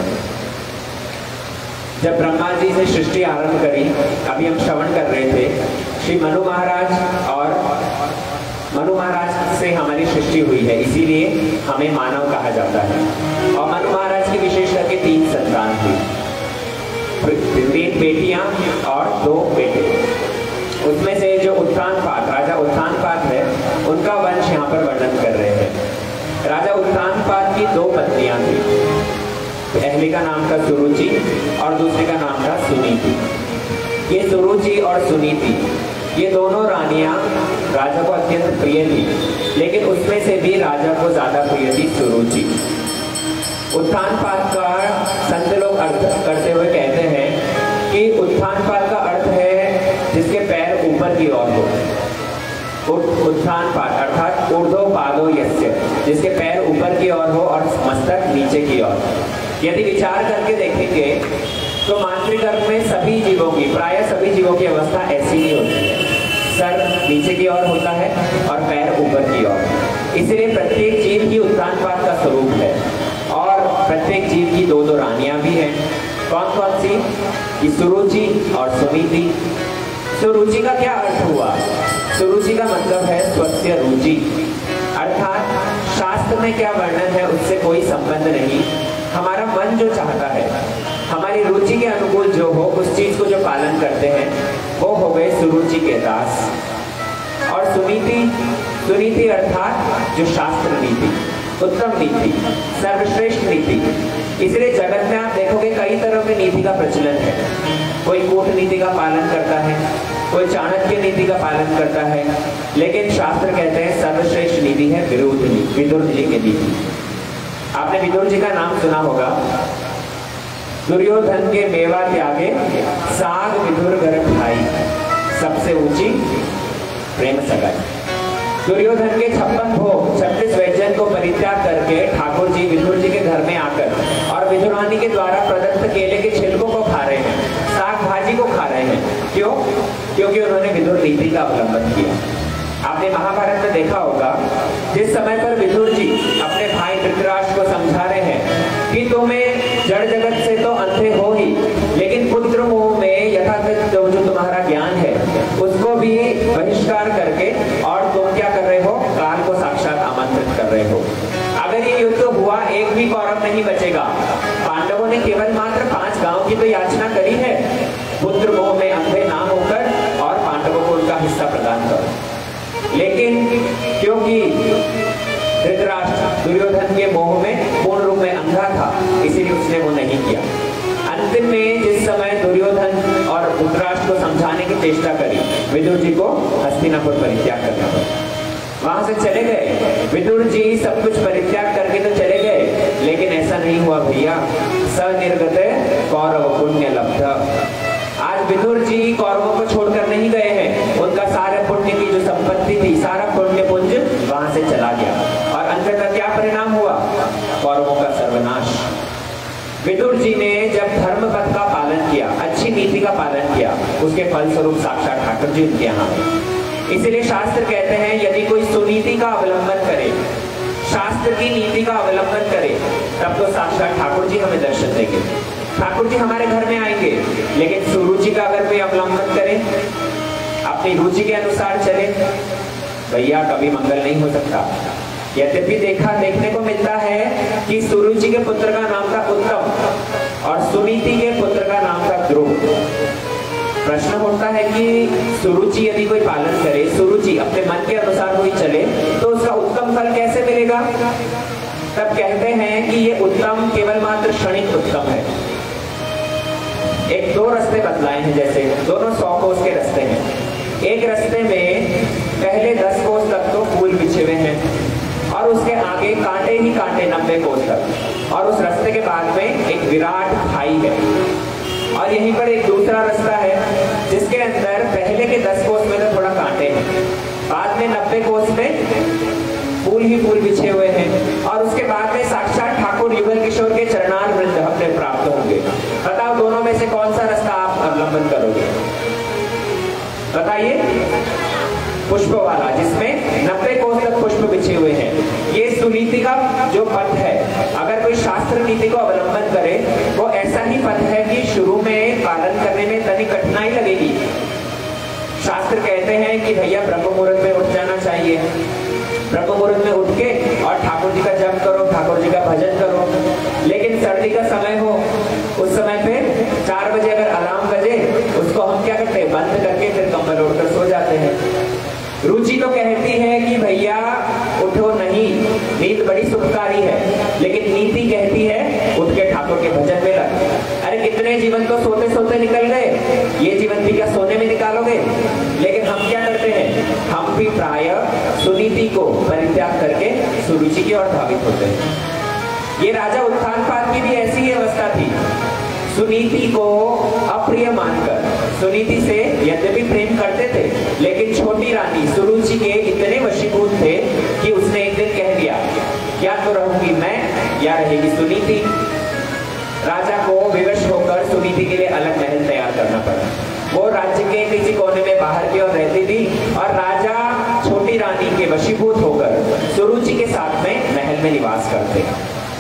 जब ब्रह्मा जी ने सृष्टि आरंभ करी, अभी हम श्रवण कर रहे थे, श्री मनु महाराज और मनु महाराज से हमारी सृष्टि हुई है, इसीलिए हमें मानव कहा जाता है। और मनु महाराज की विशेष करके 3 संतान थी, 3 बेटियां और 2 बेटे। उसमें से जो उत्तानपाद, राजा उत्तानपाद है, उनका वंश यहाँ पर वर्णन कर रहे हैं। राजा उत्तानपाद की 2 पत्नियां थी, पहली का नाम था सुरुचि और दूसरी का नाम था सुनीति। ये सुरुचि और सुनीति, ये दोनों रानियां राजा को अत्यंत प्रिय थी, लेकिन उसमें से भी राजा को ज्यादा प्रिय थी सुरुचि। उत्थानपाद का संत लोग अर्थ करते हुए कहते हैं कि उत्थानपाद का अर्थ है जिसके पैर ऊपर की ओर हो। उत्थानपाद अर्थात ऊर्ध्व पादो यस्य, जिसके पैर ऊपर की ओर हो और मस्तक नीचे की ओर। यदि विचार करके देखेंगे तो मातृगर्भ में सभी जीवों की, प्राय सभी जीवों की अवस्था ऐसी ही होती है। सर नीचे की ओर होता है और पैर ऊपर की ओर। इसलिए प्रत्येक जीव ही उत्थानपाद का स्वरूप है। और प्रत्येक जीव की दो दो रानियां भी हैं। कौन कौन सी? कि सुरुचि और सुनीति। सुरुचि का क्या अर्थ हुआ? सुरुचि का मतलब है स्वस्य रुचि, अर्थात शास्त्र में क्या वर्णन है उससे कोई संबंध नहीं। हमारा मन जो चाहता है, हमारी रुचि के अनुकूल जो हो, उस चीज को जो पालन करते हैं वो हो गए सुरुचि के दास। और सुनीति, सुनीति अर्थात जो शास्त्र नीति, उत्तम नीति, सर्वश्रेष्ठ नीति। इसलिए जगत में आप देखोगे कई तरह की नीति का प्रचलन है। कोई कूटनीति का पालन करता है, कोई चाणक्य नीति का पालन करता है, लेकिन शास्त्र कहते हैं सर्वश्रेष्ठ नीति है विदुर जी की नीति। आपने विदुर जी का नाम सुना होगा। दुर्योधन के मेवा त्यागे साग विदुर घर खाई, सबसे ऊंची प्रेम सगाई। दुर्योधन के 56 भोग 36 व्यंजन को परित्याग करके ठाकुर जी विदुर जी के घर में आकर और विदुरानी के द्वारा प्रदत्त केले के छिलकों को खा रहे हैं, साग भाजी को खा रहे हैं। क्यों? क्योंकि उन्होंने विदुर नीति का अवलंबन किया। आपने महाभारत में देखा होगा, जिस समय पर विदुर जी अपने भाई धृतराष्ट्र को समझा रहे हैं कि तुम्हें जड़ जगत से तो अंधे हो ही, लेकिन पुत्र मोह में यथातथ जो तुम्हारा ज्ञान है उसको भी बहिष्कार करके और तुम क्या कर रहे हो? काल को साक्षात आमंत्रित कर रहे हो। अगर ये युद्ध हुआ, एक भी कौरव नहीं बचेगा। पांडवों ने केवल मात्र 5 गांव की तो याचना करी है, पुत्र मोह में अंधे ना होकर और पांडवों को उनका हिस्सा प्रदान करो। लेकिन क्योंकि धृतराष्ट्र दुर्योधन के मोह में पूर्ण रूप में अंधा था, इसीलिए उसने वो नहीं किया। अंतिम में जिस समय दुर्योधन और धृतराष्ट्र को समझाने की चेष्टा करी, विदुर जी को हस्तिनापुर परित्याग करना पड़ा। वहां से चले गए विदुर जी, सब कुछ परित्याग करके तो चले गए, लेकिन ऐसा नहीं हुआ भैया। सनिर्गते कौरव पुण्य लब्ध। आज विदुर जी कौरवों को छोड़कर नहीं गए हैं, उनका सारे पुण्य की जो संपत्ति थी, सारा पुण्य पुंज वहां से चला गया। और अंततः क्या परिणाम हुआ? कौरवों का सर्वनाश। विदुर जी ने जब धर्म पथ का पालन किया, अच्छी नीति का पालन किया, उसके फलस्वरूप साक्षात ठाकुर जी उनके यहाँ आए। इसीलिए शास्त्र कहते हैं यदि कोई सुनीति का अवलंबन करे, शास्त्र की नीति का अवलंबन करे, तब तो साक्षात ठाकुर जी हमें दर्शन देंगे, ठाकुर जी हमारे घर में आएंगे। लेकिन सुरुचि का अगर कोई अवलंबन करे, अपनी रुचि के अनुसार चले, भैया कभी मंगल नहीं हो सकता। यद्यपि देखने को मिलता है कि सुरुचि के पुत्र का नाम था उत्तम और सुनीति के पुत्र का नाम था ध्रुव। प्रश्न उठता है कि सुरुचि यदि कोई पालन करे, सुरुचि अपने मन के अनुसार कोई चले, तो उसका उत्तम फल कैसे मिलेगा? तब कहते हैं कि ये उत्तम केवल मात्र क्षणिक उत्तम है। एक दो रास्ते बतलाए हैं, जैसे दोनों 100 कोस के रास्ते हैं। एक रास्ते में पहले 10 कोस तक तो फूल बिछे हुए हैं और उसके आगे कांटे ही कांटे 90 कोस तक, और उस रास्ते के बाद में एक विराट खाई है। और यहीं पर एक दूसरा रास्ता है जिसके अंदर पहले के 10 कोस में तो थोड़ा कांटे हैं, बाद में 90 कोस में फूल ही फूल बिछे हुए हैं, और उसके बाद में साक्षात ठाकुर युगल किशोर के चरणार वृंद अपने प्राप्त होंगे। बताओ दोनों में से कौन सा रास्ता आप अवलंबन करोगे? बताइए। पुष्प वाला, जिसमें 90 कोस तक पुष्प बिछे हुए हैं। ये सुनीति का जो पथ है, अगर कोई शास्त्र नीति को अवलंबन करे, वो ऐसा ही पथ है कि शुरू में पालन करने में तनिक कठिनाई लगेगी। शास्त्र कहते हैं कि भैया ब्रह्म मुहूर्त में उठ जाना चाहिए, ब्रह्म मुहूर्त में उठ के और ठाकुर जी का जप करो, ठाकुर जी का भजन करो। लेकिन सर्दी का समय हो, उस समय पे 4 बजे अगर अलार्म बजे, उसको हम क्या करते हैं? बंद करके फिर कंबल ओढ़कर सो जाते हैं। रुचि तो कहती है कि भैया उठो नहीं, नींद बड़ी सुखकारी है, लेकिन नीति कहती है उठ के ठाकुर के भजन में लग। अरे कितने जीवन तो सोते सोते निकल गए, ये जीवन भी क्या सोने में निकालोगे? लेकिन हम क्या करते हैं? हम भी प्राय सुनीति को परित्याग करके सुरुचि की ओर धावित होते हैं। ये राजा उत्तानपाद की भी ऐसी ही अवस्था थी। सुनीति को अप्रिय मानकर, सुनीति से यद्यपि प्रेम करते थे, लेकिन छोटी रानी सुरुचि के इतने वशीभूत थे कि उसने एक दिन कह दिया, या तो रहूंगी मैं या रहेगी सुनीति। राजा को विवश होकर सुनीति के लिए अलग महल तैयार करना पड़ा। वो राज्य के किसी कोने में बाहर की ओर रहती थी और राजा छोटी रानी के वशीभूत होकर सुरुचि के साथ में महल में निवास करते।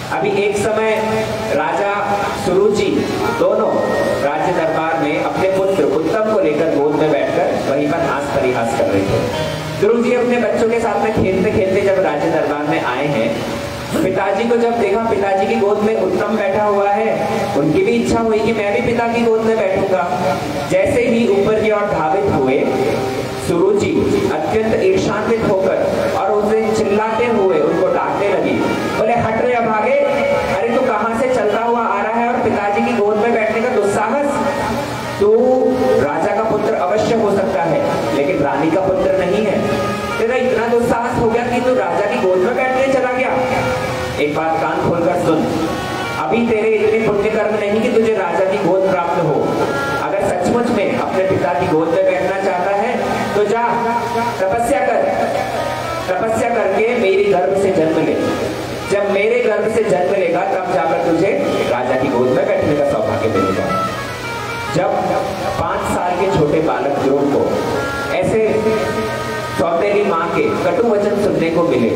अभी एक समय राजा सुरुचि दोनों राज्य दरबार में अपने पुत्र उत्तम को लेकर गोद में बैठकर वहीं पर हास परिहास कर रहे थे। ध्रुव जी अपने बच्चों के साथ में खेलते खेलते जब राज्य दरबार में आए हैं, पिताजी को जब देखा पिताजी की गोद में उत्तम बैठा हुआ है, उनकी भी इच्छा हुई कि मैं भी पिता की गोद में बैठूंगा। जैसे ही ऊपर की ओर धावित हुए, सुरुचि अत्यंत ईर्षान्वित होकर और उसे चिल्लाते हुए उनको डांटने लगी। बोले हट रे अभागे, अरे तू कहां से चलता हुआ आ रहा है और पिताजी की गोद में बैठने का दुस्साहस। तू राजा का पुत्र अवश्य हो सकता है, लेकिन रानी का पुत्र नहीं है। तेरा इतना दुस्साहस हो गया कि तू राजा की गोद में बैठने चला गया। एक बात कान खोलकर सुन, अभी तेरे इतने पुण्य कर्म नहीं कि तुझे राजा की गोद प्राप्त हो। अगर सचमुच में अपने पिता की गोद में बैठना चाहता है तो जा तपस्या कर, तपस्या करके मेरी गर्भ से जन्म ले। जब मेरे गर्भ से जन्म लेगा तब जाकर तुझे राजा की गोद में बैठने का सौभाग्य मिलेगा। जब 5 साल के छोटे बालक ध्रुव को ऐसे सौतेली माँ के कटु वचन सुनने को मिले,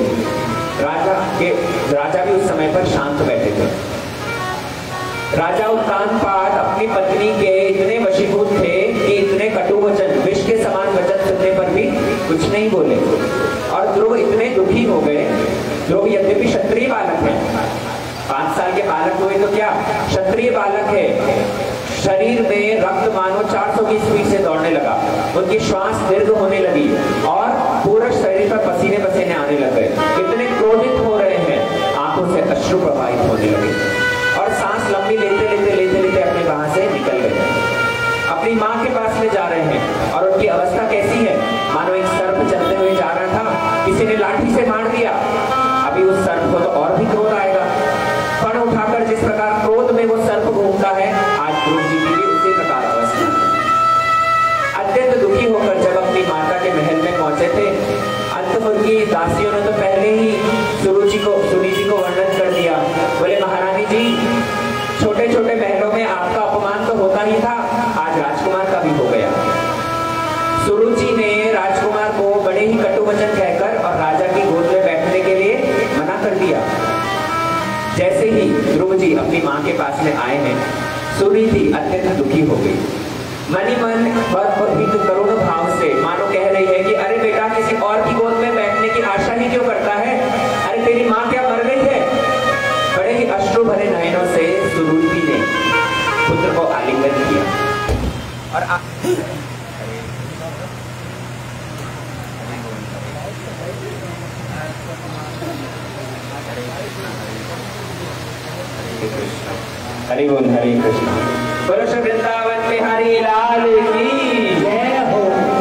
राजा भी उस समय पर शांत बैठे थे। राजा उत्तानपाद अपनी पत्नी के इतने वशीभूत थे कि इतने कटु वचन, विष के समान वचन सुनने पर भी कुछ नहीं बोले। और ध्रुव इतने दुखी हो गए। ध्रुव यद्यपि क्षत्रिय बालक है, 5 साल के बालक हुए तो क्या, क्षत्रिय बालक है। शरीर में रक्त मानो 420 स्पीड से दौड़ने लगा, उनकी श्वास दीर्घ होने लगी और पूरा शरीर पर पसीने पसीने आने लगे। इतने क्रोधित हो रहे हैं, आंखों से अश्रु प्रवाहित होने लगे और सांस लंबी लेते लेते लेते लेते अपने वहां से निकल गए। अपनी माँ के पास में जा रहे हैं और उनकी अवस्था कैसी है, मानो एक सर्प चलते हुए जा रहा था, किसी ने लाठी से मार दिया। अभी उस सर्प को तो और भी क्रोध आएगा। फण उठाकर जिस प्रकार क्रोध में वो सर्प घूमता है, आज ध्रुव जी की भी उसी प्रकार अवस्था। अत्यंत दुखी होकर जब अपनी माता के महल में पहुंचे थे, अंतपुर की दासियों ने तो पहले ही सुरुचि को वर्णन कर दिया। बोले महारानी जी, छोटे छोटे महलों में आपका अपमान तो होता ही था, आज राजकुमार का भी हो गया। सुरुचि ने राजकुमार को बड़े ही कटु वचन कहकर और राजा की गोद में बैठने के लिए मना कर दिया। जैसे ही ध्रुव जी अपनी माँ के पास में आए हैं, सुनीति अत्यंत दुखी हो गई। मनी मन बहुत करुण भाव से मानो कह रही है कि अरे बेटा, किसी और की गोद में बैठने की आशा ही क्यों करता है? अरे तेरी माँ क्या मर गई है? बड़े ही अश्रु भरे नयनों से सुनीति ने पुत्र को आलिंगन किया और हरि बोल, हरे कृष्ण। बोलो श्री वृंदावन बिहारी लाल की जय हो।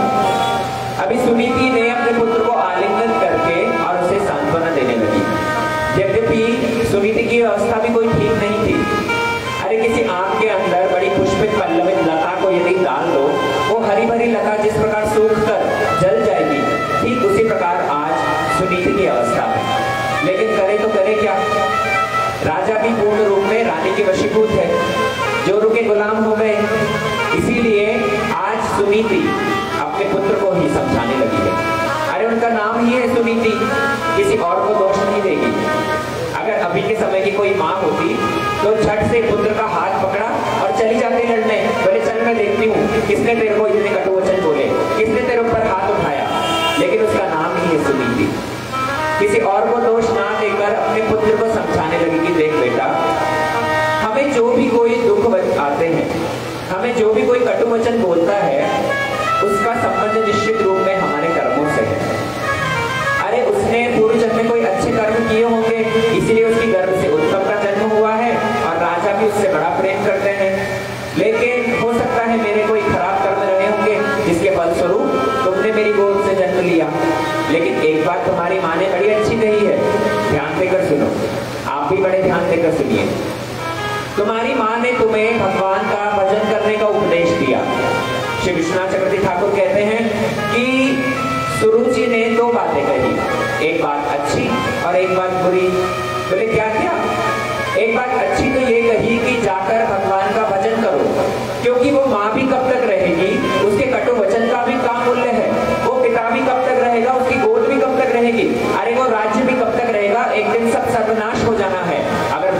अभी सुनीति ने अपने पुत्र को आलिंगन करके और उसे सांत्वना देने लगी। यद्यपि सुनीति की अवस्था भी कोई ठीक नहीं थी। अरे किसी आम के अंदर बड़ी पुष्पित पल्लवित लता को यदि डाल दो, वो हरी भरी लता जिस प्रकार सूख कर जल जाएगी, ठीक उसी प्रकार आज सुनीति की अवस्था है। लेकिन करे तो करे क्या? राजा भी पूर्ण रूप में रानी के वशीभूत है, जो रुके गुलाम हो गए। इसीलिए आज सुनीति अपने पुत्र को ही समझाने लगी है। अरे उनका नाम ही है सुनीति, किसी और को दोष नहीं देगी। अगर अभी के समय की कोई माँ होती तो झट से पुत्र का हाथ पकड़ा और चली जाती लड़ने। बोले चल मैं देखती हूँ किसने तेरे को इतने कटु वचन बोले, किसने तेरे ऊपर हाथ उठाया। लेकिन उसका नाम ही है सुनीति। किसी और को दोष ना देकर अपने पुत्र को समझाने लगी कि देख बेटा, हमें जो भी कोई दुख आते हैं, हमें जो भी कोई कटु वचन बोलता है, उसका संबंध निश्चित रूप में हमारे कर्मों से है। अरे उसने पूर्व जन्म में कोई अच्छे कर्म किए होंगे, इसलिए उसकी गर्भ से उत्तम का जन्म हुआ है और राजा भी उससे बड़ा प्रेम करते हैं। लेकिन हो सकता है मेरे कोई खराब कर्म रहे होंगे, जिसके फलस्वरूप तुमने मेरी गोद से जन्म लिया। लेकिन एक बात तुम्हारी माँ ने बड़ी अच्छी कही है, ध्यान देकर सुनो, आप भी बड़े ध्यान देकर सुनिए। तुम्हारी माँ ने तुम्हें भगवान का भजन करने का उपदेश दिया। श्री विश्वनाथ चक्रवर्ती ठाकुर कहते हैं कि सुरुचि ने 2 बातें कही, एक बात अच्छी और एक बात बुरी। बोले क्या क्या? एक बात अच्छी तो ये कही कि जाकर भगवान का भजन करो, क्योंकि वो माँ भी कब तक रहेगी, उसके कटु वचन का भी काम मूल्य है। वो पिता भी कब तक रहेगा, उसकी गोद भी कब तक रहेगी, अरे वो राज्य भी कब तक रहेगा। एक दिन सब सर्वनाश हो जाना है। अगर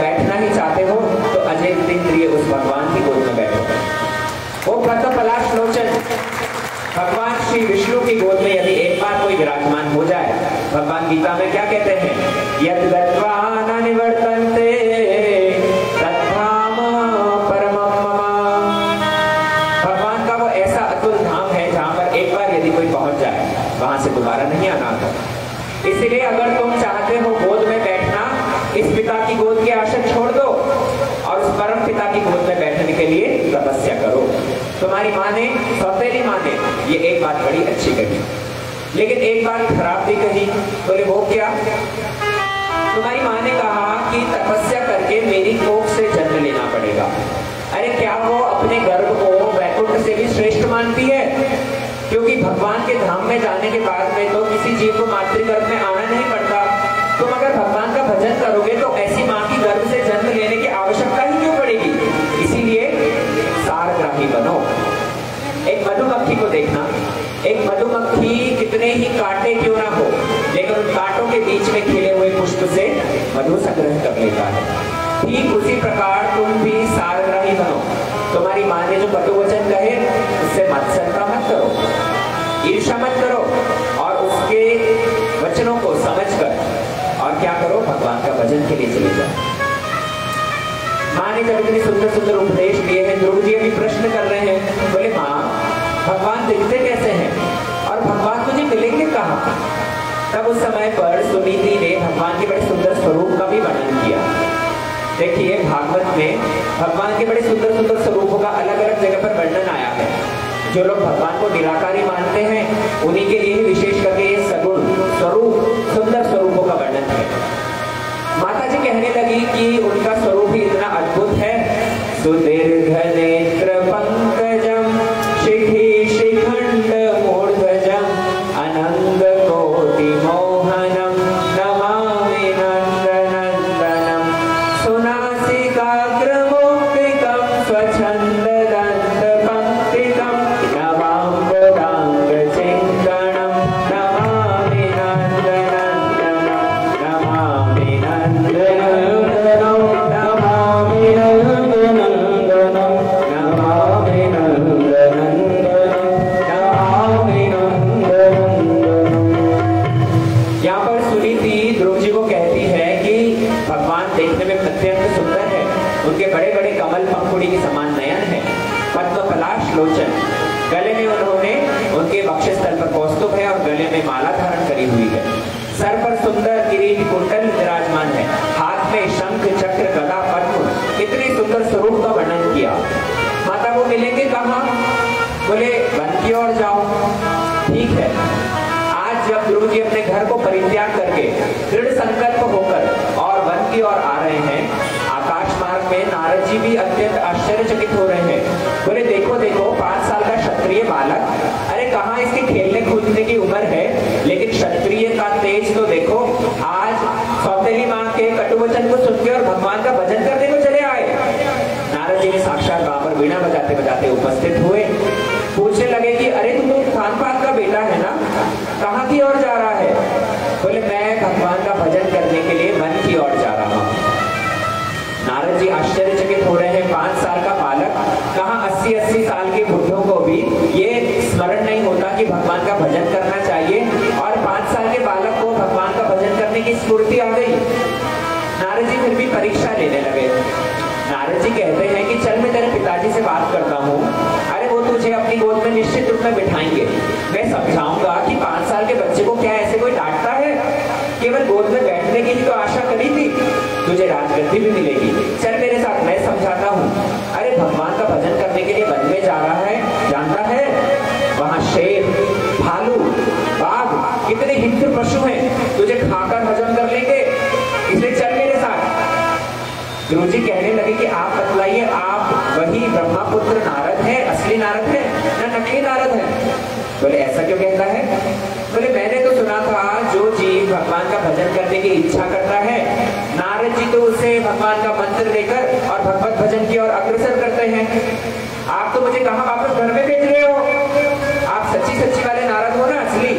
श्री विष्णु की गोद में यदि एक बार कोई विराजमान हो जाए, भगवान गीता में क्या कहते हैं, यद गत्वा न निवर्तन्ते तद्धाम परमं मम। भगवान का वो ऐसा अतुल धाम है जहां पर एक बार यदि कोई पहुंच जाए वहां से दोबारा नहीं आना होता। इसलिए अगर तुम चाहते हो गोद में बैठना, इस पिता की गोद की आशा छोड़ दो और उस परम पिता की गोद में बैठने के लिए तपस्या करो। तुम्हारी माँ ने, सौतेली माँ ने ये एक बात बड़ी अच्छी कही, लेकिन एक बात खराब भी कही। बोले वो क्या? तुम्हारी माँ ने कहा कि तपस्या करके मेरी कोख से जन्म लेना पड़ेगा। अरे क्या वो अपने गर्भ को वैकुंठ से भी श्रेष्ठ मानती है? क्योंकि भगवान के धाम में जाने के बाद में तो किसी जीव को मातृगर्भ में आना नहीं पड़ता। तुम अगर भगवान का भजन करोगे तो ऐसी माँ की गर्भ से जन्म लेने की आवश्यकता ही क्यों पड़ेगी? इसीलिए सारग्राही बनो। एक मधुमक्खी को देखना, एक मधुमक्खी कितने ही कांटे क्यों ना हो, लेकिन उन कांटों के बीच में खिले हुए पुष्प से मधु संग्रह कर लेता है। ठीक उसी प्रकार तुम भी सारग्राही बनो। तुम्हारी माँ ने जो कटु वचन कहे उससे मत्सरता मत करो, ईर्ष्या मत करो, और उसके वचनों को समझकर और क्या करो, भगवान का भजन के लिए चले जाओ। माँ ने जब इतने सुंदर सुंदर उपदेश दिए हैं, ध्रुव जी अभी प्रश्न कर रहे हैं, बोले माँ भगवान दिखते कैसे हैं और भगवान मुझे मिलेंगे कहाँ? तब उस समय पर सुनीति ने भगवान के बड़े सुंदर स्वरूप का भी वर्णन किया। देखिए भागवत में भगवान के बड़े सुंदर सुंदर स्वरूपों का अलग अलग जगह पर वर्णन आया है। जो लोग भगवान को निराकारी मानते हैं उन्हीं के लिए विशेष करके ये सगुण स्वरूप, सुंदर स्वरूपों का वर्णन है। माता जी कहने लगी कि उनका स्वरूप ही इतना अद्भुत है। सुदीर्घ नेत्र पंकजम शिखी शिखंड मूर्धजम अनंग कोटि मोहनम नमामि नंदनंदनम सुनासिकाग्र मुक्तिकम स्वच्छंद दंत पंक्तिकम नवांगदांग चिंतनम नमामि नंदनंदनम नमामि नंदनंदनम नमामि नंदनंदनम नमामि नंदनंदनम नमामि नंदनंदनम। यहाँ पर सुनीति ध्रुव जी को कहती है कि भगवान देखने में अत्यंत सुंदर है। उनके बड़े बड़े कमल पंखुड़ी के समान नयन है, पद्म पलाश लोचन, गले में उन्होंने उनके वक्षस्थल पर कौस्तुभ है और गले में माला धारण करी हुई है। सर पर सुंदर किरीट कुंडल विराजमान है, हाथ में शंख चक्र गदा पद्म, इतने सुंदर स्वरूप का वर्णन किया। माता को मिलेंगे कहाँ? बोले वन की ओर जाओ। ठीक है, आज जब ध्रुव जी अपने घर को परित्याग करके दृढ़ संकल्प होकर और वन की ओर आ रहे हैं, आकाश मार्ग में नारद जी भी अत्यंत आश्चर्यचकित हो रहे हैं। बोले देखो देखो 5 साल का क्षत्रिय बालक, अरे कहाँ इसके खेलने कूदने की उम्र है, लेकिन क्षत्रिय का तेज तो देखो। आज सौतेली माँ के कटुवचन को सुन के और भगवान का भजन करने को चले आए। नारद जी ने साक्षात वहां पर वीणा बजाते बजाते उपस्थित हुए, पूछने लगे कि अरे तुम तो उत्तानपाद का बेटा है ना, कहाँ की ओर जा रहा है? बोले मैं भगवान का भजन करने के लिए वन की ओर जा रहा हूँ। नारद जी आश्चर्यचकित हो रहे हैं, 5 साल का बालक, कहाँ 80-80 साल के बुढ़ों को भी ये स्मरण नहीं होता कि भगवान का भजन करना चाहिए, और 5 साल के बालक को भगवान का भजन करने की स्फूर्ति आ गई। नारद जी फिर भी परीक्षा लेने लगे। नारद जी कहते हैं कि चल मैं तेरे पिताजी से बात करता हूँ, अरे वो तुझे अपनी गोद में निश्चित रूप में बिठाएंगे। मैं समझाऊंगा कि 5 साल के बच्चे को क्या ऐसे कोई डांटता है, केवल गोद में बैठने की तो आशा करी थी, तुझे राजगद्दी भी मिलेगी, चल मेरे साथ, मैं समझाता हूँ। अरे भगवान का भजन करने के लिए वन में जा रहा है, जानता है वहां शेर, भालू, बाघ, कितने हिंस्र पशु हैं, तुझे खाकर हजम कर लेंगे, इसलिए चल मेरे साथ। ध्रुव जी कहने लगे कि आप बतलाइए, आप वही ब्रह्मपुत्र नारद है, असली नारद है ना नकली नारद है? बोले ऐसा क्यों कहता है? बोले मैंने तो सुना था जो जीव भगवान का भजन करने की इच्छा करता है, नारद जी तो उसे भगवान का मंत्र देकर और भगवत भजन की ओर अग्रसर करते हैं। आप तो मुझे कहाँ वापस घर में भेज रहे हो? आप सच्ची सच्ची वाले नारद हो ना, असली?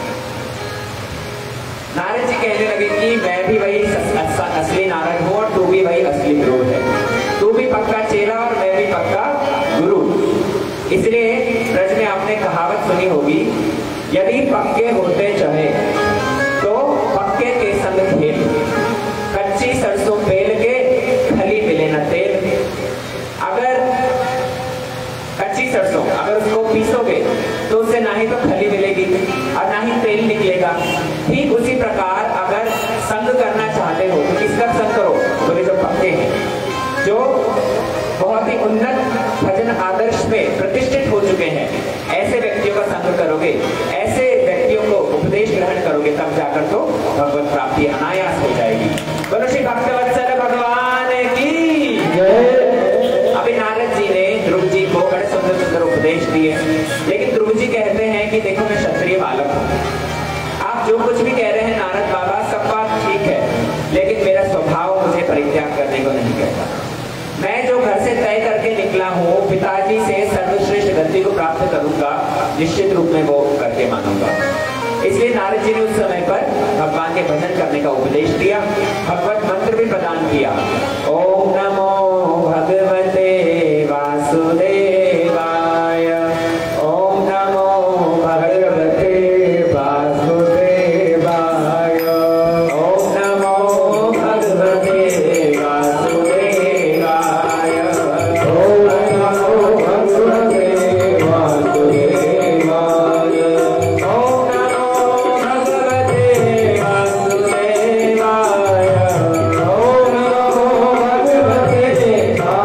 नारद जी कहने लगे कि मैं भी वही असली नारद हूँ और तू भी वही असली गुरु है, तू भी पक्का चेला और मैं भी पक्का गुरु। इसलिए ब्रज में आपने कहावत सुनी होगी, यदि पक्के होते चाहे तो पक्के के संग खेल, कच्ची सरसों पेल के खली मिले न तेल। अगर कच्ची सरसों अगर उसको पीसोगे तो उससे ना ही तो खली मिलेगी और ना ही तेल निकलेगा। ठीक उसी प्रकार अगर संग करना चाहते हो तो किसका संग करो? बोले जो पक्के हैं, जो बहुत ही उन्नत भजन आदर्श में प्रतिष्ठित हो चुके हैं, ऐसे व्यक्तियों का संग करोगे, ऐसे व्यक्तियों को उपदेश ग्रहण करोगे, तब जाकर तो भगवत प्राप्ति अनायास हो जाएगी। बोलो श्री भक्तवत्सल भगवान की जय। अभी नारद जी ने ध्रुव जी को बड़े सुंदर सुंदर उपदेश दिए, लेकिन ध्रुव जी कहते हैं कि देखो मैं क्षत्रिय बालक हूँ, आप जो कुछ भी कह रहे हैं नारद बाबा सब बात ठीक है, लेकिन मेरा स्वभाव मुझे परित्याग करने को नहीं कहता। मैं जो घर से तय करके निकला हूँ, पिताजी से सर्वश्रेष्ठ गति को प्राप्त करूंगा, निश्चित रूप में वो करके मानूंगा। इसलिए नारद जी ने उस समय पर भगवान के भजन करने का उपदेश दिया, भगवत मंत्र भी प्रदान किया। ओम नमो भगवते वासुदेवाय, ओम नमो भगवते वासुदेवाय, ओम नमो भगवते वासुदेवाय, ओम नमो भगवते वासुदेवाय, ओम नमो भगवते वासुदेवाय, ओम नमो भगवते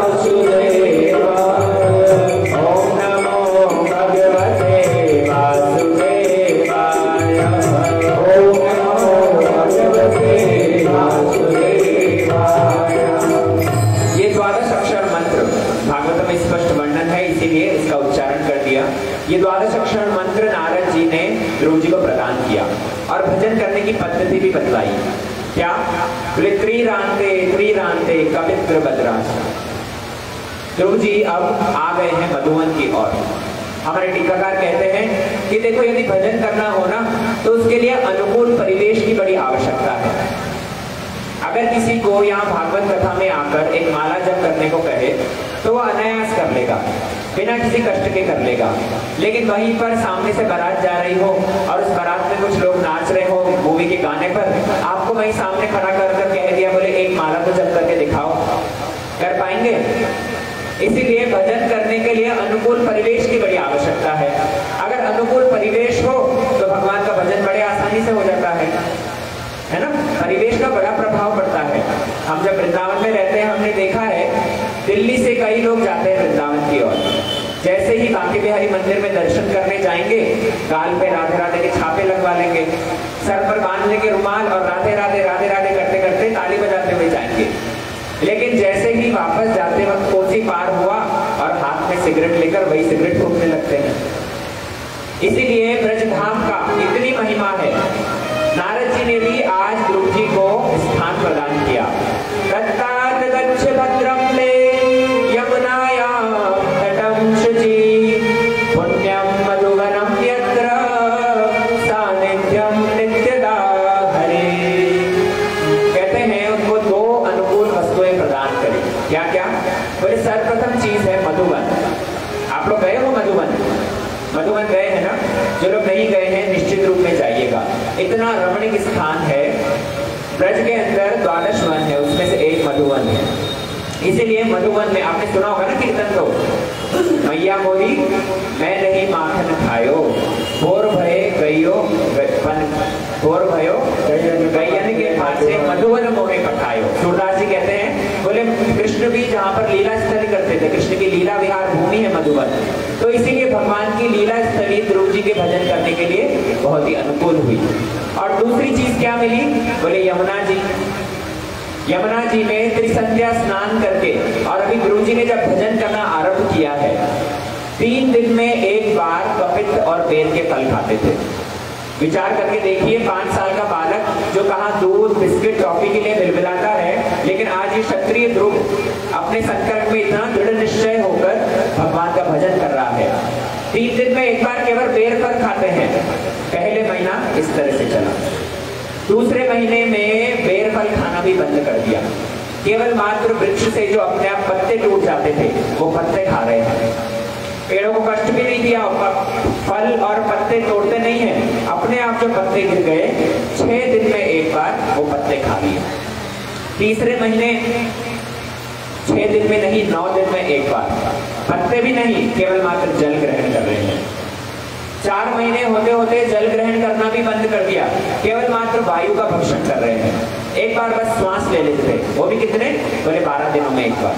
वासुदेवाय, ओम नमो भगवते वासुदेवाय, ओम नमो भगवते वासुदेवाय। ये द्वादश अक्षर मंत्र भागवत में स्पष्ट वर्णन है, इसीलिए इसका उच्चारण कर दिया। ये द्वादश अक्षर मंत्र नारद जी ने ध्रुव जी को प्रदान किया और भजन करने की पद्धति भी बतलाई। क्या? त्रिरांते त्रिरांते कवित्र बद्रास। ध्रुव जी अब आ गए हैं मधुवन की ओर। हमारे टीकाकार कहते हैं कि देखो यदि भजन करना हो ना तो उसके लिए अनुकूल परिवेश की बड़ी आवश्यकता है। अगर किसी को यहाँ भागवत कथा में आकर एक माला जप करने को कहे तो वह अनायास कर लेगा, बिना किसी कष्ट के कर लेगा। लेकिन वहीं पर सामने से बारात जा रही हो और उस बारात में कुछ लोग नाच रहे हो मूवी के गाने पर, आपको वहीं सामने खड़ा कर कह दिया बोले एक माला तो जप करके दिखाओ, कर पाएंगे? इसीलिए भजन करने के लिए अनुकूल परिवेश की बड़ी आवश्यकता है। अगर अनुकूल परिवेश हो तो भगवान का भजन बड़े आसानी से हो जाता है ना? परिवेश का बड़ा प्रभाव पड़ता है। हम जब वृंदावन में रहते हैं, हमने देखा है दिल्ली से कई लोग जाते हैं वृंदावन की ओर। जैसे ही बांके बिहारी मंदिर में दर्शन करने जाएंगे, गाल पे राधे राधे के छापे लगवा लेंगे, सर पर बांध लेंगे रुमाल और राधे राधे राधे राधे करते करते ताली बजाते हुए जाएंगे। लेकिन जैसे ही वापस जाते वक्त कोसी पार हुआ और हाथ में सिगरेट लेकर वही सिगरेट फूकने लगते हैं। इसीलिए ब्रजधाम का इतनी महिमा है। नारद जी ने भी आज ध्रुव जी को स्थान प्रदान किया। तत्तात गच्छ भद्रं ले यमुनायां तटं शुचि, पुण्यं मधुवनं यत्र सानिध्यं नित्यदा हरे। कहते हैं उनको दो अनुकूल वस्तुएं प्रदान करी। क्या क्या? बोले सर्वप्रथम चीज है मधुवन। आप लोग गए हो मधुवन? मधुवन गए हैं ना? जो लोग नहीं गए हैं निश्चित रूप में जाइएगा। इतना रमणीक स्थान है। ब्रज के अंदर द्वादश वन है, उसमें से एक मधुवन है। इसीलिए मधुवन में आपने सुना होगा ना कीर्तन तो, मैया मोरी मैं नहीं माखन खायो, भोर भये गयो भोर भयो गयन के पासे मधुवन मोहे पठायो। सूरदास जी कहते हैं बोले कृष्ण भी जहाँ पर लीला स्थली करते थे, कृष्ण की लीला विहार भूमि है मधुवन, तो इसीलिए भगवान की लीला स्थली ध्रुव जी के भजन करने के लिए बहुत ही अनुकूल हुई। और दूसरी चीज क्या मिली? बोले यमुना जी। यमुना जी में त्रिसंध्या स्नान करके, और अभी ध्रुव जी ने जब भजन करना आरंभ किया है, 3 दिन में एक बार कपित्त और बेर के फल खाते थे। विचार करके देखिए, 5 साल का बालक जो कहाँ दूध बिस्किट टॉफी के लिए बिलबिलाता है, लेकिन आज ये क्षत्रिय ध्रुव अपने संकल्प में इतना दृढ़ निश्चय होकर भगवान का भजन कर रहा है। 3 दिन में एक बार केवल बेर फल खाते हैं। पहले महीना इस तरह से चला, दूसरे महीने में बेर फल खाना भी बंद कर दिया। केवल मात्र वृक्ष से जो अपने आप पत्ते टूट जाते थे वो पत्ते खा रहे हैं। पेड़ों को कष्ट भी नहीं दिया, फल और पत्ते तोड़ते नहीं है, अपने आप जो पत्ते गिर गए 6 दिन में एक बार वो पत्ते खा लिए। तीसरे महीने 6 दिन में नहीं 9 दिन में एक बार, पत्ते भी नहीं, केवल मात्र जल ग्रहण कर रहे हैं। 4 महीने होते होते जल ग्रहण करना भी बंद कर दिया, केवल मात्र वायु का भक्षण कर रहे हैं। एक बार बस श्वास ले लेते थे, वो भी कितने, बोले 12 दिनों में एक बार,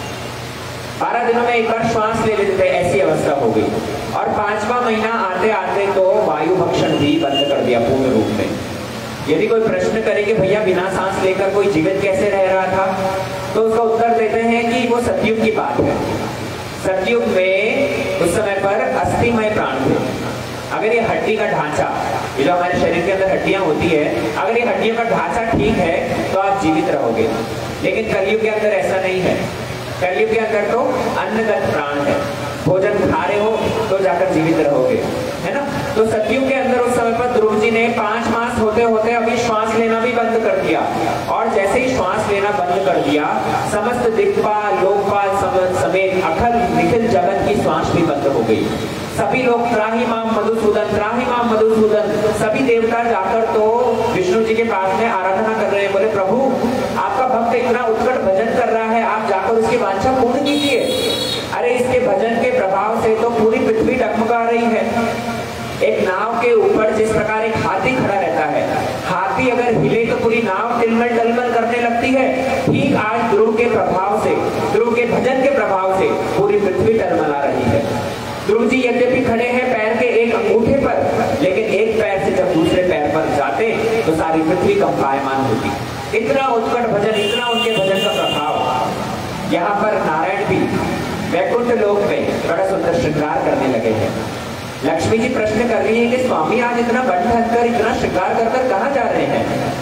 12 दिनों में एक बार श्वास ले लेते थे, ऐसी अवस्था हो गई। और 5वां महीना आते आते तो वायु भक्षण भी बंद कर दिया पूर्ण रूप में। यदि कोई प्रश्न करे कि भैया बिना सांस लेकर कोई जीवित कैसे रह रहा था, तो उसका उत्तर देते हैं कि वो सतयुग की बात है। सतयुग में उस समय पर अस्थिमय प्राण थे। अगर ये हड्डी का ढांचा, ये जो हमारे शरीर के अंदर हड्डियां होती है, अगर ये हड्डियों का ढांचा ठीक है तो आप जीवित रहोगे। लेकिन कलयुग के अंदर ऐसा नहीं है। कलयुग के अंदर तो अन्नगत प्राण है, भोजन खा रहे हो तो जाकर जीवित रहोगे, है ना। तो सतयुग के अंदर उस समय पर ध्रुव जी ने 5 मास होते होते अभी श्वास लेना भी बंद कर दिया। और जैसे ही श्वास लेना बंद कर दिया, समस्त दिक्पाल लोकपाल समेत अखिल निखिल जगत की श्वास भी बंद हो गई। सभी लोग त्राहि माम मधुसूदन, त्राहि माम मधुसूदन, सभी देवता जाकर तो विष्णु जी के पास में आराधना कर रहे हैं। बोले प्रभु, आपका भक्त इतना उत्कट भजन कर रहा है, आप जाकर उसकी वांछा पूर्ण कीजिए। अरे इसके भजन के प्रभाव से तो पूरी पृथ्वी डगमगा रही है। एक नाव के ऊपर जिस प्रकार एक हाथी खड़ा रहता है, हाथी अगर हिले तो पूरी नाव तिलमल टलमल करने लगती है, ठीक आज ध्रुव के प्रभाव से, ध्रुव के भजन के प्रभाव से पूरी पृथ्वी टलमला रही है। ध्रुव जी यद्यपि खड़े हैं पैर के एक अंगूठे पर, लेकिन एक पैर से जब दूसरे पैर पर जाते तो सारी पृथ्वी कंपायमान होती। इतना उत्कट भजन, इतना उनके भजन का प्रभाव। यहाँ पर नारायण भी वैकुंठ लोक में बड़ा सुंदर श्रृंगार करने लगे हैं। लक्ष्मी जी प्रश्न कर रही है कि स्वामी आज इतना बंधन कर, इतना श्रृंगार कर कर कहाँ जा रहे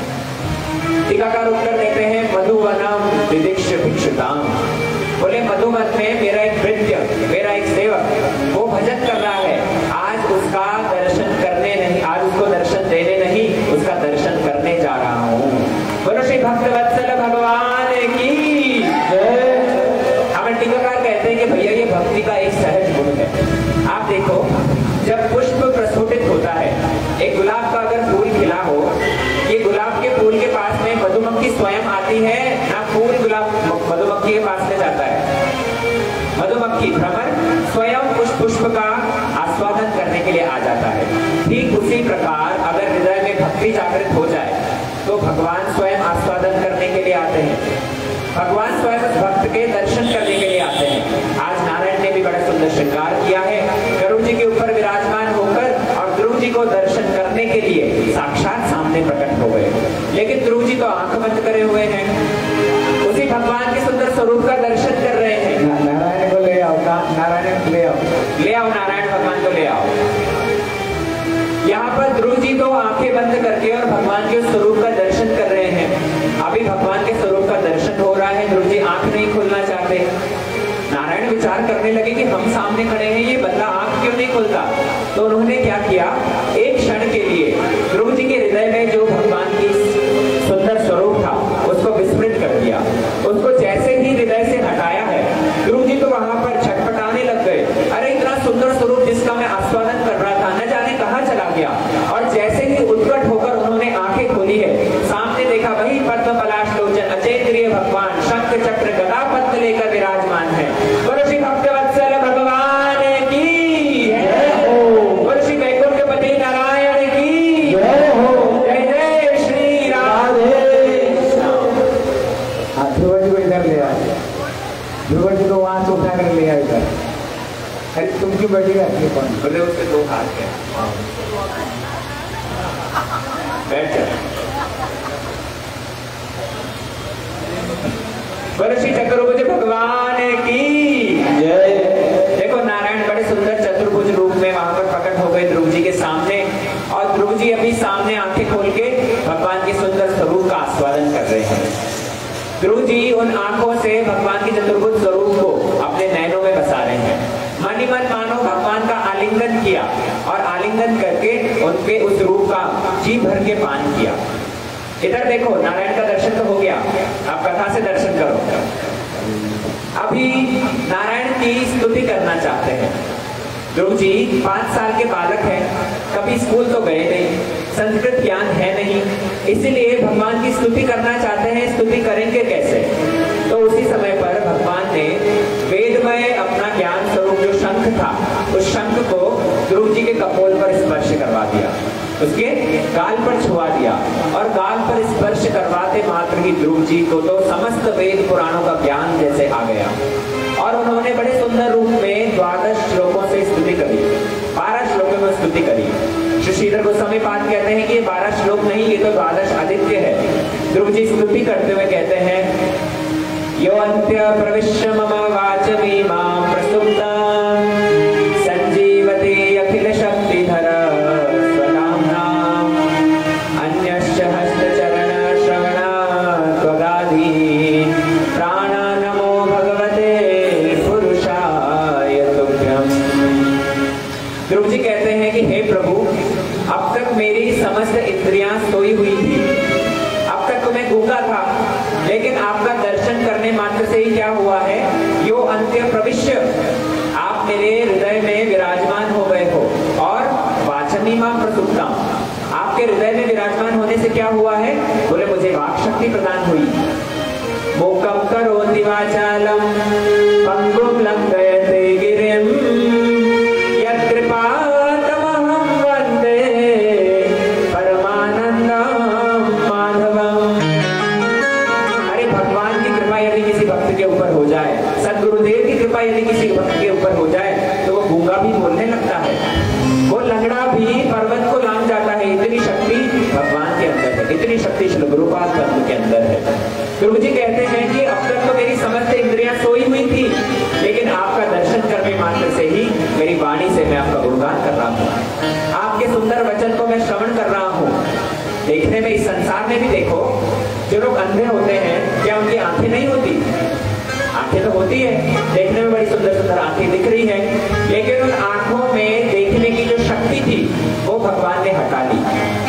हैं। टीकाकार उत्तर देते हैं मधुवनम विदिक्ष भिक्षुताम। बोले मधुवन में मेरा एक भृत्य, मेरा एक सेवक वो भजन कर रहा है, आज उसका दर्शन करने नहीं, आज उसको दर्शन देने नहीं, उसका दर्शन करने जा रहा हूँ। बोलो श्री भक्तवत्सल भगवान की जय। हमें टीकाकार कहते हैं कि भैया ये भक्ति का एक सहज गुण है। आप देखो, जब पुष्प प्रस्फुटित होता है, एक गुलाब का अगर फूल खिला हो, ये गुलाब के फूल के पास में मधुमक्खी स्वयं आती है ना, फूल गुलाब मधुमक्खी के पास में जाता है। मधुमक्खी भ्रमर स्वयं उस पुष्प का आस्वादन करने के लिए आ जाता है। ठीक उसी प्रकार अगर हृदय में भक्ति जागृत हो जाए तो भगवान स्वयं आस्वादन करने के लिए आते हैं, भगवान स्वयं भक्त के दर्शन करने के लिए आते हैं। आज नारायण ने भी बड़ा सुंदर श्रृंगार किया है, गरुड़ जी के ऊपर विराजमान होकर और ध्रुव जी को दर्शन करने के लिए साक्षात सामने प्रकट हो गए। लेकिन ध्रुव जी तो आंख बंद करे हुए हैं, उसी भगवान के सुंदर स्वरूप का दर्शन कर रहे हैं। नारायण को ले आओ, नारायण को ले आओ, ले आओ नारायण भगवान को ले आओ। यहाँ पर ध्रुव जी तो आंखें बंद करके और भगवान के स्वरूप का दर्शन कर रहे हैं। अभी भगवान के स्वरूप का दर्शन हो रहा है, ध्रुव जी आंख नहीं खोलना चाहते। नारायण विचार करने लगे कि हम सामने खड़े हैं, ये बंदा आंख क्यों नहीं खोलता। तो उन्होंने क्या किया, एक क्षण के लिए ध्रुव जी के हृदय में जो भगवान की सुंदर स्वरूप था उसको विस्मृत कर दिया। उसको जैसे ही हृदय से हटाया है, ध्रुव जी तो वहां पर छटपटाने लग गए। अरे इतना सुंदर स्वरूप जिसका मैं आस्वादन कर रहा था, न जाने कहाँ चला गया। और जैसे ही उत्कट होकर उन्होंने आंखें खोली है, सामने देखा वही पद्म पलाश लोचन अचेंद्रिय भगवान शंख चक्र गदा पद्म लेकर विराजमान है। बोलो श्री भक्तवत्सल भगवान की जय हो, बोलो श्री वैकुंठपति नारायण की जय हो, जय जय श्री राधे। ध्रुव जी को इधर ले आए, ध्रुव जी को वहां से उठा कर ले आए इधर। अरे तुम क्यों बैठेगा, बोले उसके 2 हाथ है, बैठ जाए। बोलो श्री चतुर्भुज भगवान की जय। देखो नारायण बड़े सुंदर चतुर्भुज रूप में वहां पर प्रकट हो गए ध्रुव जी के सामने, और ध्रुव जी अभी सामने आंखें खोल के भगवान के सुंदर स्वरूप का आस्वादन कर रहे हैं। ध्रुव जी उन आंखों से भगवान के चतुर्भुज स्वरूप को अपने नैनों में बसा रहे हैं। मन ही मन मानो भगवान का आलिंगन किया और आलिंगन करके उनके उस रूप का जी भर के पान किया। इधर देखो, नारायण का दर्शन तो हो गया, आप कथा से दर्शन करो। अभी नारायण की स्तुति करना चाहते हैं। ध्रुव जी 5 साल के बालक हैं, कभी स्कूल तो गए नहीं, संस्कृत ज्ञान है नहीं, इसीलिए भगवान की स्तुति करना चाहते हैं। स्तुति करेंगे कैसे? तो उसी समय पर भगवान ने वेदमय अपना ज्ञान स्वरूप जो शंख था, उस शंख को ध्रुव जी के कपोल पर स्पर्श करवा दिया, उसके गाल पर छुआ दिया, और गाल पर स्पर्श करवाते मात्र ही ध्रुव जी को तो समस्त वेद पुराणों का ज्ञान जैसे आ गया, और उन्होंने बड़े सुंदर रूप में 12 श्लोकों से स्तुति करी, 12 श्लोकों में स्तुति करी। श्री श्रीधर गोस्वामी पाद कहते हैं कि ये 12 श्लोक नहीं, ये तो 12 आदित्य है। ध्रुव जी स्तुति करते हुए कहते हैं, यो अंत्य प्रविश्य मम वाचमीमां प्रस्तुतां संजीवति अखिल शक्तिधर स्वनाम्नां अन्यश्च हस्तचरण श्रवणात् त्वगाधीन् प्राण नमो भगवते पुरुषाय तुभ्यम्। ध्रुव जी कहते हैं कि हे प्रभु, अब तक मेरी समस्त इंद्रियां सोई हुई थी, अब तक तो मैं गूंगा था, लेकिन आपका दर्शन करने मात्र से ही क्या हुआ है, यो अंत्य प्रविश्य, आप मेरे हृदय में विराजमान हो गए हो, और वाचमीमां प्रसुप्तां, आपके हृदय में विराजमान होने से क्या हुआ है, बोले मुझे वाक शक्ति प्रदान हुई। मूकं करोति वाचालं पंगुं लंघयते गिरिं यत्कृपातमहं वन्दे परमानन्दं माधवम्। अरे भगवान की कृपा यदि किसी भक्त के ऊपर हो जाए, सदगुरुदेव की कृपा यदि किसी भक्त के ऊपर हो जाए, तो वो गूंगा भी बोलने लगता है, वो लंगड़ा भी पर्वत को लांघ जाता है। इतनी शक्ति भगवान के अंदर है, इतनी शक्ति श्री गुरुपाद पद्म के अंदर है। ध्रुव जी कहते हैं कि अब तक तो मेरी समस्त इंद्रियां सोई हुई थी, लेकिन आपका दर्शन करने मात्र से ही मेरी वाणी से मैं आपका गुणगान कर रहा हूँ, आपके सुंदर वचन को मैं श्रवण कर रहा हूँ। देखने में इस संसार में भी देखो, जो लोग अंधे होते हैं, क्या उनकी आंखें नहीं होती? आंखें तो होती है, देखने में बड़ी सुंदर सुंदर आंखें दिख रही है, लेकिन उन आंखों में देखने की जो शक्ति थी वो भगवान ने हटा ली।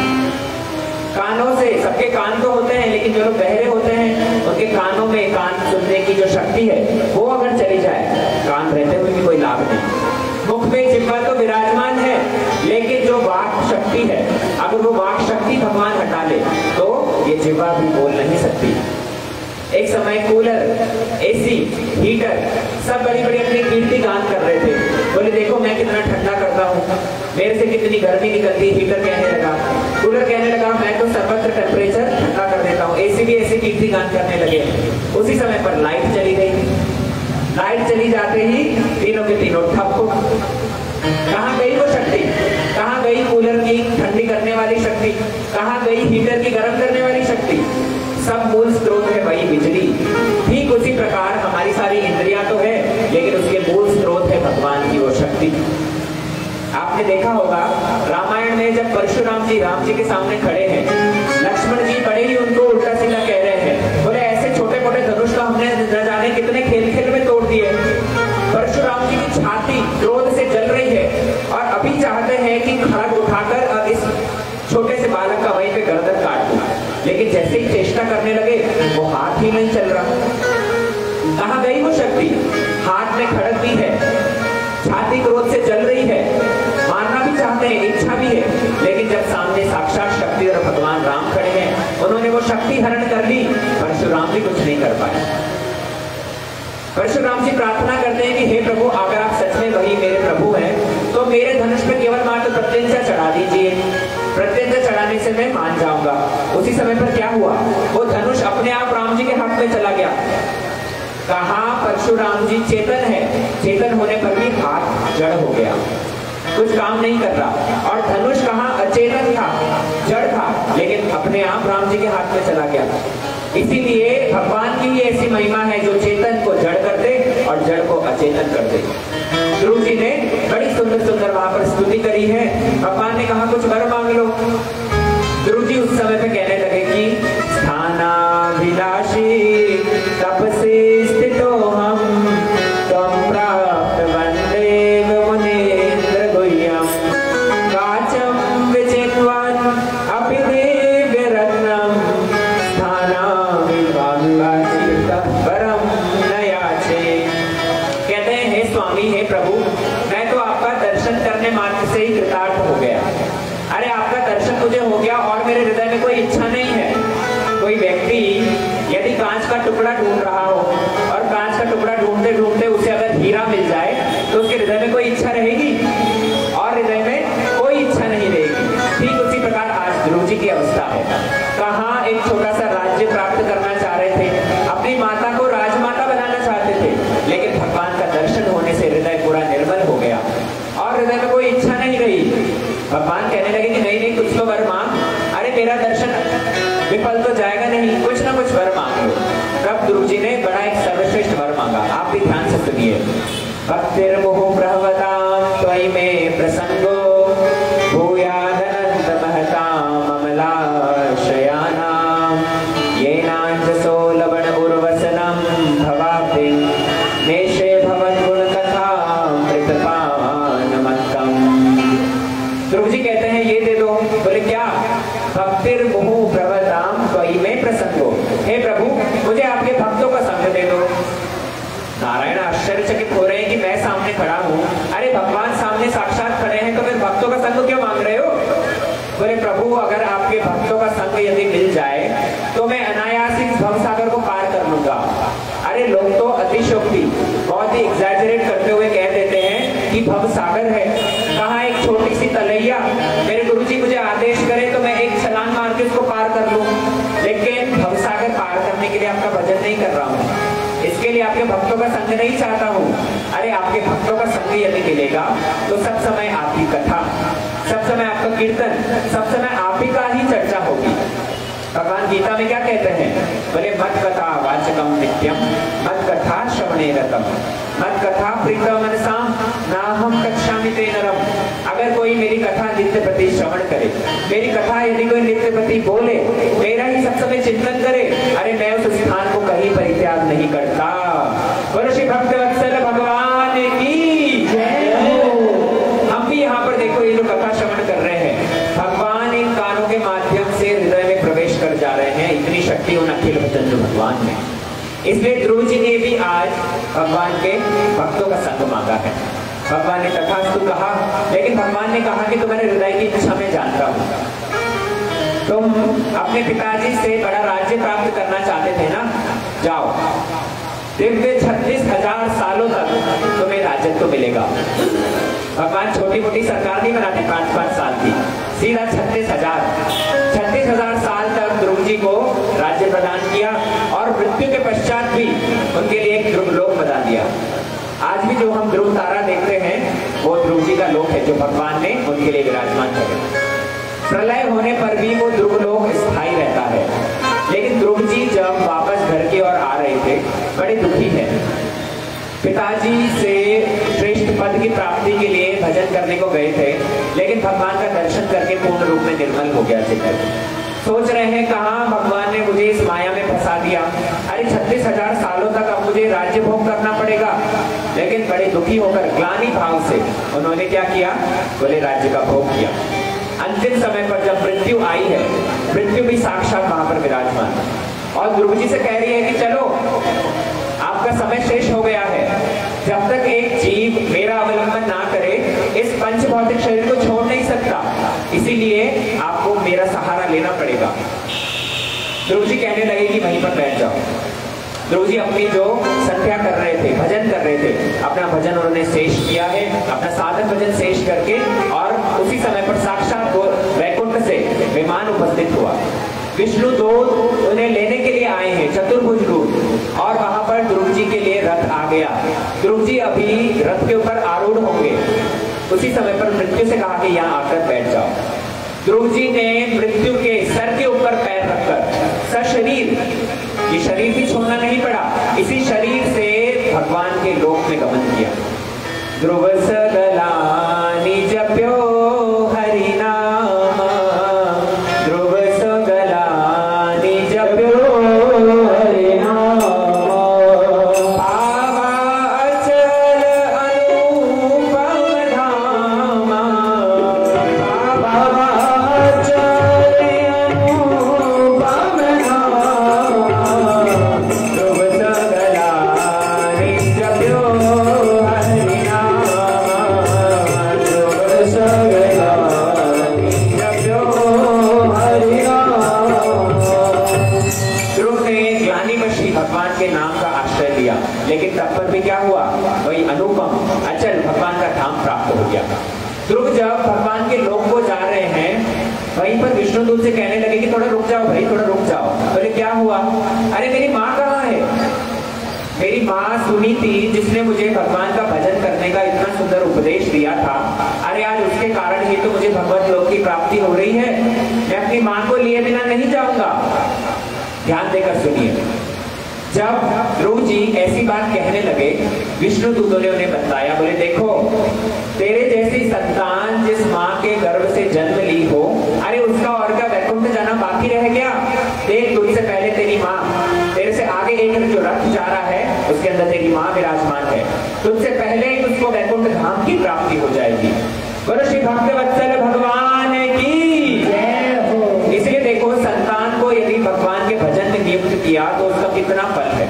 कानों से, सबके कान तो होते हैं, लेकिन जो लोग बहरे होते हैं उनके कानों में कान सुनने की जो शक्ति है वो अगर चली जाए, कान रहते हुए भी कोई लाभ नहीं। मुख में जिह्वा तो विराजमान है, लेकिन जो वाक शक्ति है, अगर वो वाक शक्ति भगवान हटा ले तो ये जिह्वा भी बोल नहीं सकती। एक समय कूलर, एसी, हीटर सब बड़ी बड़ी अपनी कीर्ति गान कर रहे थे, बोले देखो मैं कितना ठंडा करता हूँ, मेरे से कितनी गर्मी निकलती है। हीटर कहने लगा, कूलर कहने लगा मैं तो सर्वत्र टेम्परेचर ठंडा कर देता हूँ। एसी भी ऐसी कीर्ति गान करने लगे। उसी समय पर लाइट चली गई, लाइट चली जाते ही तीनों के तीनों ठप हो। कहाँ गई वो शक्ति? कहाँ गई कूलर की ठंडी करने वाली शक्ति? कहाँ गई हीटर की गर्म करने वाली शक्ति? सब मूल स्रोत है वही बिजली। ठीक उसी प्रकार हमारी सारी इंद्रियां तो है, लेकिन उसके मूल स्रोत है भगवान की वो शक्ति। आपने देखा होगा रामायण में जब परशुराम जी राम जी के सामने खड़े हैं, लक्ष्मण जी बड़े ही उनको उल्टा सीधा कह रहे हैं, बोले ऐसे छोटे मोटे धनुष का हमने न जाने कितने खेल खेल में तोड़ दिए। परशुराम जी की छाती क्रोध से जल रही है, और अभी चाहते हैं कि खड़ग उठाकर इस छोटे से बालक का वहीं पे गर्दन काट दूं, लेकिन जैसे ही चेष्टा करने लगे वो हाथ ही नहीं चल रहा। कहाँ गई वो शक्ति? हाथ में खड़ग भी है, छाती क्रोध से जल रही है, मारना भी चाहते हैं, इच्छा भी है, लेकिन जब सामने साक्षात शक्ति और भगवान राम खड़े हैं, उन्होंने वो शक्ति हरण कर ली, परशुराम भी कुछ नहीं कर पाए। परशुराम जी प्रार्थना करते हैं कि हे प्रभु, अगर आप सच में वही मेरे प्रभु हैं, तो मेरे धनुष पे केवल मात्र प्रत्यंचा चढ़ा दीजिए, प्रत्यंचा चढ़ाने से मैं मान जाऊंगा। उसी समय पर क्या हुआ, वो धनुष अपने आप राम जी के हाथ में चला गया। कहाँ परशुराम जी चेतन है, चेतन होने पर भी हाथ जड़ हो गया, कुछ काम नहीं कर रहा। और धनुष कहाँ अचेतन था, जड़ था, लेकिन अपने आप राम जी के हाथ में चला गया। इसीलिए भगवान की ये ऐसी महिमा है जो चेतन को जड़ कर दे और जड़ को अचेतन कर दे। ध्रुव जी ने बड़ी सुंदर सुंदर वहां पर स्तुति करी है। भगवान ने कहा कुछ वर मांग लो। ध्रुव जी उस समय पे कहने लगे कि स्थानाभिलाषी तपसे स्थितो हम त्वं प्राप्त वंदे मुनीन्द्र गुह्यं वाचं विचिन्वन् अपि दिव्य रत्नं स्थानाभिलाषी परम न याचे। कहते हैं हे स्वामी, हे प्रभु, मैं तो आपका जी की अवस्था है। कहाँ एक छोटा सा राज्य प्राप्त करना चाह रहे थे, अपनी माता को राजमाता बनाना चाहते थे, लेकिन भगवान का दर्शन होने से हृदय पूरा निर्मल हो गया और हृदय में कोई इच्छा नहीं रही। भगवान कहने लगे कि नहीं नहीं, कुछ तो वर मांग। अरे मेरा दर्शन विफल तो जाएगा नहीं, कुछ ना कुछ वर मांग लो। तब ध्रुव जी ने बड़ा एक सर्वश्रेष्ठ वर मांगा, आप भी ध्यान से सुनिए। भक्तिर्मुहुः प्रभवतां त्वयि मे प्रसंगो भूयादनंत महतां अमलाशयानां येनांजसो लवण उर्वसनं भवाब्धिं नेशे भवद्गुणकथामृतपानमत्तम्। ध्रुव जी कहते हैं ये दे दो। बोले क्या? भक्तिर्मुहुः प्रभवतां त्वयि मे प्रसंगो, हे प्रभु मुझे आपके भक्तों का संग दे दो। नारायण आश्चर्यचकित हो रहे हैं कि मैं सामने खड़ा हूँ, अरे भगवान सामने साक्षात खड़े हैं तो फिर भक्तों का संग क्यों मांग रहे हो? बोले प्रभु अगर आपके भक्तों का संग यदि मिल जाए तो मैं अनायास इस भवसागर को पार कर लूंगा। अरे लोग तो अतिशयोक्ति बहुत ही एग्जैजरेट करते हुए कह देते हैं कि भवसागर है, कहाँ एक छोटी सी तलैया, मेरे गुरुजी मुझे आदेश करे तो मैं एक छलांग मार के उसको पार कर लूं, लेकिन भवसागर पार करने के लिए आपका भजन नहीं कर रहा हूँ, इसके लिए आपके भक्तों का संग नहीं चाहता हूँ। अरे आपके भक्तों का संग यदि मिलेगा तो सब समय आपकी कथा, सब समय आपका कीर्तन, सब समय आप ही का ही चर्चा होगी। भगवान गीता में क्या कहते हैं? बोले मत कथा वाचकम नित्यम मत कथा श्रवणे रतम मत कथा प्रीतम मनसाम नाहम कक्षामि ते नरम। अगर कोई मेरी कथा नित्य प्रति श्रवण करे, मेरी कथा यदि कोई नित्य प्रति बोले, मेरा ही सब समय चिंतन करे, अरे मैं उस स्थान को कहीं परित्याग नहीं करता। बोलो श्री भक्तवत्सल भगवान की जय हो। हम भी यहाँ पर देखो ये जो कथा श्रवण कर रहे हैं, भगवान इन कानों के माध्यम से हृदय में प्रवेश कर जा रहे हैं। इतनी शक्ति उन अखिल भजन भगवान में। इसलिए ध्रुव जी ने भी आज भगवान के भक्तों का संग मांगा है। भगवान ने तथास्तु कहा, लेकिन भगवान ने कहा कि तुम्हारे हृदय की इच्छा मैं जानता हूँ। तुम अपने पिताजी से बड़ा राज्य प्राप्त करना चाहते थे ना, जाओ दिव्य 36,000 सालों तक तुम्हें राजत्व मिलेगा। भगवान छोटी मोटी सरकार नहीं बनाते 5-5 साल की, सीधा 36,000 साल तक ध्रुव जी को राज्य प्रदान किया और मृत्यु के पश्चात भी उनके लिए एक ध्रुव लोक बना दिया। आज भी जो हम ध्रुव तारा देखते हैं वो ध्रुव जी का लोक है जो भगवान ने उनके लिए विराजमान किया। प्रलय होने पर भी वो ध्रुव लोक स्थायी रहता है। लेकिन ध्रुव जी जब वापस घर की ओर आ रहे थे बड़े दुखी हैं। पिताजी से श्रेष्ठ पद की प्राप्ति के लिए भजन करने को गए थे, लेकिन भगवान का दर्शन करके पूर्ण रूप में निर्मल हो गया चित्त। सोच रहे हैं कहाँ भगवान ने मुझे इस माया में फंसा दिया, अरे 36,000 सालों तक अब मुझे राज्य भोग करना पड़ेगा। लेकिन बड़े दुखी होकर ग्लानि भाव से उन्होंने क्या किया? बोले राज्य का भोग किया। अंतिम समय पर जब मृत्यु आई है, मृत्यु भी साक्षात वहां पर विराजमान और ध्रुव जी से कह रही है कि चलो आपका समय शेष हो गया है। जब तक एक जीव मेरा अवलंबन ना करे इस पंच भौतिक शरीर को छोड़ नहीं सकता, इसीलिए आपको मेरा सहारा लेना पड़ेगा। ध्रुव जी कहने लगे कि वहीं पर बैठ जाओ। ध्रुव जी अपनी जो संध्या कर रहे थे, भजन कर रहे थे, अपना भजन उन्होंने शेष किया है, अपना साधन भजन शेष करके, और उसी समय पर साक्षात वैकुंठ से विमान उपस्थित हुआ। विष्णु दूत उन्हें लेने के लिए आए हैं, चतुर्भुज रूप, और वहां पर ध्रुव जी के लिए रथ आ गया। ध्रुव जी अभी रथ के ऊपर आरूढ़ होंगे, उसी समय पर मृत्यु से कहा कि यहाँ आकर बैठ जाओ। ध्रुव जी ने मृत्यु के सर के ऊपर पैर रखकर सशरीर, ये शरीर भी छोड़ना नहीं पड़ा, इसी शरीर से भगवान के लोक में गमन किया। ध्रुव सगलानि जप्यो हरि नाम, ध्रुव सगलानि जप्यो हरि नाम, पावाचल अनुपम धाम, पावाचल अनुपम धाम, ध्रुव सगलानि जप्यो हरि नाम, ध्रुव सगलानि विष्णुदूत से कहने लगे कि थोड़ा रुक जाओ भाई, थोड़ा रुक जाओ। बोले क्या हुआ? अरे मेरी माँ कहाँ है? मेरी माँ सुनी थी जिसने मुझे भगवान का भजन करने का इतना सुंदर उपदेश दिया था। अरे आज उसके कारण ही तो मुझे भगवत लोक की प्राप्ति हो रही है। मैं अपनी माँ को लिए बिना नहीं जाऊंगा। ध्यान देकर सुनिए। जब ध्रुव जी ऐसी बात कहने लगे, विष्णु दूतों ने उन्हें बताया, बोले देखो तेरे जैसी संतान जिस माँ के गर्भ से जन्म ली हो, अरे उसका और क्या वैकुंठ जाना बाकी रह गया? देख तुझसे पहले तेरी माँ, तेरे से आगे एक जो रथ जा रहा है उसके अंदर तेरी माँ विराजमान है। तुझसे पहले ही उसको वैकुंठ धाम की प्राप्ति हो जाएगी। बोलो श्री भक्त वत्सल भगवान की जय हो। इसलिए देखो संतान को यदि भगवान के भजन में नियुक्त किया तो उसका कितना फल है।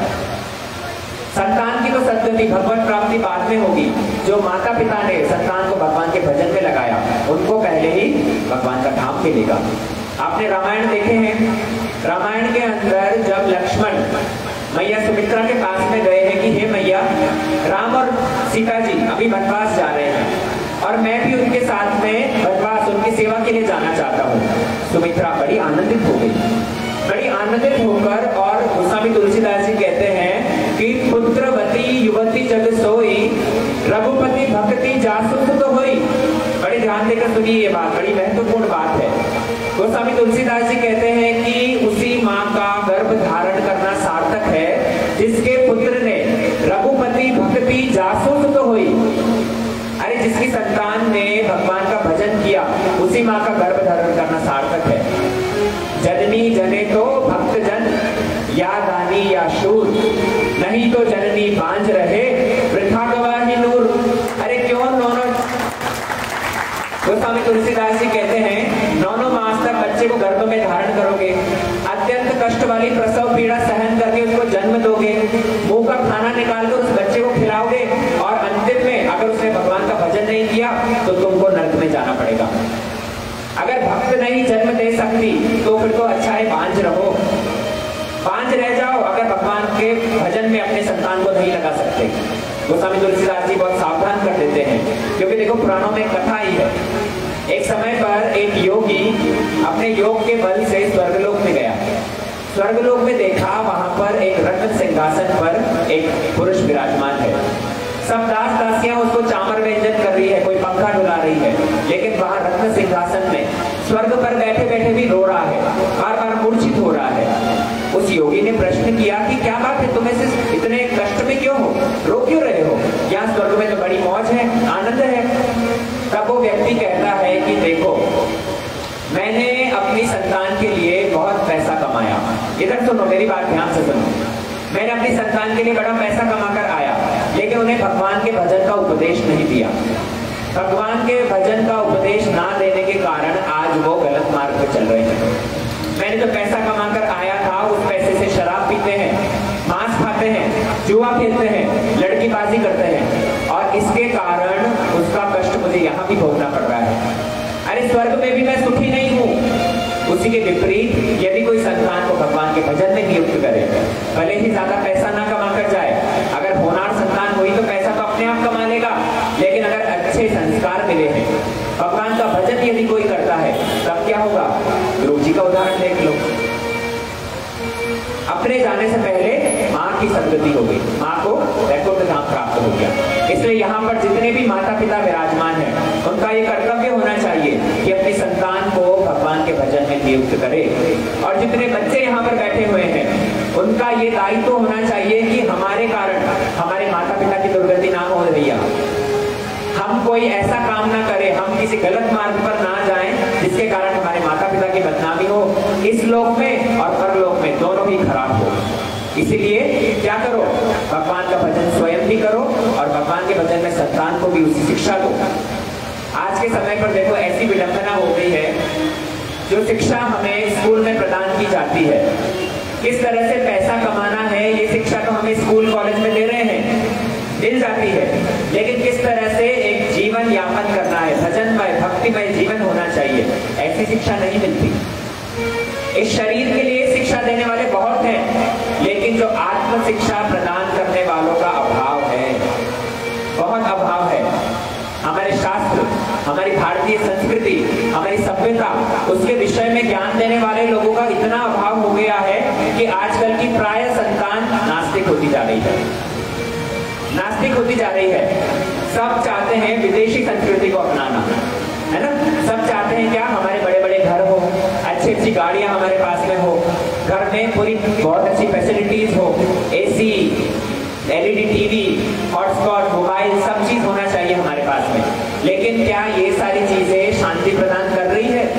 संतान की तो सद्गति भगवत प्राप्ति बाद में होगी। जो माता पिता ने संतान को भगवान के भजन में लगाया उनको पहले ही भगवान का धाम मिलेगा। आपने रामायण देखे हैं। रामायण के अंदर जब लक्ष्मण मैया सुमित्रा के पास में गए हैं कि हे मैया, राम और सीता जी अभी वनवास जा रहे हैं और मैं भी उनके साथ में वनवास उनकी सेवा के लिए जाना चाहता हूँ। सुमित्रा बड़ी आनंदित हो गई, बड़ी आनंदित होकर, और गोस्वामी तुलसीदास जी कहते हैं कि पुत्रवती युवती जग सोई, रघुपति भक्ति जासुस तो होई। बड़े ध्यान देकर सुनिए, ये बात बड़ी महत्वपूर्ण बात है। गोस्वामी तुलसीदास जी कहते हैं कि उसी माँ का गर्भ धारण करना सार्थक है जिसके पुत्र ने रघुपति भक्ति जासुस तो हुई। अरे जिसकी संतान ने भगवान का भजन किया उसी माँ का गर्भ धारण करना सार्थक है। जननी जने तो भक्त जन, या दानी या शूर, नहीं तो जननी बांझ रहे, वृथा गवाही नूर। अरे क्यों दोनों? गोस्वामी तुलसीदास जी कहते हैं 9 मास तक बच्चे को गर्भ में धारण करोगे, अत्यंत कष्ट वाली प्रसव पीड़ा सहन करके उसको जन्म दोगे, मुंह का खाना निकालकर उस बच्चे को खिलाओगे, और अंतिम में अगर उसने भगवान का भजन नहीं किया तो तुमको नरक में जाना पड़ेगा। अगर भक्त नहीं जन्म दे सकती तो फिर तो अच्छा है बांझ रहो, बांझ रह जाओ अगर भगवान के भजन में अपने संतान को नहीं लगा सकते। गोस्वामी तुलसीदास जी बहुत सावधान कर देते हैं, क्योंकि देखो पुराणों में कथा ही है। एक समय पर एक योगी अपने योग के बल से स्वर्गलोक में गया। स्वर्गलोक में देखा वहां पर एक रत्न सिंहासन पर एक पुरुष विराजमान है। सब दास दासियां उसको चामर व्यंजन कर रही है, कोई पंखा डुला रही है, लेकिन वहां रत्न सिंहासन में स्वर्ग पर बैठे बैठे भी रो रहा है, बार बार मूर्छित हो रहा है। उस योगी ने प्रश्न किया कि क्या बात है, तुम ऐसे इतने कष्ट में क्यों हो, रो क्यों रहे हो? यहाँ स्वर्ग में तो बड़ी मौज है, आनंद है। तब वो व्यक्ति कहता है कि देखो मैंने अपनी संतान के लिए बहुत पैसा कमाया। इधर सुनो, मेरी बात ध्यान से सुनो। मैंने अपनी संतान के लिए बड़ा पैसा कमाकर आया, लेकिन उन्हें भगवान के भजन का उपदेश नहीं दिया। भगवान के भजन का उपदेश ना देने के कारण आज वो गलत मार्ग पर चल रहे हैं। मैंने जो पैसा कमाकर आया था उस पैसे से शराब पीते हैं, मांस खाते हैं, जुआ खेलते हैं, लड़कीबाजी करते हैं, और इसके कारण उसका कष्ट मुझे यहाँ भी भोगना पड़ रहा है। अरे स्वर्ग में भी मैं सुखी नहीं हूँ। उसी के विपरीत यदि कोई संतान को भगवान के भजन में नियुक्त करे, भले ही ज्यादा पैसा ना कमा कर जाए, अगर होनार संतान हुई तो पैसा तो अपने आप कमा लेगा, लेकिन अगर अच्छे संस्कार मिले हैं, भगवान का भजन यदि कोई करता है, तब क्या होगा? ध्रुव जी का उदाहरण देख लो। अपने जाने से पहले माँ की सद्गति हो गई, माँ को वैकुंठ धाम प्राप्त हो गया। इसलिए यहाँ पर जितने भी माता पिता विराजमान हैं, उनका ये कर्तव्य होना चाहिए कि अपनी संतान को भगवान के भजन में नियुक्त करे। और जितने बच्चे यहाँ पर बैठे हुए हैं, उनका ये दायित्व होना चाहिए कि हमारे कारण हमारे माता पिता की दुर्गति ना हो भैया। हम कोई ऐसा काम ना करें, हम किसी गलत मार्ग पर ना जाएं जिसके कारण हमारे माता पिता की बदनामी हो, इस लोक में और परलोक में दोनों ही खराब हो। इसीलिए क्या करो? भगवान का भजन स्वयं भी करो और भगवान के भजन में संतान को भी उसी शिक्षा दो। आज के समय पर देखो ऐसी विडंबना हो गई है, जो शिक्षा हमें स्कूल में प्रदान की जाती है, किस तरह से पैसा कमाना है, ये शिक्षा तो हमें स्कूल कॉलेज में दे रहे हैं, मिल जाती है, लेकिन किस तरह से एक जीवन यापन करना है, भजनमय भक्तिमय जीवन होना चाहिए, ऐसी शिक्षा नहीं मिलती। इस शरीर के लिए शिक्षा देने वाले बहुत हैं, लेकिन जो आत्म शिक्षा प्रदान करने वालों का अभाव है, बहुत अभाव है। हमारे शास्त्र, हमारी भारतीय संस्कृति, हमारी सभ्यता, उसके विषय में ज्ञान सब चाहते हैं विदेशी संस्कृति को अपनाना, है ना। सब चाहते हैं क्या, हमारे बड़े बड़े घर हो, अच्छी अच्छी गाड़ियां हमारे पास में हो, घर में पूरी बहुत अच्छी फैसिलिटीज हो, AC, LED TV, hotspot, mobile, सब चीज होना चाहिए हमारे पास में। लेकिन क्या ये सारी चीजें शांति प्रदान कर रही है?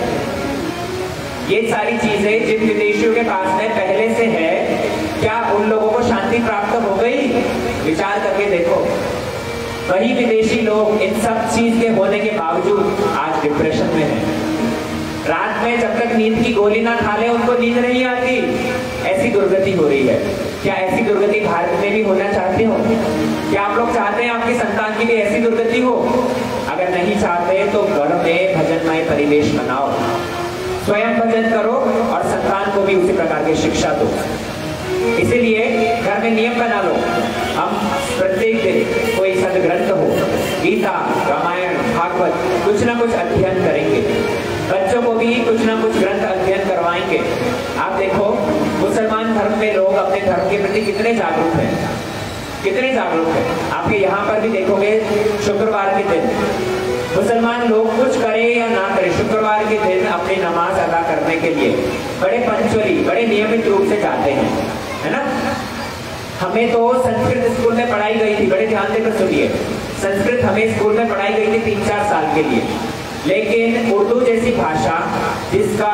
ये सारी चीजें जिन विदेशियों के पास में पहले से है, क्या उन लोगों को शांति प्राप्त हो गई? विचार करके देखो। वही विदेशी लोग इन सब चीज के होने के बावजूद आज डिप्रेशन में हैं। रात में जब तक नींद की गोली ना खा ले उनको नींद नहीं आती, ऐसी दुर्गति हो रही है। क्या ऐसी दुर्गति भारत में भी होना चाहते हो? क्या आप लोग चाहते हैं आपकी संतान की भी ऐसी दुर्गति हो? अगर नहीं चाहते तो घर में भजनमय परिवेश बनाओ, स्वयं भजन करो और संतान को भी उसी प्रकार की शिक्षा दो। इसीलिए घर में नियम बना लो, हम प्रत्येक दिन कोई सदग्रंथ हो, गीता, रामायण, भागवत, कुछ ना कुछ अध्ययन करेंगे। बच्चों को भी कुछ ना कुछ ग्रंथ अध्ययन करवाएंगे। आप देखो मुसलमान धर्म में लोग अपने धर्म के प्रति कितने जागरूक हैं, कितने जागरूक हैं। आपके यहाँ पर भी देखोगे शुक्रवार के दिन मुसलमान लोग कुछ करे या ना करे, शुक्रवार के दिन अपनी नमाज अदा करने के लिए बड़े पंक्चुअली, बड़े नियमित रूप से जाते हैं, है ना। हमें तो संस्कृत स्कूल में पढ़ाई गई थी, बड़े ध्यान देकर सुनिए, संस्कृत हमें स्कूल में पढ़ाई गई थी 3-4 साल के लिए। लेकिन उर्दू जैसी भाषा जिसका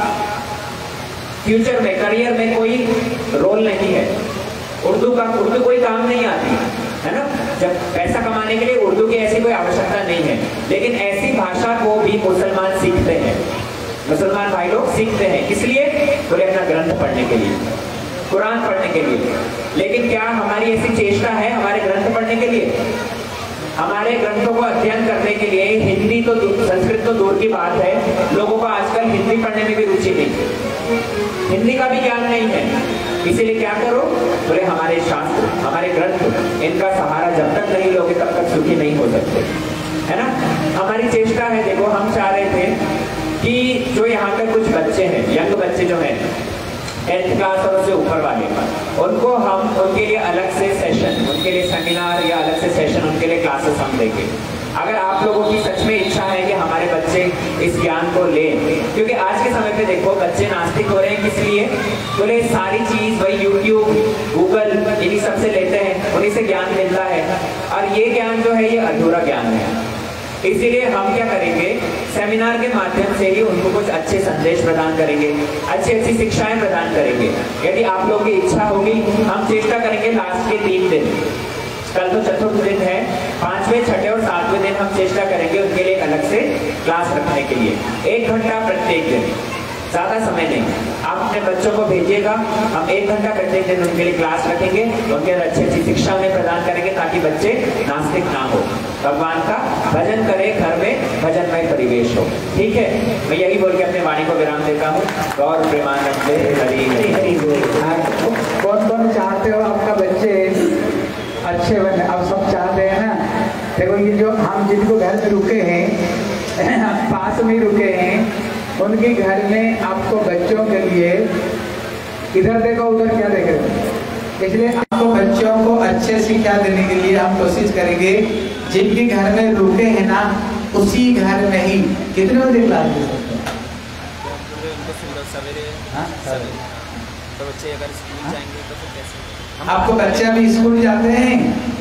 फ्यूचर में, करियर में कोई रोल नहीं है, उर्दू कोई काम नहीं आती, है ना। जब पैसा कमाने के लिए उर्दू की ऐसी कोई आवश्यकता नहीं है, लेकिन ऐसी भाषा को भी मुसलमान सीखते हैं, मुसलमान भाई लोग सीखते हैं। इसलिए बोले अपना ग्रंथ पढ़ने के लिए, कुरान पढ़ने के लिए। लेकिन क्या हमारी ऐसी चेष्टा है हमारे ग्रंथ पढ़ने के लिए, हमारे ग्रंथों को अध्ययन करने के लिए? हिंदी तो, संस्कृत तो दूर की बात है, लोगों को आजकल हिंदी पढ़ने में भी रुचि नहीं, हिंदी का भी ज्ञान नहीं है। इसीलिए क्या करो, बोले हमारे शास्त्र, हमारे ग्रंथ, इनका सहारा जब तक नहीं लोगे तब तक सुखी नहीं हो सकते, है ना। हमारी चेष्टा है, देखो हम चाह रहे थे कि जो यहाँ पे कुछ बच्चे हैं, यंग बच्चे जो हैं 10th क्लास और उससे ऊपर वाले, उनको हम उनके लिए अलग से सेशन, उनके लिए सेमिनार या अलग से सेशन, उनके लिए क्लासेस हम देंगे। अगर आप लोगों की सच में इच्छा है कि हमारे बच्चे इस ज्ञान को लें, क्योंकि आज के समय पे देखो बच्चे नास्तिक हो रहे हैं, किस लिए? बोले सारी चीज वही यूट्यूब, गूगल, इन्हीं सबसे लेते हैं, उन्हीं से ज्ञान मिलता है, और ये ज्ञान जो है ये अधूरा ज्ञान है। इसीलिए हम क्या करेंगे, सेमिनार के माध्यम से ही उनको कुछ अच्छे संदेश प्रदान करेंगे, अच्छी अच्छी शिक्षाएं प्रदान करेंगे। यदि आप लोगों की इच्छा होगी, हम चेष्टा करेंगे लास्ट के 3 दिन, कल तो चतुर्थ दिन है, 5वें, 6ठे और 7वें दिन हम चेष्टा करेंगे उनके लिए अलग से क्लास रखने के लिए, 1 घंटा प्रत्येक दिन, ज्यादा समय नहीं। आप अपने बच्चों को भेजिएगा, हम 1 घंटा प्रत्येक दिन उनके लिए क्लास रखेंगे, उनके अंदर अच्छी अच्छी शिक्षा में प्रदान करेंगे, ताकि बच्चे नास्तिक ना हो, भगवान का भजन करे, घर में भजनमय परिवेश हो। ठीक है, मैं यही बोल के अपने वाणी को विराम देता हूँ। गौर प्रेमानंदे हरि हरि। कौन कौन चाहते हो आपका बच्चे अच्छे बने? अब सब चाहते हैं ना। देखो ये जो हम जिनको घर में रुके हैं, पास में रुके हैं, उनके घर में आपको बच्चों के लिए, इधर देखो उधर क्या देख रहे हो, इसलिए आपको बच्चों को अच्छे शिक्षा देने के लिए हम कोशिश करेंगे। जिनके घर में रुके हैं ना, उसी घर में ही कितने बजे क्लास दे सकते हैं? तो बच्चे अगर स्कूल जाएंगे तो फिर कैसे? आपको बच्चे अभी स्कूल जाते हैं,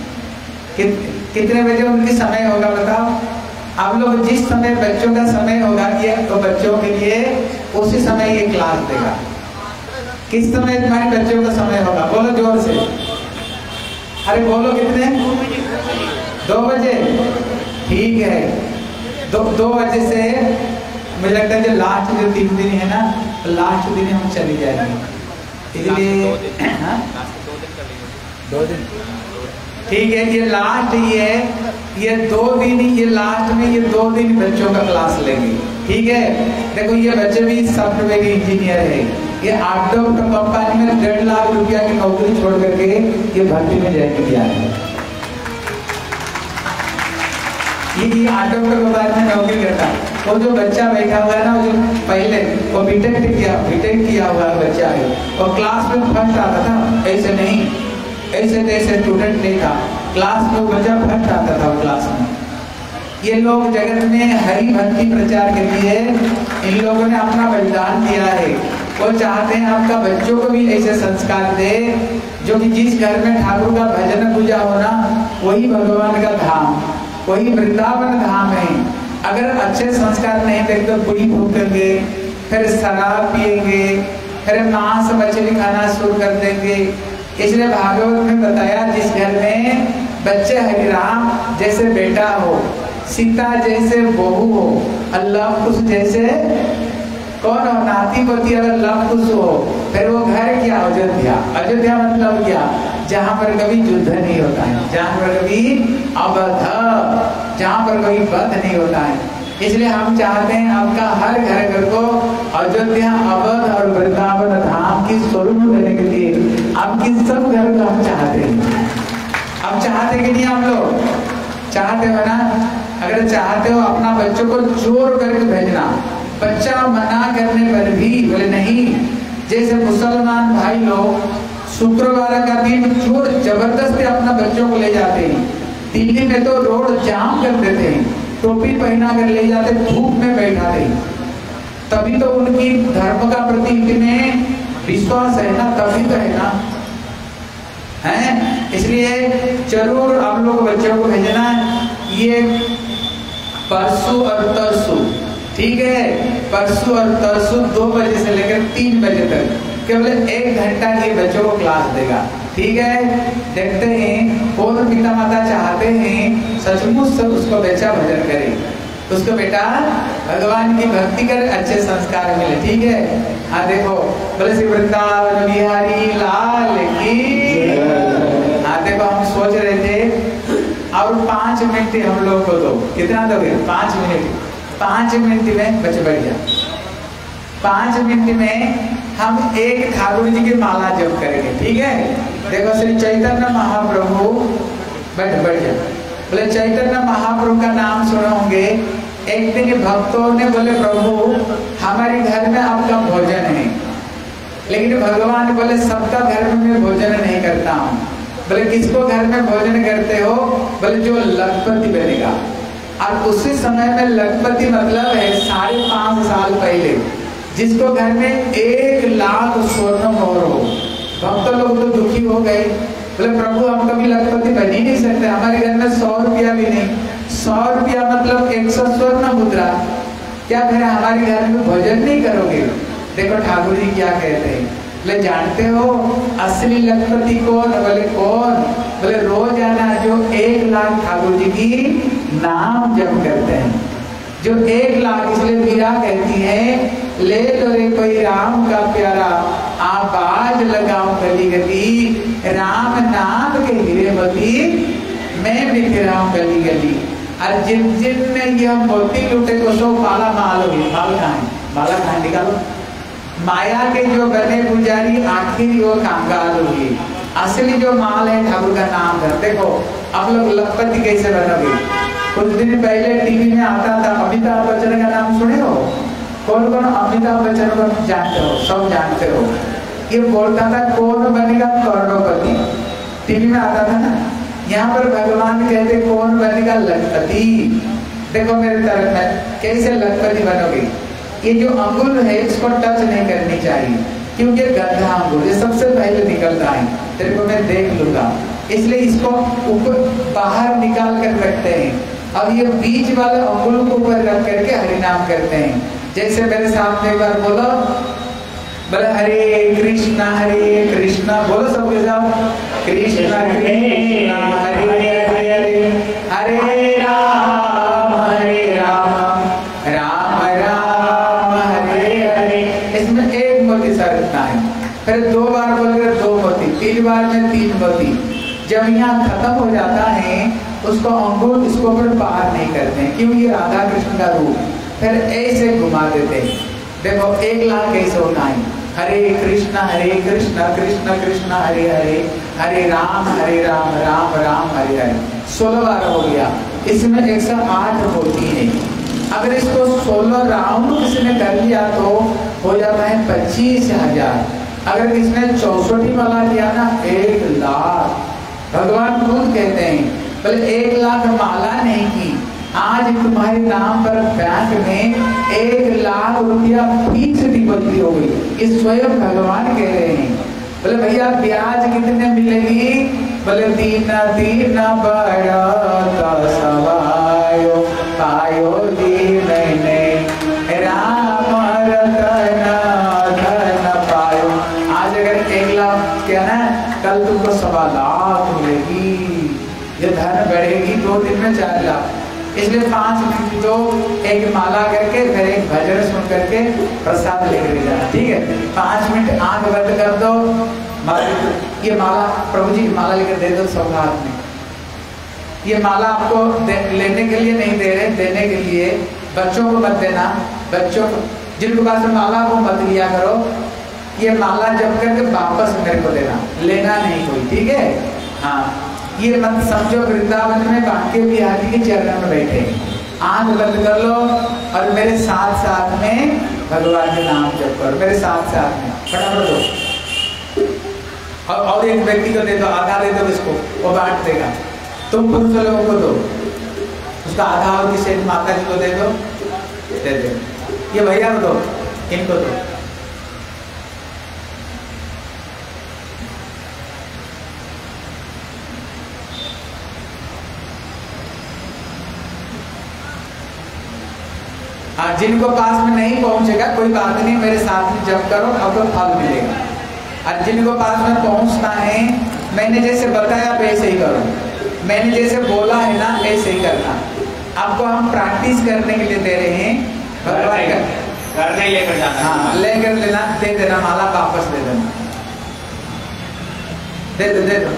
कितने बजे उनकी समय होगा बताओ? आप लोग जिस समय बच्चों का समय होगा ये, तो बच्चों के लिए उसी समय ये क्लास देगा। किस समय तुम्हारे बच्चों का समय होगा? बोलो जोर से, अरे बोलो कितने? 2 बजे। ठीक है, 2 बजे से मुझे लगता है जो लास्ट जो 3 दिन है ना, तो लास्ट दिन हम चले जाएंगे। इसलिए 2 दिन ठीक है, ये लास्ट ये 2 दिन, ये लास्ट में ये 2 दिन बच्चों का क्लास लेंगे। ठीक है, देखो ये बच्चे भी सॉफ्टवेयर इंजीनियर है, ये 8 कंपनी में 1.5 लाख रुपया की नौकरी छोड़ करके ये भर्ती में जाएंगे। क्या है ये 8 कंपनी में नौकरी करता है। वो जो बच्चा बैठा हुआ है ना, वो पहले वो बीटेक किया हुआ बच्चा है, और क्लास में फर्स्ट आता था, ऐसे नहीं, ऐसे स्टूडेंट नहीं था, क्लास में बच्चा फर्स्ट आता था क्लास में। ये लोग जगत में हरि भक्ति प्रचार के लिए इन लोगों ने अपना बलिदान दिया है। वो चाहते हैं आपका बच्चों को भी ऐसे संस्कार दे जो कि जिस घर में ठाकुर का भजन पूजा होना वही भगवान का धाम, वही वृंदावन धाम है। अगर अच्छे संस्कार नहीं देंगे तो बुरी भूखेंगे, फिर शराब पिएंगे, फिर मांस मछली खाना शुरू कर देंगे। इसलिए भागवत में बताया जिस घर में बच्चे हरिराम जैसे बेटा हो, सीता जैसे बहू हो, अल्लाह कुछ जैसे कौन हो नाती पोती अगर लव कुछ हो, फिर वो घर क्या अयोध्या। अयोध्या मतलब क्या? जहाँ पर कभी युद्ध नहीं होता है, जहाँ पर कभी अवध, जहाँ पर कभी वध नहीं होता है। इसलिए हम चाहते हैं आपका हर घर को अयोध्या, अवध और वृंदावन धाम की स्वरूप देने के लिए आपकी सब घर को हम चाहते हैं। अब चाहते कि नहीं? हम लोग चाहते हो ना? अगर चाहते हो अपना बच्चों को जोर करके भेजना, बच्चा मना करने पर भी बोले नहीं। जैसे मुसलमान भाई लोग शुक्रवार का दिन जोर जबरदस्ती अपना बच्चों को ले जाते हैं। दिल्ली में तो रोड जाम कर देते हैं, टोपी पहना कर ले जाते, धूप में बैठाते, तभी तो उनकी धर्म का प्रति इतने विश्वास है ना, तभी तो है ना, है। इसलिए जरूर आप लोग बच्चों को भेजना। ये परसों और तरसों, ठीक है, परसों और तरसों 2 बजे से लेकर 3 बजे तक केवल 1 घंटा ये बच्चों को क्लास देगा, ठीक है। देखते हैं कौन पिता माता चाहते हैं सचमुच से उसको बच्चा भजन करे, उसको बेटा भगवान की भक्ति करे, अच्छे संस्कार मिले, ठीक है। हाँ देखो, बोले श्री वृंदावन बिहारी लाल की। हाँ देखो, हम सोच रहे थे और 5 मिनट हम लोग को दो, कितना दोगे? 5 मिनट। 5 मिनट में बच्चे बढ़ गया। 5 मिनट में हम एक ठाकुर जी की माला जप करेंगे, ठीक है। देखो श्री चैतन्य महाप्रभु बढ़ गया। बोले चैतन्य महाप्रभु का नाम सुने होंगे। एक दिन भक्तों ने बोले प्रभु हमारे घर में आपका भोजन है, लेकिन भगवान बोले सबका घर में मैं भोजन नहीं करता हूँ। बोले किसको घर में भोजन करते हो? बोले जो लखपति बनेगा। और उसी समय में लखपति मतलब है 5.5 साल पहले, जिसको घर में 1 लाख स्वर्ण मोहर हो। भक्त लोग तो दुखी हो गए, बोले प्रभु हम कभी लखपति बन ही नहीं सकते, हमारे घर में 100 रुपया भी नहीं। 100 रुपया मतलब 100 स्वर्ण मुद्रा, क्या फिर हमारे घर में भोजन नहीं करोगे? देखो ठाकुर जी क्या कहते हैं, बोले जानते हो असली लखपति कौन? बोले कौन? बोले रोजाना जो 1 लाख ठाकुर जी की नाम जप करते हैं, जो 1 लाख। इसलिए मीरा कहती है ले लो रे कोई राम का प्यारा, आवाज लगाओ गली गली, राम नाम के हीरे मोती मैं बिखराऊं गली गली। और जिन जिन ने यह मोती लूटे को सो माला माल होगी। माल कहाँ है? माला कहाँ निकालो? माया के जो बने पुजारी आखिर वो कामगार होगी। असली जो माल है ठाकुर का नाम है। देखो आप लोग लखपति कैसे बनोगे? कुछ दिन पहले टीवी में आता था, अमिताभ बच्चन का नाम सुने हो? कौन कौन अमिताभ बच्चन को जानते हो? सब जानते हो। ये बोलता था कौन बनेगा करोड़पति, टीवी में आता था ना। यहाँ पर भगवान कहते कौन बनेगा लखपति। देखो मेरे तरफ में कैसे लखपति बनोगे? ये जो अंगुल है इसको टच नहीं करनी चाहिए, क्योंकि गंदा अंगुल ये सबसे पहले निकलता है, तेरे को मैं देख लूंगा, इसलिए इसको ऊपर बाहर निकाल कर रखते हैं। अब ये बीच वाले अंगुल को ऊपर रख करके हरिनाम करते हैं। जैसे मेरे सामने एक बार बोलो, बोले हरे कृष्णा बोलो सबके साथ, कृष्णा कृष्णा हरे हरे हरे राम राम राम हरे हरे। इसमें 1 मोती सा रखना है, फिर 2 बार बोलेंगे 2 मोती, 3 बार में 3 मोती। जब यहाँ खत्म हो जाता है उसको अंगुल इसको ऊपर बाहर नहीं करते हैं, क्यों? ये राधा कृष्ण का रूप। फिर ऐसे घुमा देते हैं। देखो 1 लाख कैसे होता है? हरे कृष्णा कृष्ण कृष्ण हरे हरे हरे राम राम राम हरे हरे। 16 बार हो गया। इसमें 108 होती है। अगर इसको 16 राउंड किसी ने कर लिया तो हो जाता है 25,000। अगर किसने 64 वाला किया ना 1 लाख। भगवान खुद कहते हैं, बोले 1 लाख माला नहीं की, आज तुम्हारे नाम पर बैंक में 1 लाख रुपया फिक्स डिपॉजिट हो गई। ये स्वयं भगवान कह रहे हैं। बोले भैया ब्याज कितने मिलेगी? बोले 3 बढ़त सवायो पायो दीने राम रतन धन पायो। आज अगर 1 लाख क्या ना, कल तुमको 1.25 लाख मिलेगी। ये धन बढ़ेगी 2 दिन में 4 लाख। इसलिए 5 मिनट तो एक माला करके फिर एक भजन सुन करके प्रसाद लेकर जाना, ठीक है? 5 मिनट आंख बंद कर दो। ये माला प्रभु जी की माला लेकर दे दो सब हाथ में। ये माला आपको लेने के लिए नहीं दे रहे, देने के लिए। बच्चों को मत देना, बच्चों को जिनके पास माला वो मत लिया करो। ये माला जब करके वापस मेरे को देना, लेना नहीं कोई, ठीक है? हाँ, ये मत समझो वृंदावन में बांके बिहारी के चरणों में बैठे। आंख बंद कर लो और मेरे साथ साथ में भगवान के नाम जप करो, मेरे साथ साथ में फटाफट दो। और एक व्यक्ति को दे दो, आधा दे दो इसको, वो बांट देगा। तुम पुरुष लोगों को दो, उसका आधा और किसी माता जी को दे दो, दे दो। ये भैया को दो, इनको दो। हाँ, जिनको पास में नहीं पहुंचेगा कोई बात नहीं, मेरे साथ में जप करो, आपको फल मिलेगा। और जिनको पास में पहुंचना है, मैंने जैसे बताया वैसे ही करो, मैंने जैसे बोला है ना ऐसे ही करना। आपको हम प्रैक्टिस करने के लिए दे रहे हैं। भगवान का घर नहीं लेकर जाना। हाँ, लेकर लेना, दे देना, माला वापस दे देना, दे दो, दे दो।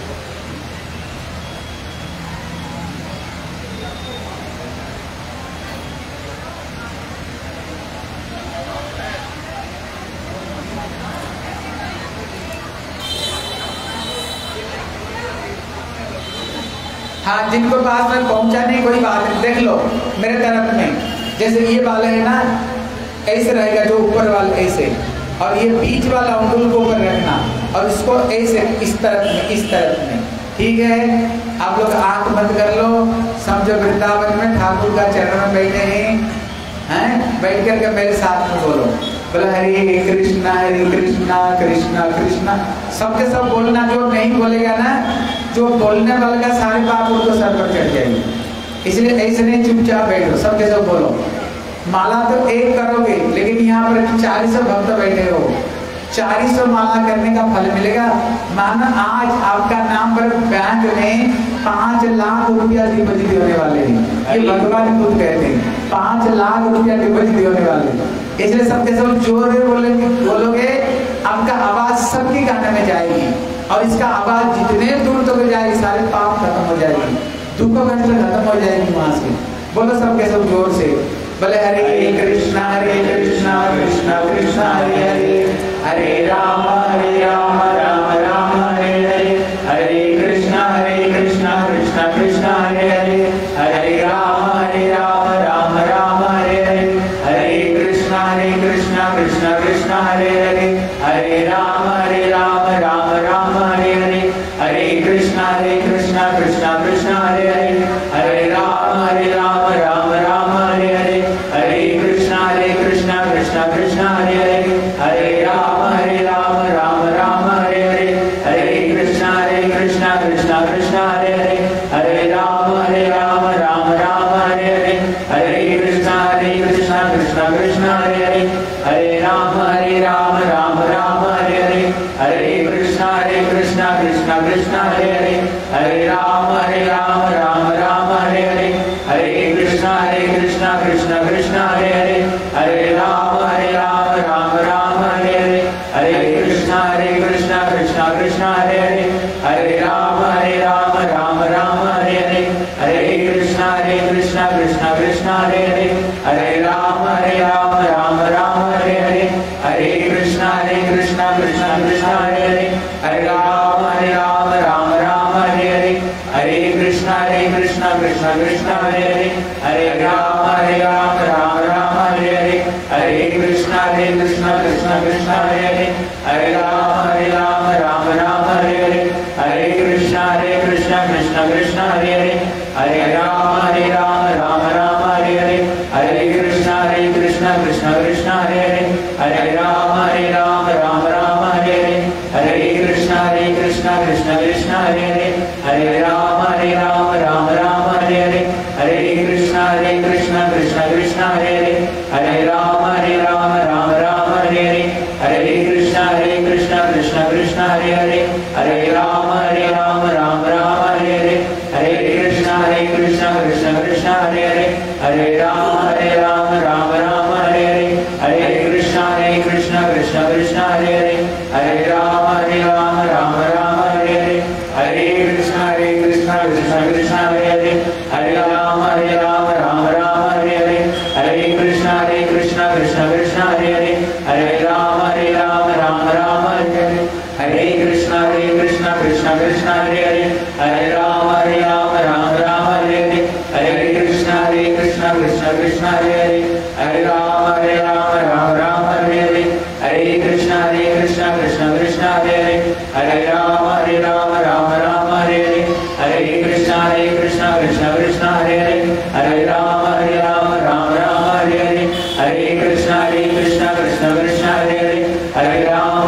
हाँ, जिनको पास में पहुंचा नहीं कोई बात नहीं, देख लो मेरे तरफ में। जैसे ये वाला है ना, ऐसे रहेगा, जो ऊपर वाला ऐसे, और ये बीच वाला उंगली को ऊपर रखना, और इसको ऐसे इस तरफ में, इस तरफ में, ठीक है? आप लोग आंख बंद कर लो। समझो वृंदावन में ठाकुर का चरण में बैठे हैं, बैठ करके मेरे साथ में बोलो, बोला हरे कृष्णा कृष्णा कृष्णा। सबके सब बोलना, जो नहीं बोलेगा ना, जो बोलने वाले का सारे पाप उनको सर पर चढ़ जाएगी। इसलिए ऐसे नहीं, चुपचाप बैठो, सबके सब बोलो। माला तो एक करोगे, लेकिन यहाँ पर 400 भक्त बैठे हो, 400 माला करने का फल मिलेगा। माना आज आपका नाम पर बैंक में 5 लाख रुपया डिपॉजिट होने वाले हैं। ये भगवान खुद कहते हैं 5 लाख रुपया डिपॉजिट होने वाले हैं। इसलिए सबके सब जोर बोलोगे, आपका आवाज सबके कान में जाएगी, और इसका आवाज जितने दूर तक जाएगी सारे पाप खत्म हो जाएगी, दुख कष्ट खत्म हो जाएगी वहां से। बोलो सबके सब जोर से, बोले हरे कृष्णा कृष्णा कृष्णा हरे हरे, हरे राम राम राम हरे हरे, हरे कृष्णा कृष्णा कृष्णा हरे हरे, हरे राम राम राम हरे हरे, हरे कृष्णा कृष्णा कृष्णा हरे हरे, हरे राम राम राम हरे हरे, हरे कृष्णा कृष्णा कृष्णा हरे हरे, हरे राम राम राम हरे हरे, हरे कृष्णा कृष्णा कृष्णा हरे हरे, हरे राम राम राम हरे हरे, हरे कृष्णा कृष्णा कृष्णा हरे हरे, हरे राम राम राम हरे हरे, हरे कृष्णा कृष्णा कृष्णा हरे हरे, हरे राम राम राम हरे हरे, हरे कृष्णा कृष्णा कृष्णा हरे हरे, हरे राम राम राम हरे हरे, हरे कृष्णा कृष्णा कृष्णा हरे हरे, हरे राम राम राम हरे हरे, हरे कृष्णा कृष्णा कृष्णा हरे हरे, हरे राम राम राम हरे हरे, हरे कृष्णा कृष्णा कृष्णा हरे हरे, हरे राम राम राम हरे हरे, हरे कृष्णा कृष्णा कृष्णा हरे हरे, हरे राम राम राम हरे हरे, हरे कृष्णा कृष्णा कृष्णा हरे हरे, हरे राम राम राम हरे हरे, हरे कृष्णा कृष्णा कृष्णा हरे हरे, हरे राम राम हरे हरे, हरे कृष्णा कृष्णा कृष्णा हरे हरे, हरे राम कृष्ण कृष्ण हरे हरे हरे राम राम राम हरे हरे हरे कृष्ण कृष्ण कृष्ण हरे हरे हरे राम राम राम हरे हरे हरे कृष्ण कृष्ण कृष्ण हरे हरे हरे राम राम राम हरे हरे हरे कृष्ण कृष्ण कृष्ण हरे हरे हरे राम राम राम हरे हरे हरे कृष्ण कृष्ण कृष्ण हरे हरे हरे राम राम राम हरे हरे हरे कृष्ण कृष्ण कृष्ण हरे हरे हरे राम राम राम हरे हरे हरे कृष्ण कृष्ण कृष्ण हरे हरे हरे राम राम राम हरे हरे हरे कृष्ण कृष्ण कृष्ण हरे हरे हरे राम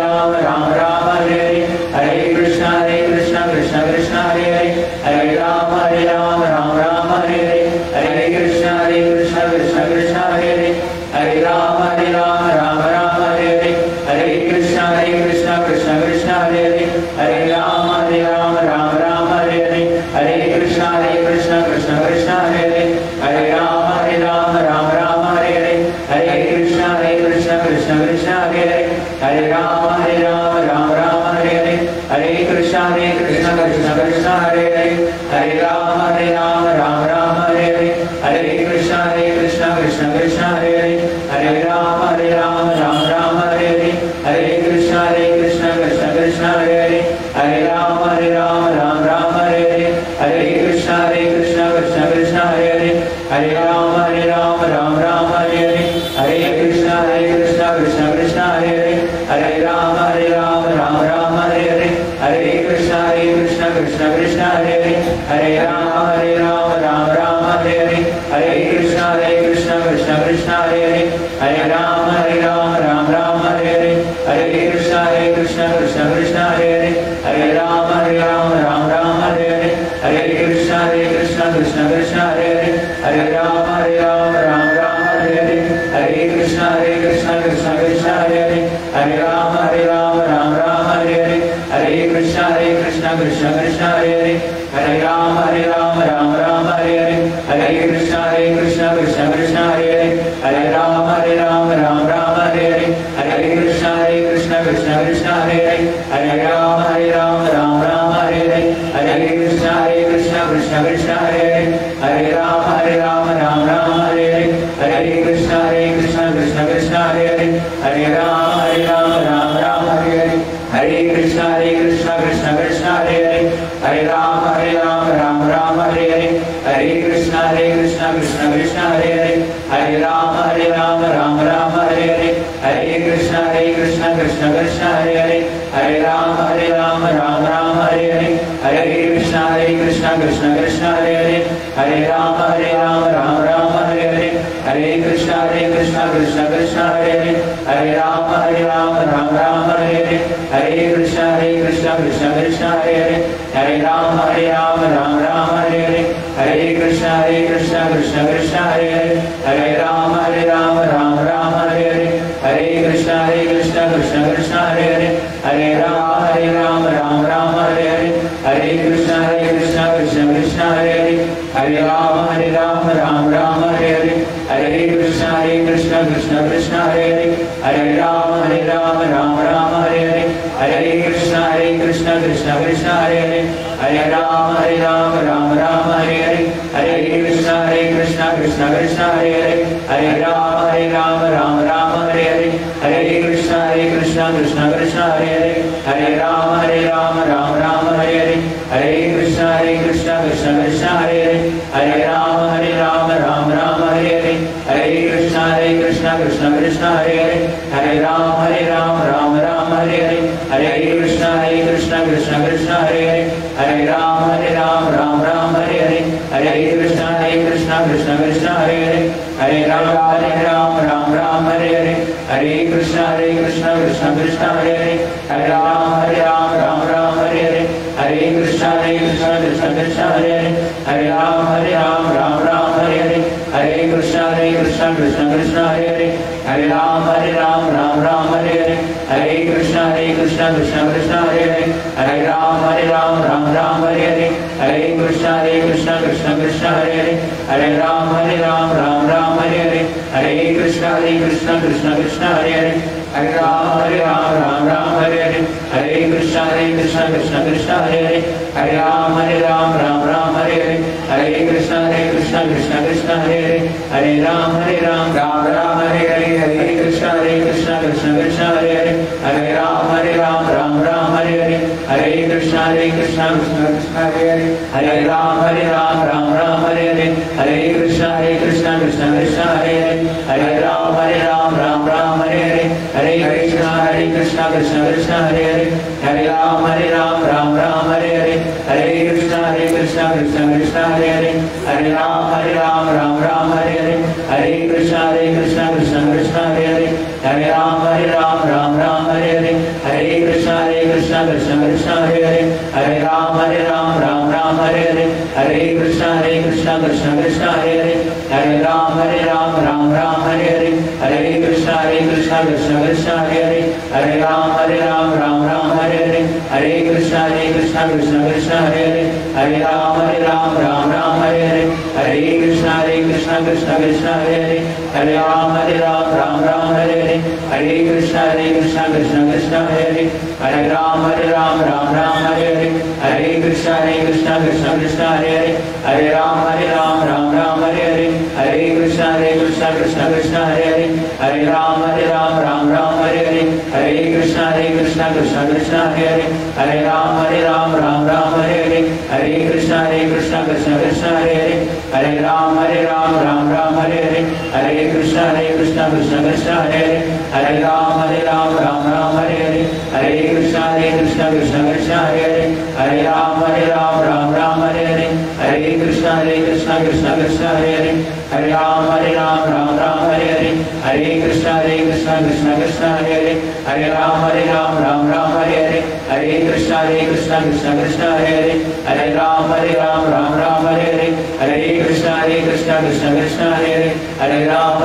राम राम हरे हरे हरे कृष्ण कृष्ण कृष्ण हरे हरे हरे राम राम राम हरे हरे हरे कृष्ण कृष्ण कृष्ण हरे हरे हरे राम राम राम हरे हरे हरे कृष्ण कृष्ण कृष्ण हरे हरे हरे राम राम राम हरे हरे हरे कृष्ण कृष्ण कृष्ण हरे हरे हरे राम राम राम हरे हरे हरे कृष्ण कृष्ण कृष्ण हरे हरे हरे राम राम राम हरे हरे हरे कृष्ण कृष्ण कृष्ण हरे हरे हरे राम राम राम हरे हरे हरे कृष्ण कृष्ण कृष्ण हरे हरे हरे राम राम राम हरे हरे हरे कृष्ण कृष्ण कृष्ण हरे हरे हरे राम राम राम हरे हरे हरे कृष्ण कृष्ण कृष्ण हरे हरे हरे राम राम राम हरे हरे हरे कृष्ण कृष्ण कृष्ण हरे हरे हरे राम राम राम हरे हरे हरे कृष्ण कृष्ण कृष्ण हरे हरे हरे राम राम राम हरे हरे हरे कृष्ण कृष्ण कृष्ण हरे हरे हरे राम राम राम हरे हरे हरे कृष्ण कृष्ण कृष्ण हरे हरे हरे राम राम राम हरे हरे हरे कृष्ण कृष्ण कृष्ण हरे हरे हरे राम राम राम हरे हरे हरे कृष्ण कृष्ण कृष्ण हरे हरे हरे राम राम राम हरे हरे हरे कृष्ण कृष्ण कृष्ण हरे हरे हरे राम राम राम हरे हरे हरे कृष्ण कृष्ण कृष्ण हरे हरे हरे राम राम राम हरे हरे हरे कृष्ण कृष्ण कृष्ण हरे हरे हरे राम राम राम हरे हरे हरे कृष्ण कृष्ण कृष्ण हरे हरे हरे राम राम राम हरे हरे हरे कृष्ण कृष्ण कृष्ण हरे हरे हरे राम राम राम हरे हरे हरे कृष्ण कृष्ण कृष्ण हरे हरे हरे राम राम राम हरे हरे हरे कृष्ण कृष्ण कृष्ण हरे हरे हरे राम राम राम हरे हरे हरे कृष्ण कृष्ण कृष्ण हरे हरे हरे राम राम राम हरे हरे हरे कृष्ण कृष्ण कृष्ण हरे हरे हरे राम राम राम हरे हरे हरे कृष्ण कृष्ण कृष्ण हरे हरे हरे राम राम राम हरे हरे हरे कृष्ण कृष्ण कृष्ण हरे हरे हरे राम राम राम हरे हरे हरे कृष्ण कृष्ण कृष्ण हरे हरे हरे राम राम राम हरे हरे हरे कृष्ण कृष्ण कृष्ण हरे हरे हरे राम राम राम हरे हरे हरे कृष्ण कृष्ण कृष्ण हरे हरे हरे राम राम राम हरे हरे हरे कृष्ण कृष्ण कृष्ण हरे हरे हरे राम राम राम हरे हरे हरे कृष्ण कृष्ण कृष्ण हरे हरे हरे राम राम राम हरे हरे हरे कृष्ण कृष्ण कृष्ण हरे हरे हरे राम राम राम हरे हरे हरे कृष्ण कृष्ण कृष्ण हरे हरे हरे राम राम राम हरे हरे हरे कृष्ण कृष्ण कृष्ण हरे हरे हरे राम राम राम हरे हरे हरे कृष्ण कृष्ण कृष्ण हरे हरे हरे राम राम राम हरे हरे हरे कृष्ण कृष्ण कृष्ण हरे हरे हरे राम राम राम हरे हरे हरे कृष्ण कृष्ण कृष्ण हरे हरे हरे राम राम राम हरे हरे हरे कृष्ण कृष्ण कृष्ण हरे हरे हरे राम राम हरे हरे हरे कृष्ण कृष्ण कृष्ण हरे हरे हरे राम राम हरे हरे हरे कृष्ण कृष्ण कृष्ण हरे हरे हरे राम राम हरे हरे हरे कृष्ण कृष्ण कृष्ण हरे हरे हरे राम राम हरे हरे हरे कृष्ण कृष्ण कृष्ण हरे हरे, हरे राम राम राम हरे हरे, हरे कृष्ण कृष्ण कृष्ण हरे हरे, हरे राम राम हरे हरे, हरे कृष्ण कृष्ण कृष्ण हरे हरे, हरे राम राम हरे हरे, हरे कृष्ण कृष्ण कृष्ण हरे हरे, हरे राम राम हरे हरे, हरे कृष्ण कृष्ण कृष्ण हरे हरे, हरे राम राम हरे हरे, हरे कृष्ण कृष्ण कृष्ण हरे हरे, हरे राम राम हरे हरे, हरे कृष्ण कृष्ण कृष्ण हरे हरे, हरे राम राम हरे हरे, हरे कृष्ण कृष्ण कृष्ण हरे हरे, हरे राम राम हरे हरे, हरे कृष्ण कृष्ण कृष्ण हरे हरे, हरे राम राम हरे हरे, हरे कृष्ण कृष्ण कृष्ण हरे हरे, हरे राम राम हरे हरे, हरे कृष्ण कृष्ण कृष्ण हरे हरे, हरे राम राम हरे हरे, हरे कृष्ण कृष्ण कृष्ण हरे हरे, हरे राम राम हरे हरे, हरे कृष्ण कृष्ण कृष्ण हरे हरे, हरे राम राम हरे हरे, हरे कृष्ण कृष्ण कृष्ण हरे हरे, हरे राम राम हरे हरे, हरे कृष्ण कृष्ण कृष्ण हरे हरे, हरे राम राम हरे हरे, हरे कृष्ण कृष्ण कृष्ण हरे हरे, हरे राम राम हरे हरे, हरे कृष्ण कृष्ण कृष्ण हरे हरे, हरे राम राम हरे हरे, हरे कृष्ण कृष्ण कृष्ण हरे हरे, हरे राम राम हरे हरे, हरे कृष्ण कृष्ण कृष्ण हरे हरे, हरे राम राम हरे हरे, हरे कृष्ण कृष्ण कृष्ण हरे हरे, हरे राम राम हरे हरे, हरे कृष्ण कृष्ण कृष्ण हरे हरे, हरे राम राम हरे हरे, हरे कृष्ण कृष्ण कृष्ण हरे हरे, हरे राम राम हरे हरे, हरे कृष्ण कृष्ण कृष्ण हरे हरे, हरे राम राम हरे हरे, हरे कृष्ण कृष्ण कृष्ण हरे हरे, हरे राम राम हरे हरे, हरे कृष्ण कृष्ण कृष्ण हरे हरे, हरे राम राम हरे हरे, हरे कृष्ण कृष्ण कृष्ण हरे हरे, हरे राम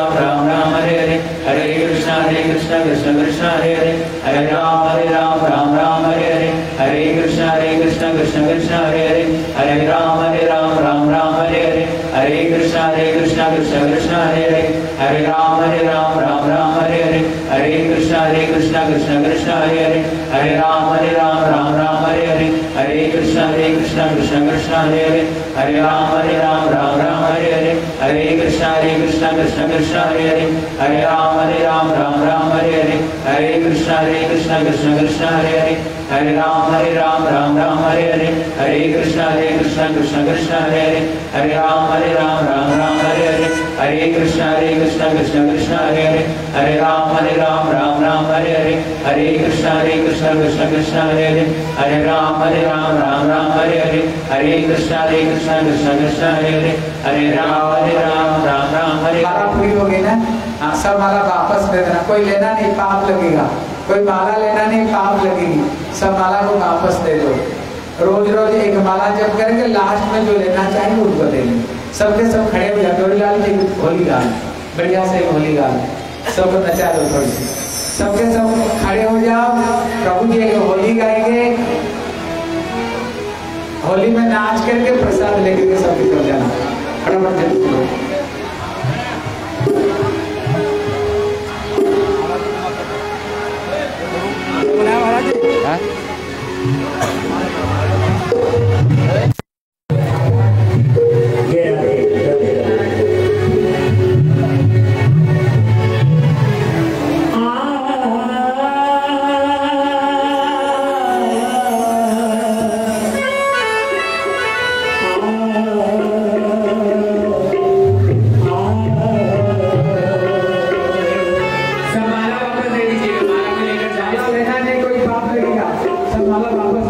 राम हरे हरे, हरे कृष्ण कृष्ण कृष्ण हरे हरे, हरे राम राम हरे हरे, हरे कृष्ण कृष्ण कृष्ण हरे हरे, हरे राम राम हरे हरे, हरे कृष्ण कृष्ण कृष्ण हरे हरे, हरे राम राम हरे हरे, हरे कृष्ण कृष्ण कृष्ण हरे हरे, हरे राम राम हरे हरे, हरे कृष्ण कृष्ण कृष्ण हरे हरे, हरे राम राम हरे हरे, हरे कृष्ण कृष्ण कृष्ण हरे हरे, हरे राम राम हरे हरे, हरे कृष्ण कृष्ण कृष्ण हरे हरे, हरे राम राम हरे हरे, हरे कृष्ण कृष्ण कृष्ण हरे हरे, हरे राम राम हरे हरे, हरे कृष्ण कृष्ण कृष्ण हरे हरे, हरे राम राम हरे हरे, हरे कृष्ण कृष्ण कृष्ण हरे हरे, हरे राम राम हरे हरे, हरे कृष्ण कृष्ण कृष्ण हरे हरे, हरे राम राम हरे। माला पूरी हो गई ना? हाँ, सब माला वापस दे देना, कोई लेना नहीं, पाप लगेगा, कोई माला लेना नहीं, पाप लगेगी, सब माला को वापस दे दो। रोज रोज एक माला जप करेंगे, लास्ट में जो लेना चाहेंगे उनको देंगे। सबके सब खड़े हो जाए, होली लाल की होली गाल, बढ़िया से होली गाल, सबको नचा दो थोड़ी सी, सबके सब खड़े हो जाओ, प्रभु जी एक होली गाएंगे, होली में नाच करके प्रसाद लेके के सब निकल जाना, फटाफट जल्दी करो। माला वापस